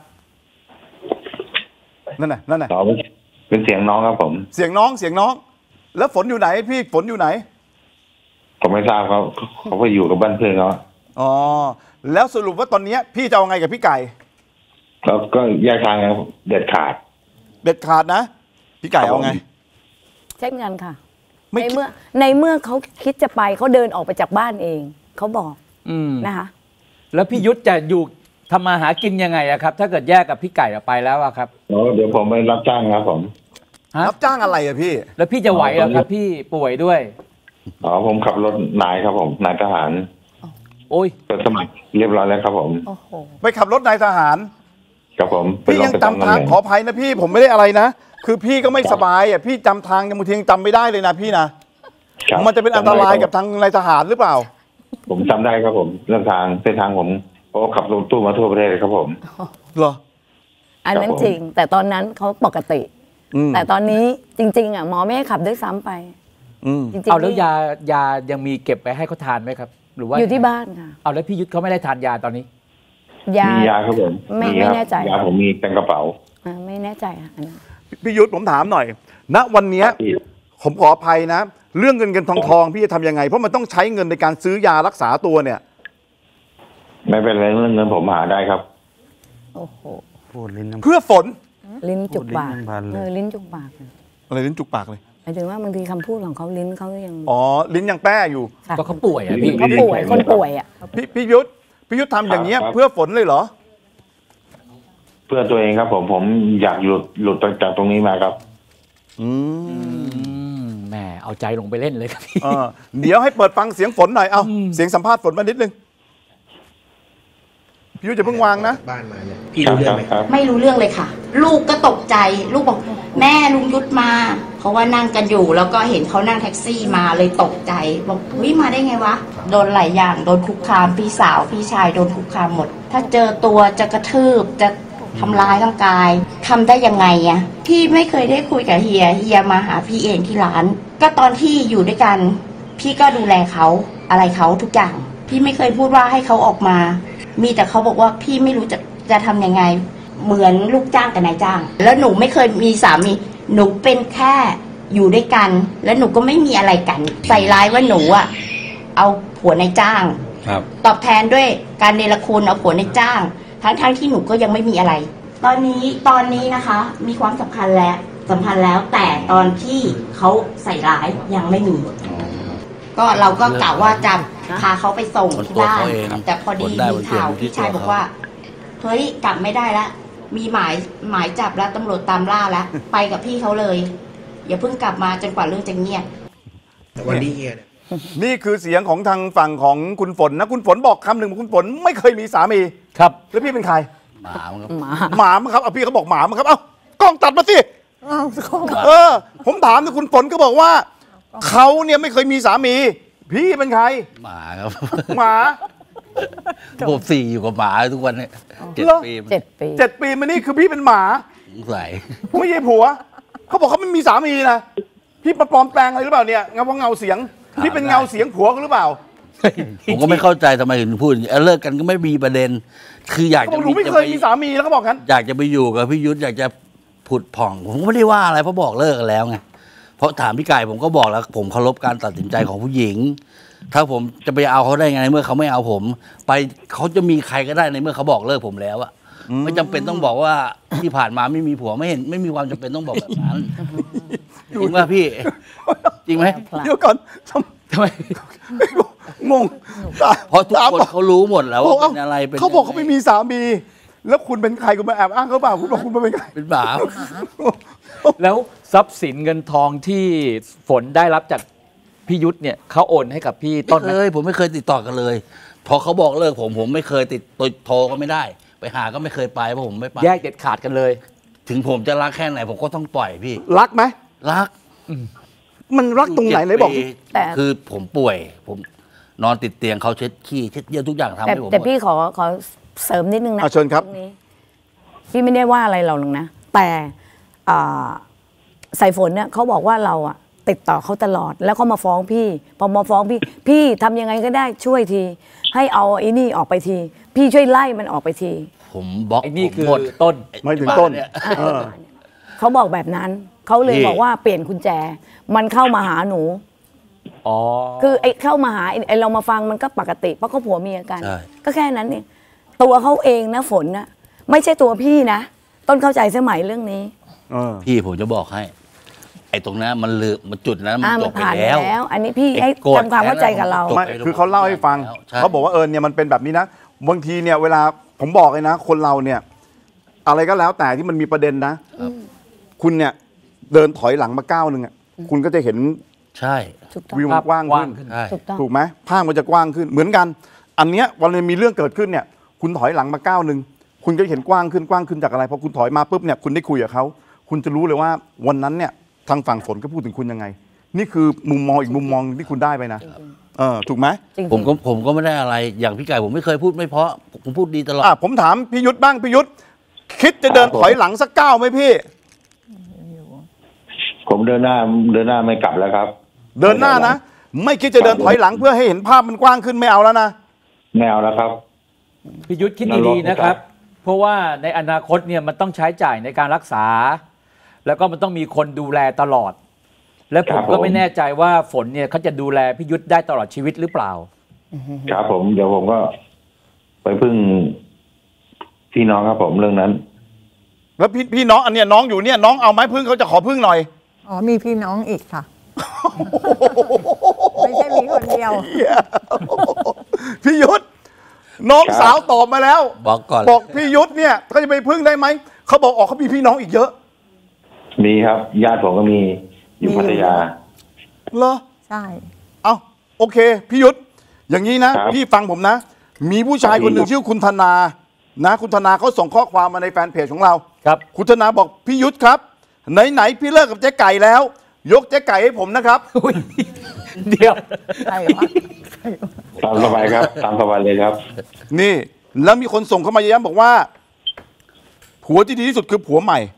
นั่นน่ะนั่นน่ะต่อเป็นเสียงน้องครับผมเสียงน้องเสียงน้อง แล้วฝนอยู่ไหนพี่ฝนอยู่ไหนผมไม่ทราบเขาเขาไปอยู่กับบ้านเพื่อนเขาอ๋อแล้วสรุปว่าตอนเนี้ยพี่จะเอาไงกับพี่ไก่แล้วก็แยกทางกันเด็ดขาดเด็ดขาดนะ พี่ไก่เอาไงเช่นกันค่ะไม่ในคิดเมื่อในเมื่อเขาคิดจะไปเขาเดินออกไปจากบ้านเองเขาบอกอืมนะคะแล้วพี่ยุทธจะอยู่ทำมาหากินยังไงอะครับ ถ้าเกิดแยกกับพี่ไก่ออกไปแล้วอะครับอ๋อเดี๋ยวผมไปรับจ้างครับผมฮะรับจ้างอะไรอะพี่แล้วพี่จะไหวเหรอครับ พี่ป่วยด้วยอ๋อผมขับรถนายครับผมนายทหารโอ้ยก็สมัครเรียบร้อยแล้วครับผมโอ้โหไปขับรถนายทหารครับผมไปพี่ลยังไปจำทางตำแหน่ขออภัยนะพี่ผมไม่ได้อะไรนะ คือพี่ก็ไม่สบายอ่ะพี่จำทางยังบางทียังจำไม่ได้เลยนะพี่นะครับ มันจะเป็นอันตรายกับทางนายทหารหรือเปล่าผมจำได้ครับผมเรื่องทางเส้นทางผมเพราะว่าขับรถตู้มาทั่วประเทศเลยครับผมเหรออันนั้นจริง แต่ตอนนั้นเขาปกติอืมแต่ตอนนี้จริงๆอ่ะหมอไม่ให้ขับด้วยซ้ำไปอืมจริงๆเอาแล้วยายายังมีเก็บไปให้เขาทานไหมครับ หรือว่าอยู่ที่บ้านค่ะเอาแล้วพี่ยุทธเขาไม่ได้ทานยาตอนนี้ยามียาครับผมไม่ครับไม่แน่ใจยาผมมีเต็มกระเป๋าอ่าไม่แน่ใจอ่ะอันนั้นพี่ยุทธผมถามหน่อย ณวันเนี้ยพี่ผมขออภัยนะ เรื่องเงินเงินทองทองพี่จะทำยังไง เพราะมันต้องใช้เงินในการซื้อยารักษาตัวเนี่ยไม่เป็นไรเรื่องเงินผมหาได้ครับโอ้โหพูดลิ้นน้ำเพื่อฝนลิ้นจุกปากพูดลิ้นพันเลยเออลิ้นจุกปากอะไรลิ้นจุกปากเลยหมายถึงว่าบางทีคำพูดของเขาลิ้นเขายังอ๋อลิ้นยังแป้อยู่ค่ะก็เขาป่วยอ่ะพี่เขาป่วยคนป่วยอ่ะพี่พี่ยุทธพี่ยุทธทำอย่างเงี้ยครับเพื่อฝนเลยเหรอเพื่อตัวเองครับ ผมผมอยากหลุดหลุดจากตรงนี้มาครับอืมอืมแหมเอาใจลงไปเล่นเลยครับพี่เออเดี๋ยวให้เปิดฟังเสียงฝนหน่อย เอาเสียงสัมภาษณ์ฝนมานิดนึง พี่ยุทธจะเพิ่งวางนะบ้านมาเนี่ยพี่รู้เรื่องไหมครับไม่รู้เรื่องเลยค่ะ ลูกก็ตกใจ ลูกบอกแม่ลุงยุทธมา เพราะว่านั่งกันอยู่ แล้วก็เห็นเขานั่งแท็กซี่มาเลยตกใจ บอกเฮ้ยมาได้ไงวะ โดนหลายอย่างโดนคุกคามพี่สาวพี่ชายโดนคุกคามหมด ถ้าเจอตัวจะกระทืบจะทำร้ายร่างกายทำได้ยังไงอะพี่ไม่เคยได้คุยกับเฮียเฮียมาหาพี่เองที่ร้าน ก็ตอนที่อยู่ด้วยกัน พี่ก็ดูแลเขาอะไรเขาทุกอย่าง พี่ไม่เคยพูดว่าให้เขาออกมา มีแต่เขาบอกว่าพี่ไม่รู้จะจะทำยังไง เหมือนลูกจ้างกับนายจ้าง แล้วหนูไม่เคยมีสามี หนูเป็นแค่อยู่ด้วยกัน แล้วหนูก็ไม่มีอะไรกัน ใส่ร้ายว่าหนูอะเอาผัวนายจ้างครับตอบแทนด้วยการเนรคุณเอาผัวนายจ้าง ทั้งๆ ทที่หนูก็ยังไม่มีอะไร ตอนนี้ตอนนี้นะคะ มีความสัมพันธ์แล้วสัมพันธ์แล้ว แต่ตอนที่เขาใส่ร้ายยังไม่มี ก็เราก็กล่าวว่าจะพาเขาไปส่งที่บ้านคนตัวเขาเองแต่พอดีคนได้มีข่าวคนที่พี่ชายตัวเขาบอกว่าเฮ้ยกลับไม่ได้ละมีหมายหมายจับแล้วตำรวจตามล่าแล้ว ไปกับพี่เขาเลย อย่าเพิ่งกลับมาจนกว่าเรื่องจะเงียบแต่วันนี้เฮียเนี่ยนี่คือเสียงของทางฝั่งของคุณฝนนะ คุณฝนบอกคำหนึ่งคุณฝนไม่เคยมีสามีครับแล้วพี่เป็นใครหมามันครับหมาหมามั้งครับเอาพี่เขาบอกหมามั้งครับ เอ้ากล้องตัดมาสิเออ ผมถามนะคุณฝนก็บอกว่าเขาเนี่ยไม่เคยมีสามี พี่เป็นใครหมาครับหมาผมสี่อยู่กับหมาทุกวันเนี่ยเจ็ดเหรอปีเจ็ดปีเจ็ดปีมานี่คือพี่เป็นหมาสงสัยไม่ใช่ผัว เขาบอกเขาไม่มีสามีนะ พี่มาปลอมแปลงอะไรหรือเปล่าเนี่ยเงาว่าเงาเสียง พี่เป็นเงาเสียงผัวเขาหรือเปล่าผมก็ไม่เข้าใจทำไมถึงพูดอย่างนี้เออเลิกกันก็ไม่มีประเด็น คืออยากเขาบจะอกหนูไม่เคยมีสามีแล้วเขาบอกงั้นอยากจะไปอยู่กับพี่ยุทธอยากจะผุดผ่อง ผมก็ไม่ได้ว่าอะไรเพราะบอกเลิกกันแล้วไงเพราะถามพี่ไก่ผมก็บอกแล้ว ผมเคารพการตัดสินใจของผู้หญิง ถ้าผมจะไปเอาเขาได้ไงในเมื่อเขาไม่เอาผม ไปเขาจะมีใครก็ได้ในเมื่อเขาบอกเลิกผมแล้วอะไม่จำเป็นต้องบอกว่าที่ผ่านมาไม่มีผัวไม่เห็นไม่มีความจำเป็นต้องบอกแบบนั้นจริงป่ะพี่ จริงไหมเดี๋ยวก่อนทำทำไมงงเพราะทุกคนถมเขารู้หมดแล้วว่าเป็นอะไรเป็นเขาบอกเขายังงไม่มีสามี แล้วคุณเป็นใครคุณมาแอบอ้างเขาเปล่าคุณบอกคุณมาเป็นใครเป็นหมาแล้วทรัพย์สินเงินทองที่ฝนได้รับจากพี่ยุทธเนี่ยเขาโอนให้กับพี่ต้นไหมไม่เคยผมไม่เคยติดต่อกันเลย พอเขาบอกเลิกผมผมไม่เคยติดต่อโทรก็ไม่ได้ ไปหาก็ไม่เคยไปเพราะผมไม่ไปแยกเด็ดขาดกันเลยถึงผมจะรักแค่ไหนผมก็ต้องปล่อยพี่รักไหมรักมันรักตรงไหนไหนบอกเจ็ดปีแต่คือผมป่วย ผมนอนติดเตียงเขาเช็ดขี้เช็ดเยี่ยวทุกอย่างทำแต่ให้ผมแต่หมดพี่ขอขอเสริมนิดนึงนะอ่ะเชิญครับตงนี้พี่ไม่ได้ว่าอะไรเราหรอกนะ แต่อ่าสายฝนเนี่ยเขาบอกว่าเราอะติดต่อเขาตลอด แล้วเขามาฟ้องพี่ พอมาฟ้องพี่ พี่ทำยังไงก็ได้ช่วยที ให้เอาไอ้นี่ออกไปที พี่ช่วยไล่มันออกไปทีผมบล็อกไอ้นี่ผมคือหมดต้นไม่ถึงต้นเนี่ยเออเขาบอกแบบนั้น เขาเลยพี่บอกว่าเปลี่ยนกุญแจ มันเข้ามาหาหนูอ๋อคือไอ้เข้ามาหาไอ้ไอ้เรามาฟังมันก็ปกติเพราะเขาผัวเมียกันใช่ก็แค่นั้นเองตัวเขาเองนะฝนนะไม่ใช่ตัวพี่นะ ต้นเข้าใจสมัยเรื่องนี้เออพี่ผมจะบอกให้ ไอ้ตรงนั้นมันลืมมันจุดนั้นมันอ่าจมับนไปผ่านไปแล้วแล้ว อันนี้พี่ให้ไอ้โกรธทำความเข้าใจกับเราจบไม่ไปคือเขาเล่าให้ฟังใช่เขาบอกว่าเออเนี่ยมันเป็นแบบนี้นะ บางทีเนี่ยเวลาผมบอกเลยนะ คนเราเนี่ย อะไรก็แล้วแต่ที่มันมีประเด็นนะ คุณเนี่ยเดินถอยหลังมาก้าวหนึ่งอ่ะ คุณก็จะเห็นใช่ถูกต้องวิวมันกว้างกว้างขึ้นขึ้นใช่ถูกต้องถูกไหมภาพมันจะกว้างขึ้น เหมือนกัน อันเนี้ยวันนี้มีเรื่องเกิดขึ้นเนี่ย คุณถอยหลังมาก้าวหนึ่งคุณก็เห็นกว้างขึ้นกว้างขึ้นจากอะไรพอคุณถอยมาปุ๊บเนี่ยคุณได้คุยกับเขาคุณจะรู้เลยว่าวันนั้นเนี่ยทางฝั่งฝนก็พูดถึงคุณยังไง นี่คือมุมมองอีกมุมมองที่คุณได้ไปนะเออถูกไหมจริงๆผมก็ผมก็ไม่ได้อะไร อย่างพี่ไก่ผมไม่เคยพูดไม่เพราะผมพูดดีตลอดอ่ะผมถามพี่ยุทธบ้างพี่ยุทธคิดจะเดินถอยหลังสักก้าวไหมพี่ผมเดินหน้าเดินหน้าไม่กลับแล้วครับเดินหน้านะไม่คิดจะเดินถอยหลังเพื่อให้เห็นภาพมันกว้างขึ้นไม่เอาแล้วนะไม่เอาแล้วครับพี่ยุทธคิดดีๆนะครับเพราะว่าในอนาคตเนี่ยมันต้องใช้จ่ายในการรักษาแล้วก็มันต้องมีคนดูแลตลอดและผมก็ไม่แน่ใจว่าฝนเนี่ยเขาจะดูแลพี่ยุทธได้ตลอดชีวิตหรือเปล่าครับผมเดี๋ยวผมก็ไปพึ่งพี่น้องครับผมเรื่องนั้นแล้วพี่พี่น้องอันเนี้ยน้องอยู่เนี่ยน้องเอาไม้พึ่งเขาจะขอพึ่งหน่อยอ๋อมีพี่น้องอีกค่ะไม่ใช่มีคนเดียวพี่ยุทธน้องสาวตอบมาแล้วบอกก่อนบอกพี่ยุทธเนี่ยเขาจะไปพึ่งได้ไหมเขาบอกออกเขามีพี่น้องอีกเยอะมีครับญาติผมก็มีอยู่พัทยาเหรอใช่เอาโอเคพี่ยุทธอย่างนี้นะพี่ฟังผมนะมีผู้ชายคนหนึ่งชื่อคุณธนานะคุณธนาเขาส่งข้อความมาในแฟนเพจของเราครับคุณธนาบอกพี่ยุทธครับไหนๆพี่เลิกกับเจ๊ไก่แล้วยกเจ๊ไก่ให้ผมนะครับเดี๋ยวใช่วะตามสบายครับตามสบายเลยครับนี่แล้วมีคนส่งเข้ามาย้ำบอกว่าผัวที่ดีที่สุดคือผัวใหม่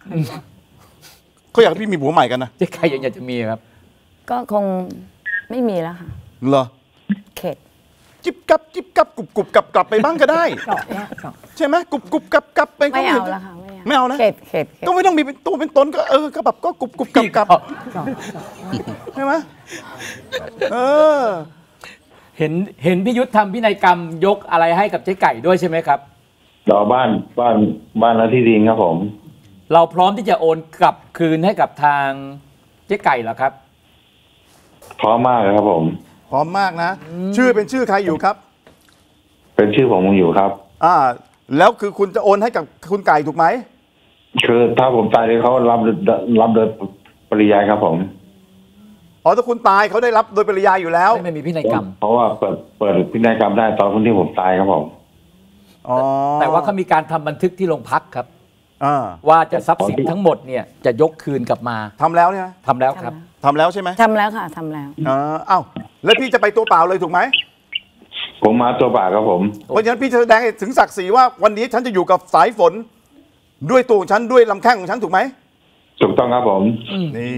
เขาอยากให้พี่มีผัวใหม่กันนะเจ๊ไก่ยังอยากจะมีครับก็คงไม่มีแล้วค่ะเหรอเข็ดจิบกับจิบกับกรุบกรุบกับกลับไปบ้างก็ได้ใช่ไหมกรุบกรุบกับกับไปไม่เอาแล้วค่ะไม่เอานะเข็ดเข็ดก็ไม่ต้องมีเป็นตัวเป็นตนก็เออก็แบบก็กรุบกรุบกับกับใช่ไหมเออเห็นเห็นพี่ยุทธทำพินัยกรรมยกอะไรให้กับเจ๊ไก่ด้วยใช่ไหมครับรอบ้านบ้านบ้านและที่ดินครับผมเราพร้อมที่จะโอนกลับคืนให้กับทางเจ๊ไก่เหรอครับพร้อมมากเลยครับผมพร้อมมากนะชื่อเป็นชื่อใครอยู่ครับเป็นชื่อผมอยู่ครับอ่าแล้วคือคุณจะโอนให้กับคุณไก่ถูกไหมคือถ้าผมตายเลยเขารับรับโดยปริยายครับผมอ๋อถ้าคุณตายเขาได้รับโดยปริยายอยู่แล้วไม่มีพินัยกรรมเพราะว่าเปิดเปิดพินัยกรรมได้ตอนที่ผมตายครับผมอ๋อแต่ว่าเขามีการทำบันทึกที่โรงพักครับว่าจะทรัพย์สินทั้งหมดเนี่ยจะยกคืนกลับมาทำแล้วเนี่ยทำแล้วครับทำแล้วใช่ไหมทำแล้วค่ะทำแล้วอ๋ออ้าวแล้วพี่จะไปตัวเปล่าเลยถูกไหมผมมาตัวเปล่าครับผมเพราะฉะนั้นพี่จะแสดงถึงศักดิ์ศรีว่าวันนี้ฉันจะอยู่กับสายฝนด้วยตัวของฉันด้วยลำแข้งของฉันถูกไหมถูกต้องครับผมนี่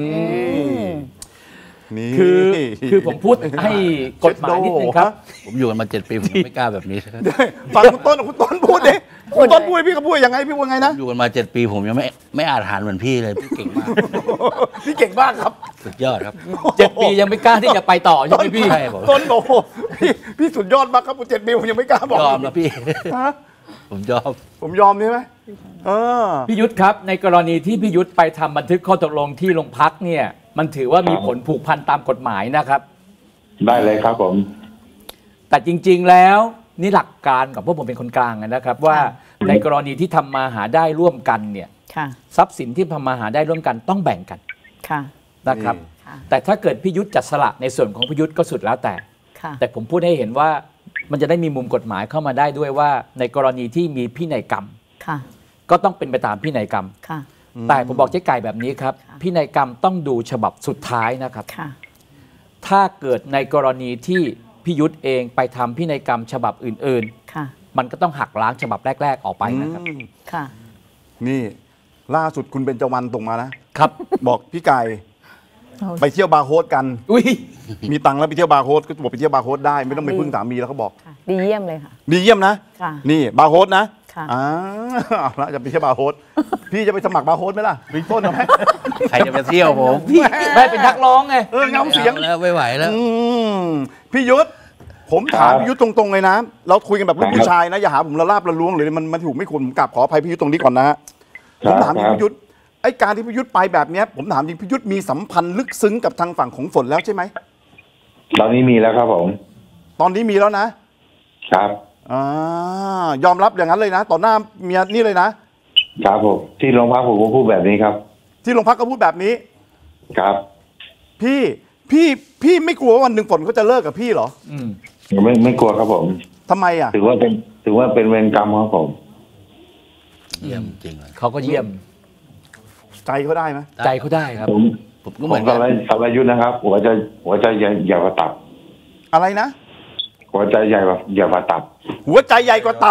นี่คือคือผมพูดให้กฎหมายนิดนึงครับผมอยู่กันมาเจ็ดปีผมไม่กล้าแบบนี้ฟังคุณต้นคุณต้นพูดดิคุณต้นพูดพี่ก็พูดยังไงพี่พูดไงนะอยู่กันมาเจ็ดปีผมยังไม่ไม่อาจหารเหมือนพี่เลยพี่เก่งมากพี่เก่งมากครับสุดยอดครับเจ็ดปียังไม่กล้าที่จะไปต่อใช่ไหมพี่ต้นโอ้พี่พี่สุดยอดมากครับเจ็ดปีผมยังไม่กล้าบอกยอมนะพี่ผมยอมผมยอมใช่ไหมพี่ยุทธครับในกรณีที่พี่ยุทธไปทำบันทึกข้อตกลงที่โรงพักเนี่ยมันถือว่ามีผลผูกพันตามกฎหมายนะครับได้เลยครับผมแต่จริงๆแล้วนี่หลักการกับพวกผมเป็นคนกลางนะครับว่าในกรณีที่ทำมาหาได้ร่วมกันเนี่ยทรัพย์สินที่ทำมาหาได้ร่วมกันต้องแบ่งกันนะครับแต่ถ้าเกิดพี่ยุทธจัดสละในส่วนของพี่ยุทธก็สุดแล้วแต่แต่ผมพูดให้เห็นว่ามันจะได้มีมุมกฎหมายเข้ามาได้ด้วยว่าในกรณีที่มีพินัยกรรมก็ต้องเป็นไปตามพินัยกรรมแต่ผมบอกเจ๊ไก่แบบนี้ครับพินัยกรรมต้องดูฉบับสุดท้ายนะครับถ้าเกิดในกรณีที่พี่ยุทธเองไปทำพินัยกรรมฉบับอื่นๆมันก็ต้องหักล้างฉบับแรกๆออกไปนะครับนี่ล่าสุดคุณเบญจวรรณส่งมานะครับบอกพี่ไก่ไปเที่ยวบาร์โฮสกันมีตังค์แล้วไปเที่ยวบาร์โฮสก็บอกไปเที่ยวบาร์โฮสได้ไม่ต้องไปพึ่งสามีแล้วเขาบอกดีเยี่ยมเลยค่ะดีเยี่ยมนะนี่บาร์โฮสนะอ่าเอาละจะไปเที่ยวบาร์โฮสพี่จะไปสมัครบาร์โฮสไหมล่ะมีต้นไหมใครจะไปเที่ยวผมพี่ไม่เป็นนักร้องไงเออเงาเสียงแล้วไม่ไหวแล้วพี่ยุทธผมถามพี่ยุทธตรงๆเลยนะเราคุยกันแบบลูกผู้ชายนะอย่าหาผมละลาบละล้วงเลยมันมันถูกไม่ควรผมกลับขออภัยพี่ยุทธตรงนี้ก่อนนะผมถามพี่ยุทธไอ้การที่พี่ยุทธไปแบบนี้ผมถามจริงพี่ยุทธมีสัมพันธ์ลึกซึ้งกับทางฝั่งของฝนแล้วใช่ไหมตอนนี้มีแล้วครับผมตอนนี้มีแล้วนะครับอ่ายอมรับอย่างนั้นเลยนะต่อหน้าเมียนี่เลยนะครับผมที่โรงพักผมก็พูดแบบนี้ครับที่โรงพักก็พูดแบบนี้ครับพี่พี่พี่ไม่กลัวว่าวันหนึ่งฝนเขาจะเลิกกับพี่เหรออืมไม่ไม่กลัวครับผมทำไมอ่ะถือว่าเป็นถือว่าเป็นเวรกรรมครับผมเยี่ยมจริงเลยเขาก็เยี่ยมใจเขาได้ไหมใจเขาได้ครับผมผมก็เหมือนกับสารยุทธนะครับหัวใจหัวใจใหญ่ใหญ่กว่าตับอะไรนะหัวใจใหญ่กว่าใหญ่กว่าตับหัวใจใหญ่กว่าตับ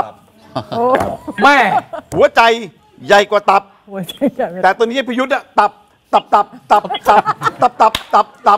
แม่หัวใจใหญ่กว่าตับ แต่ตัวนี้พิยุทธ์อะตับตับตับตับตับตับตับตับตับ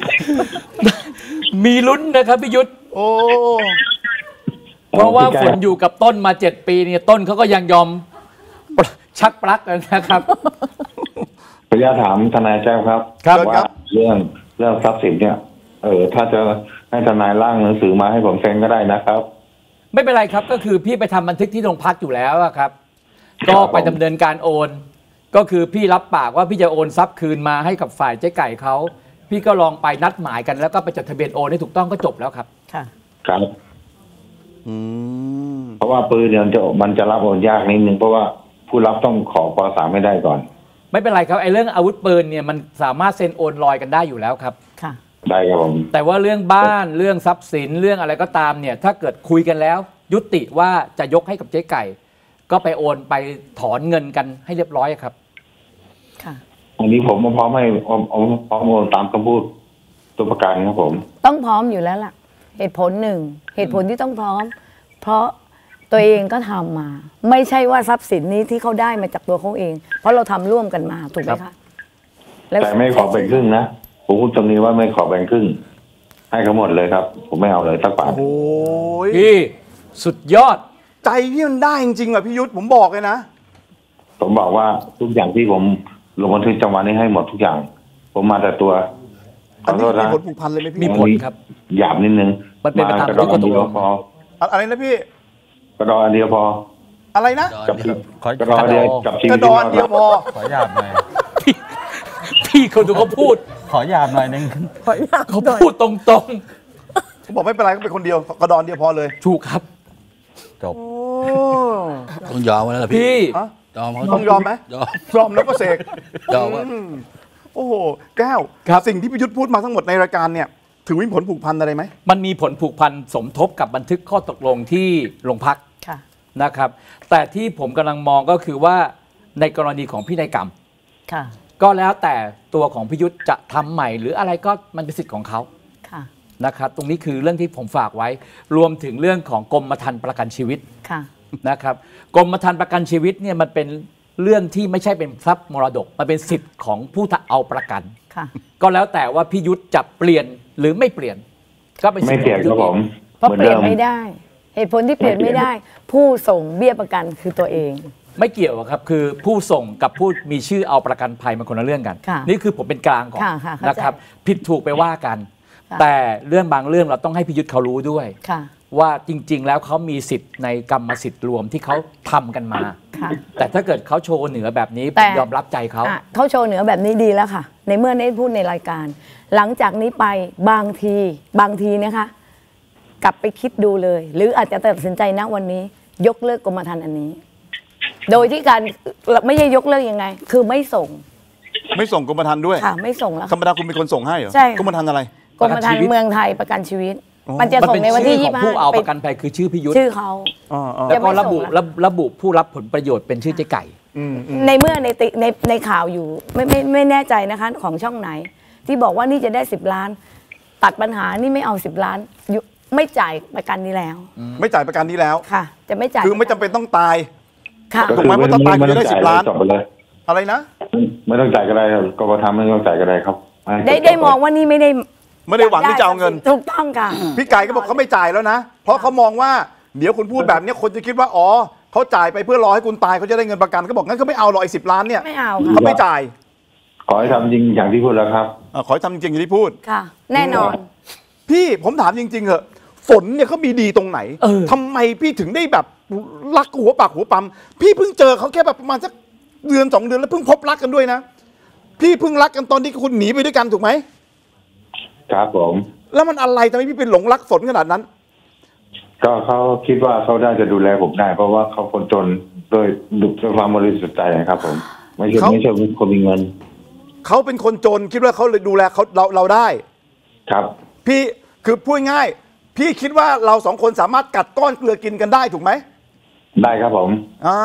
มีลุ้นนะครับพี่ยุทธโอ้เพราะว่าฝนอยู่กับต้นมาเจ็ดปีเนี่ยต้นเขาก็ยังยอมชักปลั๊กนะครับขออนุญาตถามทนายแจ้งครับครับว่าเรื่องเรื่องทรัพย์สินเนี่ย เออถ้าจะให้ทนายร่างหนังสือมาให้ผมเซ็นก็ได้นะครับไม่เป็นไรครับก็คือพี่ไปทำบันทึกที่โรงพักอยู่แล้วอะครับ ก็ไปดำเนินการโอน ก็คือพี่รับปากว่าพี่จะโอนทรัพย์คืนมาให้กับฝ่ายเจ๊ไก่เขาพี่ก็ลองไปนัดหมายกันแล้วก็ไปจดทะเบียนโอนให้ถูกต้องก็จบแล้วครับค่ะครับอืมเพราะว่าปืนเนี่ยมันจะมันจะรับโอนยากนิดนึงเพราะว่าผู้รับต้องขอปสามไม่ได้ก่อนไม่เป็นไรครับไอ้เรื่องอาวุธปืนเนี่ยมันสามารถเซ็นโอนลอยกันได้อยู่แล้วครับค่ะได้ครับผมแต่ว่าเรื่องบ้านเรื่องทรัพย์สินเรื่องอะไรก็ตามเนี่ยถ้าเกิดคุยกันแล้ว ยุติว่าจะยกให้กับเจ๊ไก่ ก็ไปโอนไปถอนเงินกันให้เรียบร้อยครับค่ะอันนี้ผมพร้อมให้พร้อมพร้อมโอนตามคำพูดตัวประกันครับผมต้องพร้อมอยู่แล้วล่ะ เหตุผลหนึ่งเหตุผลที่ต้องพร้อม เพราะตัวเองก็ทำมา ไม่ใช่ว่าทรัพย์สินนี้ที่เขาได้มาจากตัวเขาเอง เพราะเราทำร่วมกันมาถูกไหมคะล้วแต่ไม่ขอแบ่งครึ่งนะผมพูดตรงนี้ว่าไม่ขอแบ่งครึ่ง ให้เขาหมดเลยครับ ผมไม่เอาเลยสักบาทโอ้ยพี่สุดยอดใจพี่มันได้จริงๆว่ะพี่ยุทธผมบอกเลยนะผมบอกว่าทุกอย่างที่ผมลงบันทึกประจำวันนี้ให้หมดทุกอย่าง ผมมาแต่ตัวขอัอน โทนี้ษมีนะผลผูกพันเลยไหมพี่มีผลครับหยาบนิดนึงมันเป็นไปตามกระดองอันเดียวพออะอะไรนะพี่กระดองอันเดียวพออะไรนะกับขอกระดองอันเดียวกับชีกวิระตดอนเดียวพอขอหยาบหน่อยพี่พี่คนดูเขาพูดขอหยาบหน่อยนึงขออนุญาตเขาหน่อยพูดตรงผมบอกไม่เป็นไรก็เป็นคนเดียวกระดอนเดียวพอเลยๆถูกครับจบโอ้ต้องยอมไว้แล้วล่ะพี่พี่ฮะยอมเขาต้องยอมไหมยอมยอมแล้วก็เสกยอมว่าอืมโอ้โหแก้วครับสิ่งที่พี่ยุทธพูดมาทั้งหมดในรายการเนี่ยถือมีผลผูกพันอะไรไหมมันมีผลผูกพันสมทบกับบันทึกข้อตกลงที่โรงพักค่ะนะครับ แต่ที่ผมกำลังมองก็คือว่าในกรณีของพินัยกรรมค่ะก็แล้วแต่ตัวของพิยุทธจะทำใหม่หรืออะไรก็มันเป็นสิทธิ์ของเขาค่ะนะครับ ตรงนี้คือเรื่องที่ผมฝากไว้ รวมถึงเรื่องของกรมธรรม์ประกันชีวิตค่ะนะครับกรมธรรม์ประกันชีวิตเนี่ยมันเป็นเรื่องที่ไม่ใช่เป็นทรัพย์มรดกมันเป็นสิทธิ์ของผู้เอาประกันค่ะก็แล้วแต่ว่าพิยุทธจะเปลี่ยนหรือไม่เปลี่ยน ก็เป็นสิไม่ทธิ์เปลี่ยนของครับพิยุทธผมเพราะหมือนเปลี่ยนดิไม่ได้ เหตุผลที่เปลี่ยนไม่ได้ ผู้ส่งเบี้ยประกันคือตัวเองไม่เกี่ยวครับคือผู้ส่งกับผู้มีชื่อเอาประกันภัยมันคนละเรื่องกันค่ะนี่คือผมเป็นกลางก่อนค่ะค่ะเข้าใจนะครับผิดถูกไปว่ากันค่ะแต่เรื่องบางเรื่องเราต้องให้พิยุทธเขารู้ด้วยค่ะว่าจริง ๆ แล้วเขามีสิทธิ์ในกรรมสิทธิ์รวมที่เขาทำกันมาค่ะแต่ถ้าเกิดเขาโชว์เหนือแบบนี้ผแต่มยอมรับใจเขาอ่ะเขาโชว์เหนือแบบนี้ดีแล้วค่ะ ในเมื่อได้พูดในรายการ หลังจากนี้ไปบางทีบางทีนะคะ กลับไปคิดดูเลย หรืออาจจะตัดสินใจณวันนี้ ยกเลิกกรมธรรม์อันนี้ โดยที่การไม่ใช่ยกเลิกยังไง คือไม่ส่งไม่ส่งกรมธรรม์ด้วยค่ะ ไม่ส่งแล้วธรรมดาคุณเป็นคนส่งให้เหรอใช่ค่ะกรมธรรม์อะไรกรมธรรม์เมืองไทยประกันชีวิตอ๋อมันจะมันส่งเป็นในวันชื่ที่อขยี่องสิบห้าผู้เอาเป็ปนระกันภัยคือชื่อพิยุทธชื่อเขาอ๋ออ๋อแล้วก็จะไม่ระบุส่งละระระบุผู้รับผลประโยชน์เป็นชื่อเจ๊ไก่อืมอืมในเมื่อในติในในข่าวอยู่ไม่ไม่ไม่แน่ใจนะคะของช่องไหน ที่บอกว่านี่จะได้สิบล้าน ตัดปัญหานี่ไม่เอาสิบล้านอยู่ไม่จ่ายประกันนี้แล้วไม่จ่ายประกันนี้แล้วค่ะ จะไม่จ่ายคือไม่จำเป็นต้องตายค่ะถูกไหมว่าต้องตายคุณจะได้สิบล้านจบไปเลยอะไรนะไม่ต้องจ่ายก็ได้ครับกรมธรรม์ไม่ต้องจ่ายก็ได้ครับให้ได้ได้มองว่านี่ไม่ได้ไม่ได้หวังที่จะเอาเงินถูกต้องค่ะพี่ไก่ก็บอกเขาไม่จ่ายแล้วนะ เพราะเขามองว่าเดี๋ยวคุณพูดแบบนี้คนจะคิดว่าอ๋อเขาจ่ายไปเพื่อรอให้คุณตายเขาจะได้เงินประกันเขาบอกงั้นก็ไม่เอาหรอกไอ้สิบล้านเนี่ยไม่เอาค่ะเขาไม่จ่ายขอให้ทำจริงอย่างที่พูดแล้วครับอ่ะขอให้ทำจริงๆอย่างที่พูดค่ะ แน่นอนพี่ผมถามจริงๆเหอะฝนเนี่ยเขามีดีตรงไหนเออทำไมพี่ถึงได้แบบรักหัวปากหัวปั๊มพี่เพิ่งเจอเขาแค่แบบประมาณสักเดือนสองเดือนแล้วเพิ่งพบรักกันด้วยนะพี่เพิ่งรักกันตอนที่คุณหนีไปด้วยกันถูกไหมครับผมแล้วมันอะไรทำไมพี่เป็นหลงรักฝนขนาดนั้นก็เขาคิดว่าเขาได้จะดูแลผมได้ เพราะว่าเขาคนจนโดยด้วยความบริสุทธิ์ใจนะครับผม ไม่ใช่เขาไม่ใช่คนมีเงินเขาเป็นคนจนคิดว่าเขาเลยดูแลเขาเราเราได้ครับพี่คือพูดง่ายพี่คิดว่าเราสองคนสามารถกัดก้อนเกลือกินกันได้ถูกไหมได้ครับผมอ่า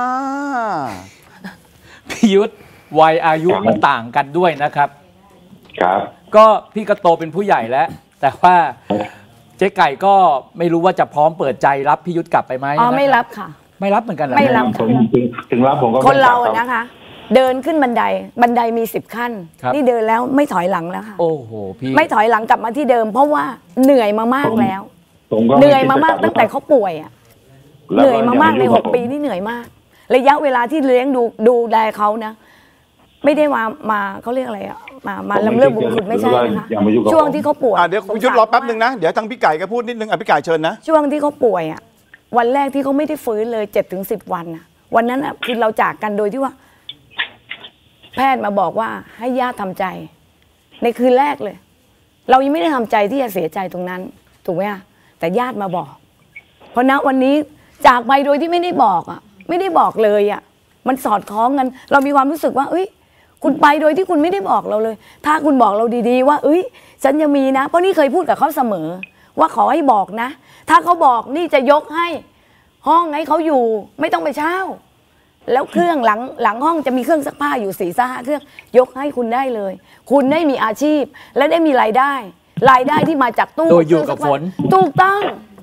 พิยุทธวัยอายุมันต่างกันด้วยนะครับครับก็พี่ก็โตเป็นผู้ใหญ่แล้ว แต่ว่าเจ๊ไก่ก็ไม่รู้ว่าจะพร้อมเปิดใจรับพิยุทธกลับไปไหมอ๋อนะไม่รับค่ะไม่รับเหมือนกันเหรอไม่รับผมถึงถึงรับผมก็คนเราไม่กลับนะคะ เดินขึ้นบันไดบันไดมีสิบขั้นครับนี่เดินแล้วไม่ถอยหลังแล้วค่ะโอ้โหพี่ไม่ถอยหลังกลับมาที่เดิม เพราะว่าเหนื่อยมามากแล้วผมก็เหนื่อยมามากตั้งแต่เขาป่วยอ่ะแล้วเหนื่อยมามากในอย่หกปีนี่เหนื่อยมาก ระยะเวลาที่เลี้ยงดูดูแลเขานะ ไม่ได้มามาเขาเรียกอะไรอ่ะมามาลำเลิกบุญคุณไม่ใช่นะคะอย่ามายุ่งกับผมช่วงที่เขาป่วยอ่ะเดี๋ยวคุณยุทธรอแป๊บหนึ่งนะเดี๋ยวทางพี่ไก่ก็พูดนิดนึงอ่ะพี่ไก่เชิญนะช่วงที่เขาป่วยอ่ะวันแรกที่เขาไม่ได้ฟื้นเลยเจ็ดถึงสิบวันอ่ะ วันนั้นอ่ะคือเราจากกันโดยที่ว่า แพทย์มาบอกว่าให้ญาติทำใจ ในคืนแรกเลย เรายังไม่ได้ทำใจที่จะเสียใจตรงนั้น ถูกไหมอ่ะแต่ญาติมาบอก เพราะณวันนี้จากไปโดยที่ไม่ได้บอกอ่ะ ไม่ได้บอกเลยอ่ะ มันสอดคล้องกัน เรามีความรู้สึกว่าเอ้ยคุณไปโดยที่คุณไม่ได้บอกเราเลย ถ้าคุณบอกเราดีๆว่าเอ้ยฉันยังมีนะเพราะนี่เคยพูดกับเขาเสมอ ว่าขอให้บอกนะ ถ้าเขาบอกนี่จะยกให้ ห้องให้เขาอยู่ไม่ต้องไปเช่า แล้วเครื่องหลังหลังห้องจะมีเครื่องซักผ้าอยู่สี่ห้าเครื่องยกให้คุณได้เลย คุณได้มีอาชีพและได้มีรายได้ รายได้ที่มาจากตู้โดยอยู่กับฝนถูกต้อง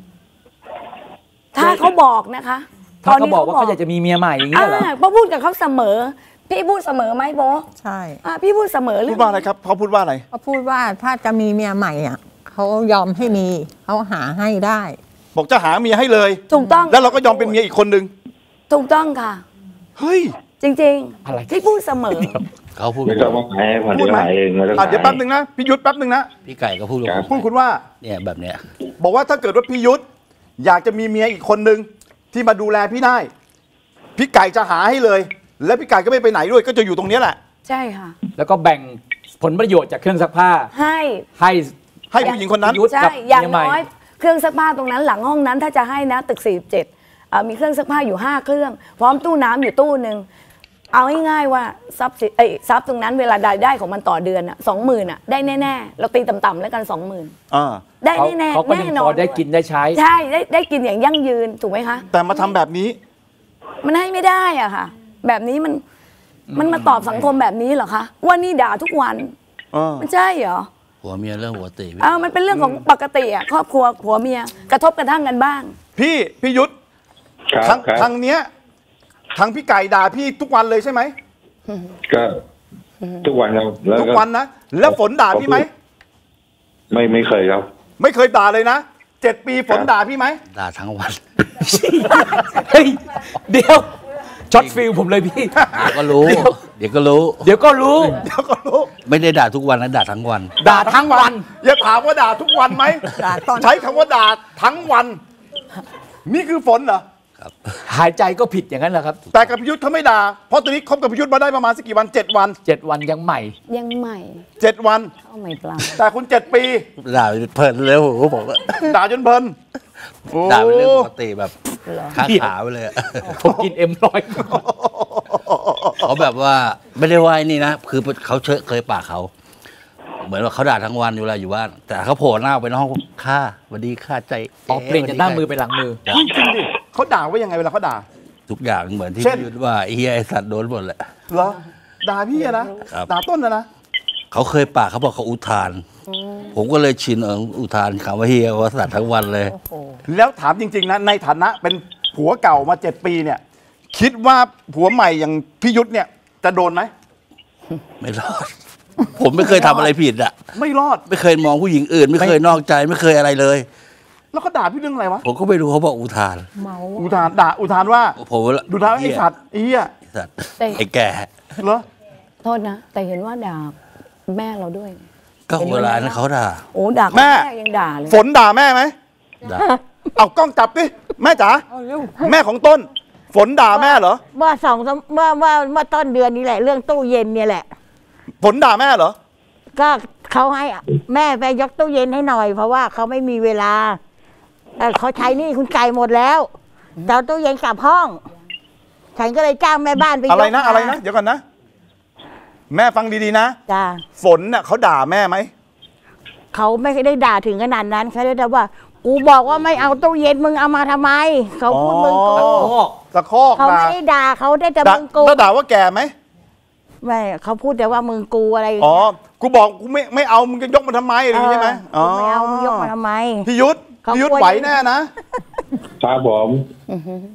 ถ้าเขาบอกนะคะถ้าเขาบอกว่าเขาอยากจะมีเมียใหม่อย่างเงี้ยเหรออ่าเพราะพูดกับเขาเสมอ พี่พูดเสมอไหมโบใช่อ่าพี่พูดเสมอพูเรื่ดว่าอะไรครับเขาพูดว่าอะไรเขาพูดว่าถ้าจะมีเมียใหม่อ่ะเขายอมให้มีเขาหาให้ได้บอกจะหาเมียให้เลยถูกต้องแล้วเราก็ยอมเป็นเมียอีกคนนึงถูกต้องค่ะเฮ้ยจริงอะไรๆพี่พูดเสมอเขาพูดไม่ต้องมาขายให้ผมพูดเดี๋ยวไหมขายเองไม่ต้องอ่ะขายเดี๋ยวแป๊บหนึ่งนะพี่ยุทธแป๊บหนึ่งนะพี่ไก่ก็พูดกับผมพูดคุณว่าเนี่ยแบบเนี้ยบอกว่าถ้าเกิดว่าพี่ยุทธอยากจะมีเมียอีกคนนึงที่มาดูแลพี่ได้พี่ไก่จะหาให้เลย และพี่ไก่ก็ไม่ไปไหนด้วยก็จะอยู่ตรงนี้แหละใช่ค่ะแล้วก็แบ่งผลประโยชน์จากเครื่องซักผ้าให้ให้ให้ผู้หญิงคนนั้นยุทธใช่กับอย่างเมียใหม่น้อยเครื่องซักผ้าตรงนั้นหลังห้องนั้นถ้าจะให้นะตึกสี่เจ็ดมีเครื่องซักผ้าอยู่ห้าเครื่อง พร้อมตู้น้ำอยู่ตู้หนึ่งเอาง่ายๆว่าทรัพย์สินเอ้ยทรัพย์ตรงนั้นเวลารายได้ของมันต่อเดือนอ่ะสองหมื่นอ่ะได้แน่ๆเราตีต่ำๆแล้วกันสองหมื่นอ่าได้เขาแน่ๆเขาก็ยังแน่นพออน ได้กินได้ใช้ใช่ได้ได้กินอย่างยั่งยืนถูกไหมคะแต่มาทำแบบนี้มันให้ไม่ได้อ่ะค่ะ แบบนี้มันมันมาตอบสังคมแบบนี้เหรอคะว่านี่ด่าทุกวันเออมันใช่เหรอหัวเมียเรื่องหัวตีพี่อ้าวมันเป็นเรื่องของปกติอ่ะครอบครัวผัวเมียกระทบกระทั่งกันบ้างพี่พี่ยุทธครับทางครับทางเนี้ยทางพี่ไก่ด่าพี่ทุกวันเลยใช่ไหมก็ทุกวันครับแล้วทุกก็วันนะแล้วฝนด่าพี่ไหมไม่ไม่เคยครับไม่เคยด่าเลยนะเจ็ดปีฝนด่าพี่ไหมด่าทั้งวันเฮ้ยเดี๋ยวช็อตฟิลผมเลยพี่เดี๋ยวก็รู้ เดี๋ยวก็รู้เดี๋ยวก็รู้เดี๋ยวก็รู้ไม่ได้ด่าทุกวันนะด่าทั้งวันด่าทั้งวัน อย่าถามว่าด่าทุกวันไหมด่าตอนใช้คำว่าด่าทั้งวัน นี่คือฝนเหรอหายใจก็ผิดอย่างนั้นแหละครับแต่กับพิยุทธ์เขาไม่ด่าเพราะตอนนี้คบกับพิยุทธ์มาได้ประมาณสักกี่วันเจ็ดวันเจ็ดวันยังใหม่ยังใหม่เจ็ดวันเข้าใหม่เปล่าแต่คุณเจ็ดปีด่าเพลินเลยโอ้โหบอกว่าด่าจนเพลินโอ้ด่าเป็นเรื่องปกติแบบข้างขาไปเลยอะผมกินเอ็มร้อยเขาแบบว่าไม่ได้ว่าไอ้นี่นะ คือเขาเชยเคยปากเขา เหมือนว่าเขาด่าทั้งวันอยู่เวลาอยู่บ้าน แต่เขาโผล่หน้าไปในห้องค่าสวัสดีค่าใจออกเปลี่ยนจากหน้ามือไปหลังมือจริงดิเขาด่าว่ายังไงเวลาเขาด่าทุกอย่างเหมือนที่เช่นพี่ยุทธว่าไอ้เฮียไอ้สัตว์โดนหมดแหละเหรอด่าพี่อะนะครับ ด่าต้นนะนะเขาเคยปากเขาบอกเขาอุทาน ผมก็เลยชินเอออุทานคำว่าเฮียว่าสัตว์ทั้งวันเลยแล้วถามจริง ๆนะในฐานะเป็นผัวเก่ามาเจ็ดปีเนี่ย คิดว่าผัวใหม่อย่างพี่ยุทธเนี่ยจะโดนไหมไม่รอด ผมไม่เคยทำอะไรผิดอ่ะไม่รอดไม่เคยมองผู้หญิงอื่น ไม่เคยนอกใจไม่เคยอะไรเลยแล้วเขาด่าพี่เรื่องอะไรวะผมก็ไม่รู้เขาบอกอุทานเมาอุทานด่าอุทานว่าผมดูท้าไอ้สัตว์ไอ้เหี้ยไอ้สัตว์แต่ไอ้แก่เหรอโทษนะ แต่เห็นว่าด่าแม่เราด้วยก็เวลานั้นเขาด่าโอ้ด่าแม่ยังด่าเลยฝนด่าแม่ไหมด่าเอากล้องจับดิแม่จ๋าเอาเร็วแม่ของต้น ฝนด่าแม่เหรอเมื่อสองสามเมื่อเมื่อเมื่อต้นเดือนนี้แหละเรื่องตู้เย็นเนี่ยแหละฝนด่าแม่เหรอก็เขาให้แม่ไปยกตู้เย็นให้หน่อย เพราะว่าเขาไม่มีเวลาเอ่อเขาใช้หนี่คุณไก่หมดแล้วแต่เอาตู้เย็นกลับห้อง ฉันก็เลยจ้างแม่บ้านไปยกอะไรนะมาอะไรนะเดี๋ยวก่อนนะ แม่ฟังดีๆนะจ้าฝนน่ะเขาด่าแม่ไหมเขาไม่ได้ด่าถึงขนาดนั้นเขาได้แต่ว่ากูบอกว่าไม่เอาตู้เย็นมึงเอามาทำไม เขาพูดมึงกูตะคอกเขาด่าไม่ได้ด่าเขาได้แต่ด่ามึงกูแล้วด่าว่าแก่ไหมไม่เขาพูดแต่ว่ามึงกูอะไรอย่างอ๋อเงี้ยกูบอกกูไม่ไม่เอามึงจะยกมาทำไมอะไรอย่างงี้ใช่ไหมเออไม่เอามึงยกมาทำไมพี่ยุทธเขาพี่ยุทธกลัวไหวแน่นะครับผม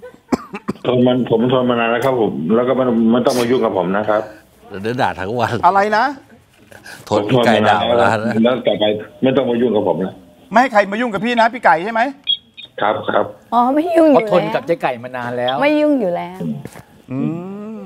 ทนมันผมทนมานานแล้วครับผมแล้วก็มันมันต้องมายุ่งกับผมนะครับเดินด่าทั้งวันอะไรนะทนพี่ไก่ด่ามาแล้วนะแล้วต่อไปไม่ต้องมายุ่งกับผมนะไม่ให้ใครมายุ่งกับพี่นะพี่ไก่ใช่ไหมครับครับอ๋อไม่ยุ่งอเขายู่ทนแล้วกับเจ๊ไก่มานานแล้วไม่ยุ่งอยู่แล้วอืม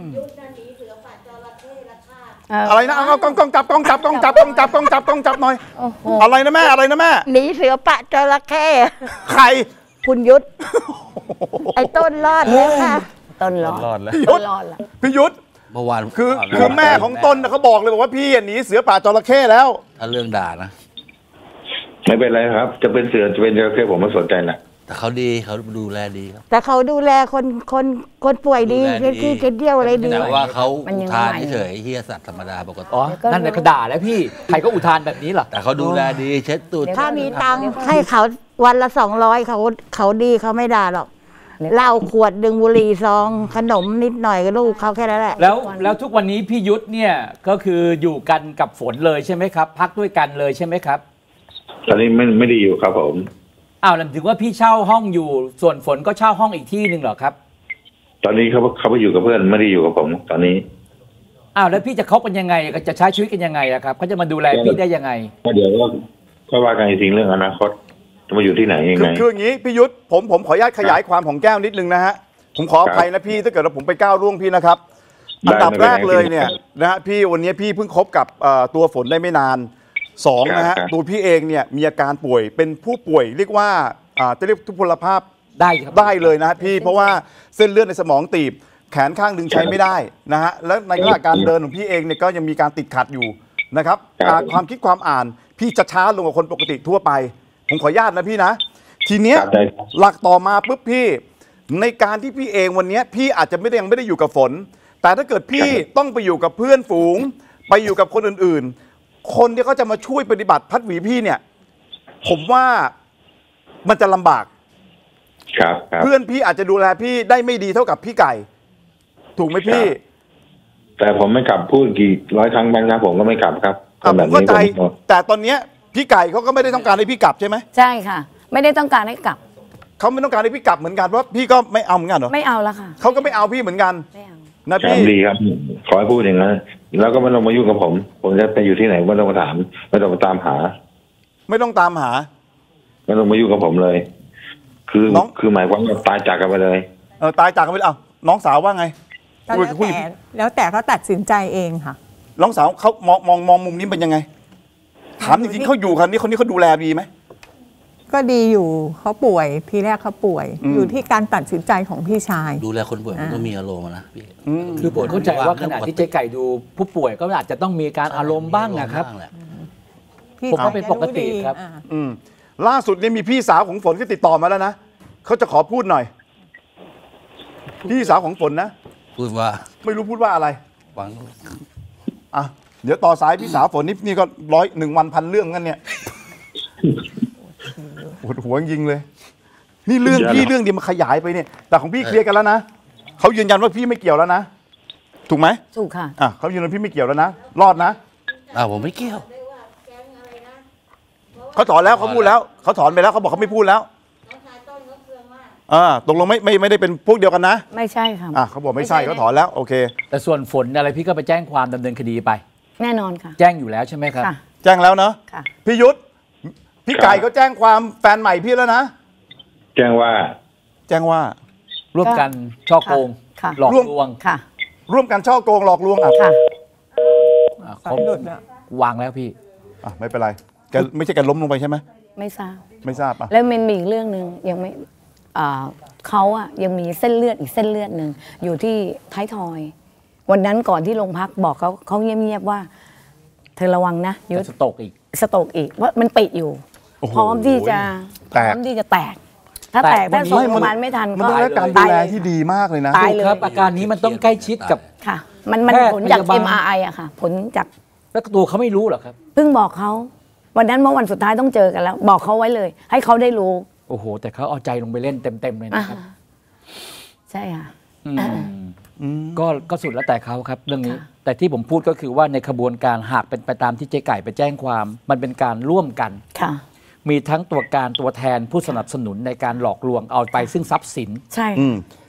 เอออะไรนะเอากล้องกล้องจับกล้องจับกล้องจับกล้องจับกล้องจับกล้องจับหน่อยโอ้โหอะไรนะแม่อะไรนะแม่หนีเสือปะจระเข้ใครคุณยุทธไอ้ต้นรอดแล้วค่ะต้นรอดรอดแล้วต้นรอดละพี่ยุทธเมื่อวานคือคือแม่ของตนน่ะเขาบอกเลยบอกว่าพี่หนีเสือป่าจระเข้แล้วถ้าเรื่องด่านะไม่เป็นไรครับ จะเป็นเสือจะเป็นจระเข้ผมไม่สนใจนะแต่เขาดีเขาดูแลดีครับแต่เขาดูแลคนคนคนป่วยดีดูแลดีที่จะเที่ยวอะไรดีแต่ว่าเขามันยังทานไหวเฉยๆเฮียสัตว์ธรรมดาปกติอ๋อ นั่นแหละก็ด่าแล้วพี่ ใครก็อุทานแบบนี้เหรอแต่เขาดูแลดีเช็ดตูดถ้ามีตังค์ให้เขาวันละสองร้อยเขาเขาดีเขาไม่ด่าหรอกเหล้าขวดดึงบุหรี่ซองขนมนิดหน่อยก็ลูกเขาแค่นั้นแหละแล้วแล้วทุกวันนี้พี่ยุทธเนี่ยก็คืออยู่กันกับฝนเลยใช่ไหมครับ พักด้วยกันเลยใช่ไหมครับตอนนี้ไม่ไม่ได้อยู่ครับผมอ้าวแล้วถึงว่าพี่เช่าห้องอยู่ ส่วนฝนก็เช่าห้องอีกที่หนึ่งเหรอครับตอนนี้เขาเขาไปอยู่กับเพื่อนไม่ได้อยู่กับผม ตอนนี้อ้าวแล้วพี่จะคบกันยังไงจะใช้ชีวิตกันยังไงอะครับเขาจะมาดูแลพี่ได้ยังไงก็เดี๋ยวก็ก็ว่ากันอีกทีเรื่องอนาคตจะมาอยู่ที่ไหนยังคือไงคืออย่างนี้พี่ยุทธผมผมขออนุญาตขยายความของแก้วนิดนึงนะฮะผมขออภัยนะพี่ถ้าเกิดว่าผมไปก้าวล่วงพี่นะครับได้อันดับแรกไม่เป็นไรเลยเนี่ยนะฮะพี่วันนี้พี่เพิ่งคบกับเอ่อตัวฝนได้ไม่นานสองนะฮะครับตัวพี่เองเนี่ยมีอาการป่วยเป็นผู้ป่วยเรียกว่าอ่าจะเรียกทุพพลภาพได้ครับได้เลยนะพี่เพราะว่าเส้นเลือดในสมองตีบแขนข้างหนึ่งใช้ไม่ได้นะฮะแล้วในขณะการเดินของพี่เองเนี่ยก็ยังมีการติดขัดอยู่นะครับอ่าความคิดความอ่านพี่จะช้าลงกว่าคนปกติทั่วไป ผมขออนุญาตนะพี่นะ ทีเนี้ยครับได้หลักต่อมาปุ๊บพี่ ในการที่พี่เองวันเนี้ยพี่อาจจะไม่ได้ยังไม่ได้อยู่กับฝน แต่ถ้าเกิดพี่ต้องไปอยู่กับเพื่อนฝูง ไปอยู่กับคนอื่นๆ คนที่เขาจะมาช่วยปฏิบัติพัดหวีพี่เนี่ย ผมว่ามันจะลำบากครับครับเพื่อนพี่อาจจะดูแลพี่ได้ไม่ดีเท่ากับพี่ไก่ ถูกไหมพี่แต่ผมไม่กลับพูดกี่ร้อยครั้งบางครั้งผมก็ไม่กลับครับอ่ะทำผแบบมนี้เข้าใจผมแต่ตอนเนี้ยพี่ไก่เขาก็ไม่ได้ต้องการให้พี่กลับใช่ไหมใช่ค่ะ ไม่ได้ต้องการให้กลับเขาไม่ต้องการให้พี่กลับเหมือนกันเพราะพี่ก็ไม่เอาเหมือนกันเหรอไม่เอาแล้วค่ะเขาก็ไม่เอาพี่เหมือนกันไม่เอานะครับ พี่ดีครับ ขอให้พูดอย่างนั้นแล้วก็ไม่ต้องมายุ่งกับผม ผมจะไปอยู่ที่ไหนไม่ต้องมาถามไม่ต้องมาตามหาไม่ต้องตามหาไม่ต้องมายุ่งกับผมเลย คือน้องคือหมายความว่าตายจากกันไปเลยเออตายจากกันไปเลยเอาน้องสาวว่าไงก็แล้วแต่แล้วแต่เขาตัดสินใจเองค่ะน้องสาวเขามองมองมองมุมนี้เป็นยังไง ถามจริงๆเขาอยู่คันนี้คนนี้เขาดูแลดีไหมก็ดีอยู่เขาป่วยทีแรกเขาป่วยอืมอยู่ที่การตัดสินใจของพี่ชายดูแลคนป่วยมันต้องมีอารมณ์อะนะพี่คือผมเข้าใจว่าขณะที่เจ๊ไก่ดูผู้ป่วยก็อาจจะต้องมีการอารมณ์บ้างนะครับแหละพี่ผมว่าเป็นปกติชายครับอ่าอืมล่าสุดเนี่ยมีพี่สาวของฝนก็ติดต่อมาแล้วนะเขาจะขอพูดหน่อย พี่สาวของฝนนะพูดว่าไม่รู้พูดว่าอะไรฟังอ่ะเดี๋ยวต่อสายพี่สาวฝนนี่นี่ก็ร้อยหนึ่งวันพันเรื่องกันเนี่ยปวดหัวจริงเลย นี่เรื่องเยอะนะพี่เรื่องเดียวมันขยายไปเนี่ย แต่ของพี่เคลียร์กันแล้วนะเขายืนยันว่าพี่ไม่เกี่ยวแล้วนะถูกไหมถูกค่ะอ่ะเขายืนยันพี่ไม่เกี่ยวแล้วนะรอดนะอ้าวผมไม่เกี่ยวเขาถอนแล้วเขาพูดแล้วเขาถอนไปแล้วเขาบอกเขาไม่พูดแล้วอ่าตกลงไม่ไม่ไม่ได้เป็นพวกเดียวกันนะไม่ใช่ค่ะอ่ะเขาบอกไม่ใช่เขาถอนแล้วโอเคแต่ส่วนฝนอะไรพี่ก็ไปแจ้งความดำเนินคดีไปแน่นอนค่ะแจ้งอยู่แล้วใช่ไหมครับค่ะแจ้งแล้วเนาะค่ะพี่ยุทธพี่ไก่เขาแจ้งความแฟนใหม่พี่แล้วนะแจ้งว่าแจ้งว่าร่วมกันช่อโกงค่ะหลอกร่วมลวงค่ะร่วมกันช่อโกงหลอกลวงอ่ะค่ะอ่ะสายหลุดอะวางแล้วพี่อ่ะไม่เป็นไรแกไม่ใช่แกล้มลงไปใช่ไหมไม่ทราบไม่ทราบอ่ะแล้วมันมีอีกเรื่องหนึ่งยังไม่อ่าเขาอะยังมีเส้นเลือดอีกเส้นเลือดหนึ่งอยู่ที่ท้ายทอย วันนั้นก่อนที่โรงพักบอกเขาเขาเงียบๆว่า เธอระวังนะยุทธสตกอีกสโตรกอีกว่ามันปิดอยู่โอ้โหพร้อมที่จะพแตกร้อมที่จะแตก ถ้าแตกแตกถ้าวันนี้ส่งประมาณไม่ทันมันก็ต้องได้การดูตายแลเลยที่ดีมากเลยนะตาย เลยครับอาการนี้มันต้องใกล้ชิดกับค่ะ มันมันแพทย์ผลจากพยาบาลเอ็ม อาร์ ไอ อะค่ะ ผลจากแล้วตัวเขาไม่รู้เหรอครับเพิ่งบอกเขาวันนั้นเมื่อวันสุดท้ายต้องเจอกันแล้ว บอกเขาไว้เลย ให้เขาได้รู้โอ้โห แต่เขาเอาใจลงไปเล่นเต็มๆเลยนะครับอ่าใช่ค่ะอืมก็ก็สุดแล้วแต่เขาครับเรื่องนี้ค่ะแต่ที่ผมพูดก็คือว่าในขบวนการหากเป็นไปตามที่เจ๊ไก่ไปแจ้งความ มันเป็นการร่วมกันค่ะมีทั้งตัวการตัวแทนผู้สนับสนุนในการหลอกลวงเอาไปซึ่งทรัพย์สินใช่อืม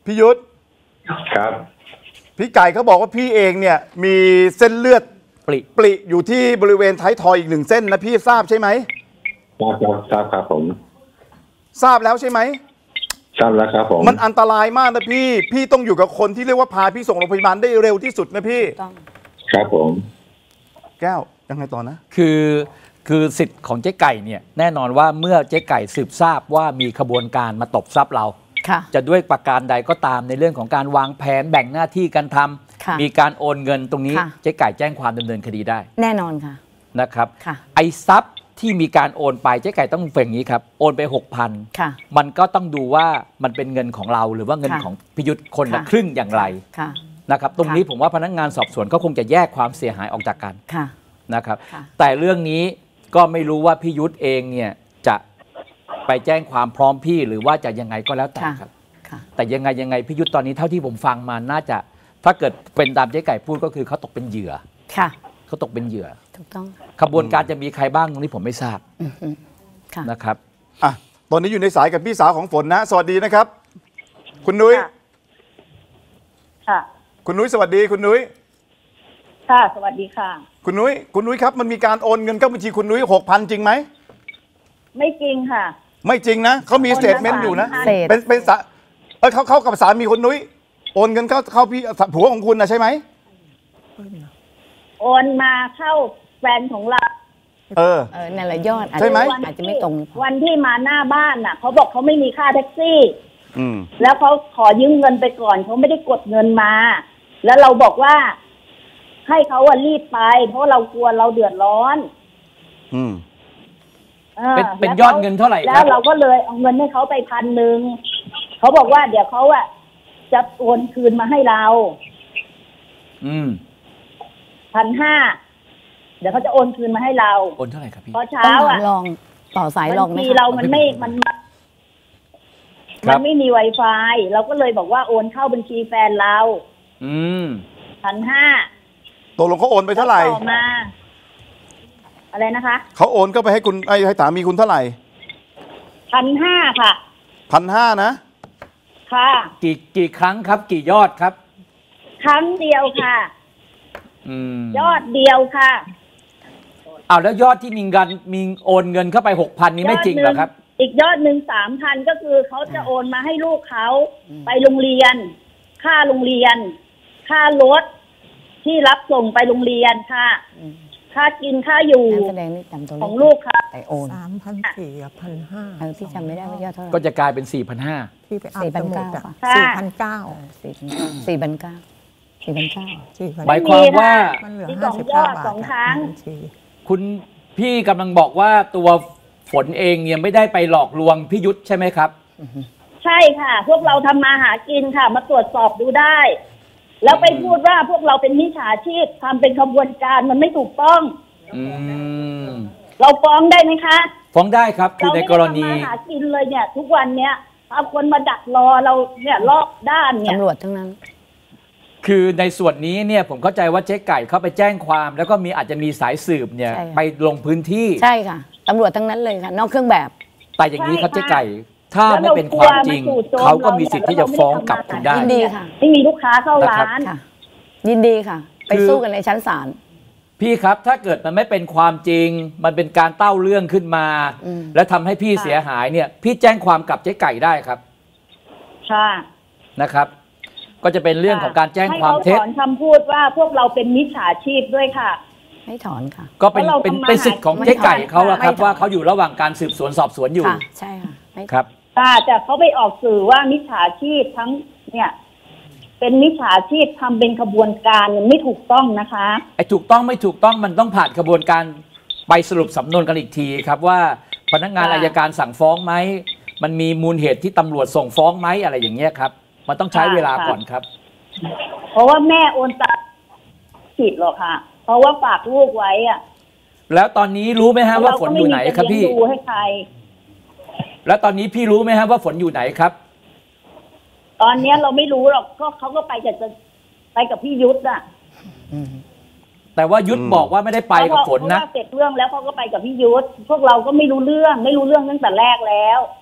พี่ยุทธครับพี่ไก่เขาบอกว่าพี่เองเนี่ยมีเส้นเลือดปริปริอยู่ที่บริเวณท้ายทอยอีกหนึ่งเส้นนะพี่ทราบใช่ไหมทราบครับทราบครับผมทราบแล้วใช่ไหมทราบแล้วครับผมมันอันตรายมากนะพี่พี่ต้องอยู่กับคนที่เรียกว่าพาพี่ส่งโรงพยาบาลได้เร็วที่สุดนะพี่ครับผมแก้วยังไงต่อนะคือคือสิทธิ์ของเจ๊ไก่เนี่ยแน่นอนว่าเมื่อเจ๊ไก่สืบทราบว่ามีขบวนการมาตบทรัพย์เราจะด้วยประการใดก็ตามในเรื่องของการวางแผนแบ่งหน้าที่การทำมีการโอนเงินตรงนี้เจ๊ไก่แจ้งความดำเนินคดีได้แน่นอนค่ะนะครับไอ้ทรัพย์ที่มีการโอนไปเจ๊ไก่ต้องเป็นอย่างนี้ครับโอนไป หกพัน มันก็ต้องดูว่ามันเป็นเงินของเราหรือว่าเงินของพิยุทธคนละครึ่งอย่างไรนะครับตรงนี้ผมว่าพนักงานสอบสวนก็คงจะแยกความเสียหายออกจากกันนะครับแต่เรื่องนี้ก็ไม่รู้ว่าพี่ยุทธเองเนี่ยจะไปแจ้งความพร้อมพี่หรือว่าจะยังไงก็แล้วแต่ครับแต่ยังไงยังไงพี่ยุทธตอนนี้เท่าที่ผมฟังมาน่าจะถ้าเกิดเป็นตามเจ๊ไก่พูดก็คือเขาตกเป็นเหยื่อค่ะเขาตกเป็นเหยื่อถูกต้องขบวนการจะมีใครบ้างตรงนี้ผมไม่ทราบนะครับอ่ะตอนนี้อยู่ในสายกับพี่สาวของฝนนะสวัสดีนะครับคุณนุ้ยค่ะคุณนุ้ยสวัสดีคุณนุ้ยค่ะสวัสดีค่ะคุณนุ้ยคุณนุ้ยครับมันมีการโอนเงินเข้าบัญชีคุณนุ้ยหกพันจริงไหมไม่จริงค่ะไม่จริงนะเขามีสเตทเมนต์อยู่นะเป็นเป็นสะเออเขาเข้ากับสามีคุณนุ้ยโอนเงินเข้าเข้าพี่ผัวของคุณนะใช่ไหมโอนมาเข้าแฟนของเราเออเออนั่นแหละยอดใช่ไหมอาจจะไม่ตรงวันที่มาหน้าบ้านน่ะเขาบอกเขาไม่มีค่าแท็กซี่อืมแล้วเขาขอยืมเงินไปก่อนเขาไม่ได้กดเงินมาแล้วเราบอกว่าให้เขาอะรีบไปเพราะเรากลัวเราเดือดร้อนอืมเป็นเป็นยอดเงินเท่าไหร่แล้วเราก็เลยเอาเงินให้เขาไปพันหนึ่งเขาบอกว่าเดี๋ยวเขาอะจะโอนคืนมาให้เราอืมพันห้าเดี๋ยวเขาจะโอนคืนมาให้เราโอนเท่าไหร่ครับพี่พอเช้าอ่ะลองต่อสายลองไหมเรามันไม่มันมันไม่มี Wi-Fi เราก็เลยบอกว่าโอนเข้าบัญชีแฟนเราอืมพันห้าตกลงเขาโอนไปเท่าไหร่ต่อมาอะไรนะคะเขาโอนก็ไปให้คุณไอ้ให้สามีคุณเท่าไหร่พันห้าค่ะพันห้านะค่ะกี่กี่ครั้งครับกี่ยอดครับครั้งเดียวค่ะยอดเดียวค่ะอ้าวแล้วยอดที่มีเงินมีโอนเงินเข้าไปหกพันนี้ไม่จริงเหรอครับอีกยอดหนึ่งสามพันก็คือเขาจะโอนมาให้ลูกเขาไปโรงเรียนค่าโรงเรียนค่ารถที่รับส่งไปโรงเรียนค่ะค่ากินค่าอยู่ของลูกค่ะไปโอนสามพันสี่กับพันห้าที่จำไม่ได้ว่ายอดเท่าไหร่ก็จะกลายเป็นสี่พันห้าที่ไปเอาสี่พันเก้าสี่พันเก้าสี่พันเก้าสี่พันเก้าหมายความว่ามันเหลือห้าสิบเก้าบาทสองครั้งคุณพี่กำลังบอกว่าตัวฝนเองเนี่ยไม่ได้ไปหลอกลวงพี่ยุทธใช่ไหมครับใช่ค่ะพวกเราทำมาหากินค่ะมาตรวจสอบดูได้แล้วไปพูดว่าพวกเราเป็นมิจฉาชีพทำเป็นขบวนการมันไม่ถูกต้องเราฟ้องได้ไหมคะฟ้องได้ครับคือในกรณีเราไม่ได้ทำมาหากินเลยเนี่ยทุกวันเนี้ยเอาคนมาดักรอเราเนี่ยรอบด้านเนี่ยตำรวจทั้งนั้นคือในส่วนนี้เนี่ยผมเข้าใจว่าเจ๊ไก่เขาไปแจ้งความแล้วก็มีอาจจะมีสายสืบเนี่ยไปลงพื้นที่ใช่ค่ะตำรวจทั้งนั้นเลยค่ะนอกเครื่องแบบแต่อย่างนี้ครับเจ๊ไก่ถ้าไม่เป็นความจริงเขาก็มีสิทธิ์ที่จะฟ้องกลับคุณได้ยินดีค่ะไม่มีลูกค้าเข้าร้านยินดีค่ะไปสู้กันในชั้นศาลพี่ครับถ้าเกิดมันไม่เป็นความจริงมันเป็นการเต้าเรื่องขึ้นมาและทำให้พี่เสียหายเนี่ยพี่แจ้งความกับเจ๊ไก่ได้ครับค่ะนะครับก็จะเป็นเรื่องของการแจ้งความเท็จให้เขาถอนคำพูดว่าพวกเราเป็นมิจฉาชีพด้วยค่ะไม่ถอนค่ะก็เป็นเป็นเป็นสิทธิ์ของเจ๊ไก่เขาละครับว่าเขาอยู่ระหว่างการสืบสวนสอบสวนอยู่ใช่ค่ะครับแต่เขาไปออกสื่อว่ามิจฉาชีพทั้งเนี่ยเป็นมิจฉาชีพทำเป็นขบวนการมันไม่ถูกต้องนะคะไอ้ถูกต้องไม่ถูกต้องมันต้องผ่านกระบวนการไปสรุปสำนวนกันอีกทีครับว่าพนักงานอัยการสั่งฟ้องไหมมันมีมูลเหตุที่ตำรวจส่งฟ้องไหมอะไรอย่างเงี้ยครับมันต้องใช้เวลาก่อนครับเพราะว่าแม่โอนตังค์ผิดหรอกค่ะเพราะว่าฝากลูกไว้อะแล้วตอนนี้รู้ไหมฮะว่าฝนอยู่ไหนครับพี่ดูให้ใครแล้วตอนนี้พี่รู้ไหมฮะว่าฝนอยู่ไหนครับตอนนี้เราไม่รู้หรอกก็เขาก็ไปกับไปกับพี่ยุทธอ่ะแต่ว่ายุทธบอกว่าไม่ได้ไปกับฝนนะเสร็จเรื่องแล้วเขาก็ไปกับพี่ยุทธพวกเราก็ไม่รู้เรื่องไม่รู้เรื่องตั้งแต่แรกแล้ว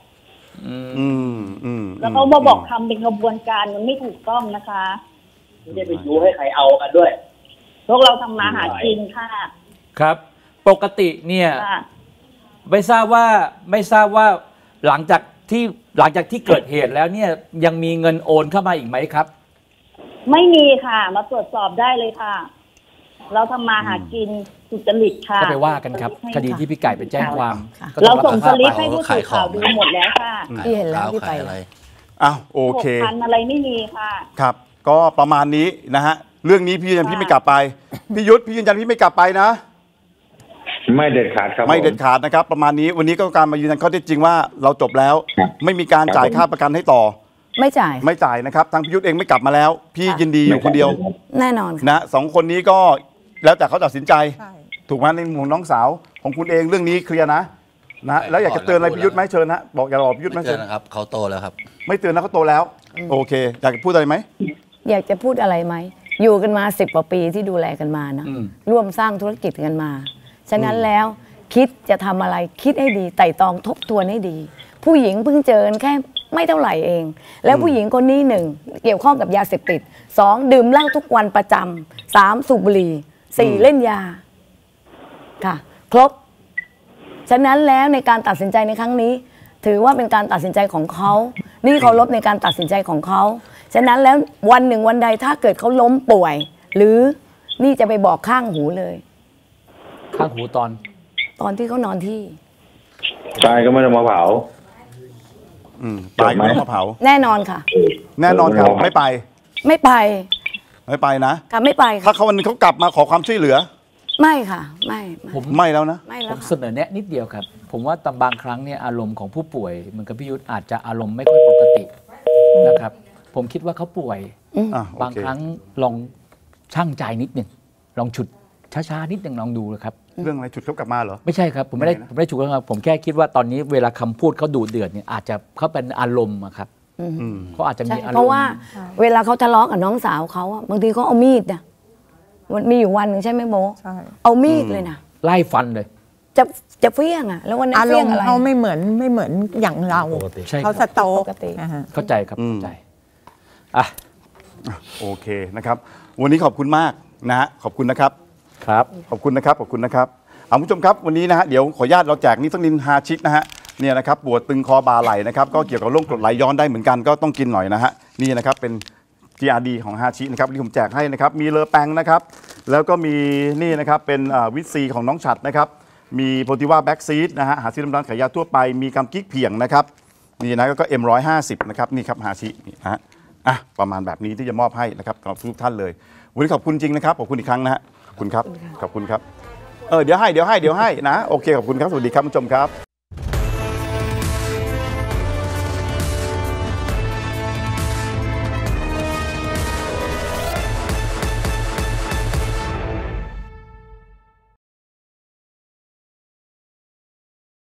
อืมอืมแล้วเขามาบอกทำเป็นกระบวนการมันไม่ถูกต้องนะคะไม่ได้ไปยูให้ใครเอากันด้วยพวกเราทำมาหากินค่ะครับปกติเนี่ยไม่ทราบว่าไม่ทราบว่าหลังจากที่หลังจากที่เกิดเหตุแล้วเนี่ยยังมีเงินโอนเข้ามาอีกไหมครับไม่มีค่ะมาตรวจสอบได้เลยค่ะเราทำมาหากินสุจริตค่ะก็ไปว่ากันครับคดีที่พี่ไก่ไปแจ้งความเราส่งสลิปให้ผู้สื่อข่าวดูหมดแล้วค่ะที่เห็นแล้วที่ไปอ้าวโอเคพันอะไรไม่มีค่ะครับก็ประมาณนี้นะฮะเรื่องนี้พี่ยืนยันพี่ไม่กลับไปพี่ยุทธพี่ยืนยันพี่ไม่กลับไปนะไม่เด็ดขาดครับไม่เด็ดขาดนะครับประมาณนี้วันนี้ก็การมายืนยันข้อเท็จจริงว่าเราจบแล้วไม่มีการจ่ายค่าประกันให้ต่อไม่จ่ายไม่จ่ายนะครับทางพี่ยุทธเองไม่กลับมาแล้วพี่ยินดีอยู่คนเดียวแน่นอนนะสองคนนี้ก็แล้วแต่เขาตัดสินใจถูกไหมในมุมของน้องสาวของคุณเองเรื่องนี้เคลียร์นะนะแล้วอยากจะเตือนอะไรพี่ยุทธไหมเชิญนะบอกอย่าหลอกพี่ยุทธไหมเชิญนะครับเขาโตแล้วครับไม่เตือนนะเขาโตแล้วโอเคอยากจะพูดอะไรไหมอยากจะพูดอะไรไหมอยู่กันมาสิบกว่าปีที่ดูแลกันมานะร่วมสร้างธุรกิจกันมาฉะนั้นแล้วคิดจะทำอะไรคิดให้ดีไต่ตองทบทวนให้ดีผู้หญิงเพิ่งเจอกันแค่ไม่เท่าไหร่เองแล้วผู้หญิงคนนี้หนึ่งเกี่ยวข้องกับยาเสพติดสองดื่มเหล้าทุกวันประจำสามสูบบุหรี่สี่เล่นยาค่ะครบฉะนั้นแล้วในการตัดสินใจในครั้งนี้ถือว่าเป็นการตัดสินใจของเขานี่เคารพในการตัดสินใจของเขาฉะนั้นแล้ววันหนึ่งวันใดถ้าเกิดเขาล้มป่วยหรือนี่จะไปบอกข้างหูเลยข้างหูตอนตอนที่เขานอนที่ตายก็ไม่ต้องมาเผาอืมตายก็ไม่ต้องมาเผาแน่นอนค่ะแน่นอนครับไม่ไปไม่ไปไม่ไปนะค่ะไม่ไปถ้าเขาวันนึงเขากลับมาขอความช่วยเหลือไม่ค่ะไม่ผมไม่แล้วนะไม่แล้วผมเสนอแนะนิดเดียวครับผมว่าตามบางครั้งเนี่ยอารมณ์ของผู้ป่วยเหมือนกับพี่ยุทธอาจจะอารมณ์ไม่ค่อยปกตินะครับผมคิดว่าเขาป่วยบางครั้งลองชั่งใจนิดหนึ่งลองฉุดช้าๆนิดหนึ่งลองดูนะครับเรื่องอะไรฉุดเขากลับมาเหรอไม่ใช่ครับผมไม่ได้ผมไม่ได้ฉุดเขาครับผมแค่คิดว่าตอนนี้เวลาคำพูดเขาดุเดือดเนี่ยอาจจะเขาเป็นอารมณ์ครับเขาอาจจะมีอารมณ์เพราะว่าเวลาเขาทะเลาะกับน้องสาวเขาบางทีเขาเอามีดนะมันมีอยู่วันหนึ่งใช่ไหมโบเอามีดเลยนะไล่ฟันเลยจะจะเฟี้ยงอ่ะแล้ววันนั้นอารมณ์เขาไม่เหมือนไม่เหมือนอย่างเราเขาสโตปกติเข้าใจครับเข้าใจอ่ะโอเคนะครับวันนี้ขอบคุณมากนะฮะขอบคุณนะครับครับขอบคุณนะครับขอบคุณนะครับเอาผู้ชมครับวันนี้นะฮะเดี๋ยวขออนุญาตเราแจกนิสนินฮาชินะฮะเนี่ยนะครับปวดตึงคอบ่าไหล่นะครับก็เกี่ยวกับโรคกรดไหลย้อนได้เหมือนกันก็ต้องกินหน่อยนะฮะนี่นะครับเป็น จี อาร์ ดี ของฮาชินะครับที่ผมแจกให้นะครับมีเลอแปงนะครับแล้วก็มีนี่นะครับเป็นวิตซีของน้องฉัดนะครับมีโปรติว่าแบ็กซีดนะฮะหาซื้อตามร้านขายยาทั่วไปมีกัมกิ๊กเพียงนะครับนี่นะก็ เอ็ม หนึ่งร้อยห้าสิบ นะครับนี่ครับฮาชินี่นะฮะอ่ะประมาณแบบนี้ที่จะมอบให้นะครับกับทุกท่านเลยวันนี้ขอบคุณจริงนะครับขอบคุณอีกครั้งนะฮะขอบคุณครับขอบคุณครับเออเดี๋ยวให้เดี๋ยวให้เดี๋ยวให้นะโอเคขอบคุณครับสวัสดีครับผู้ชมครับ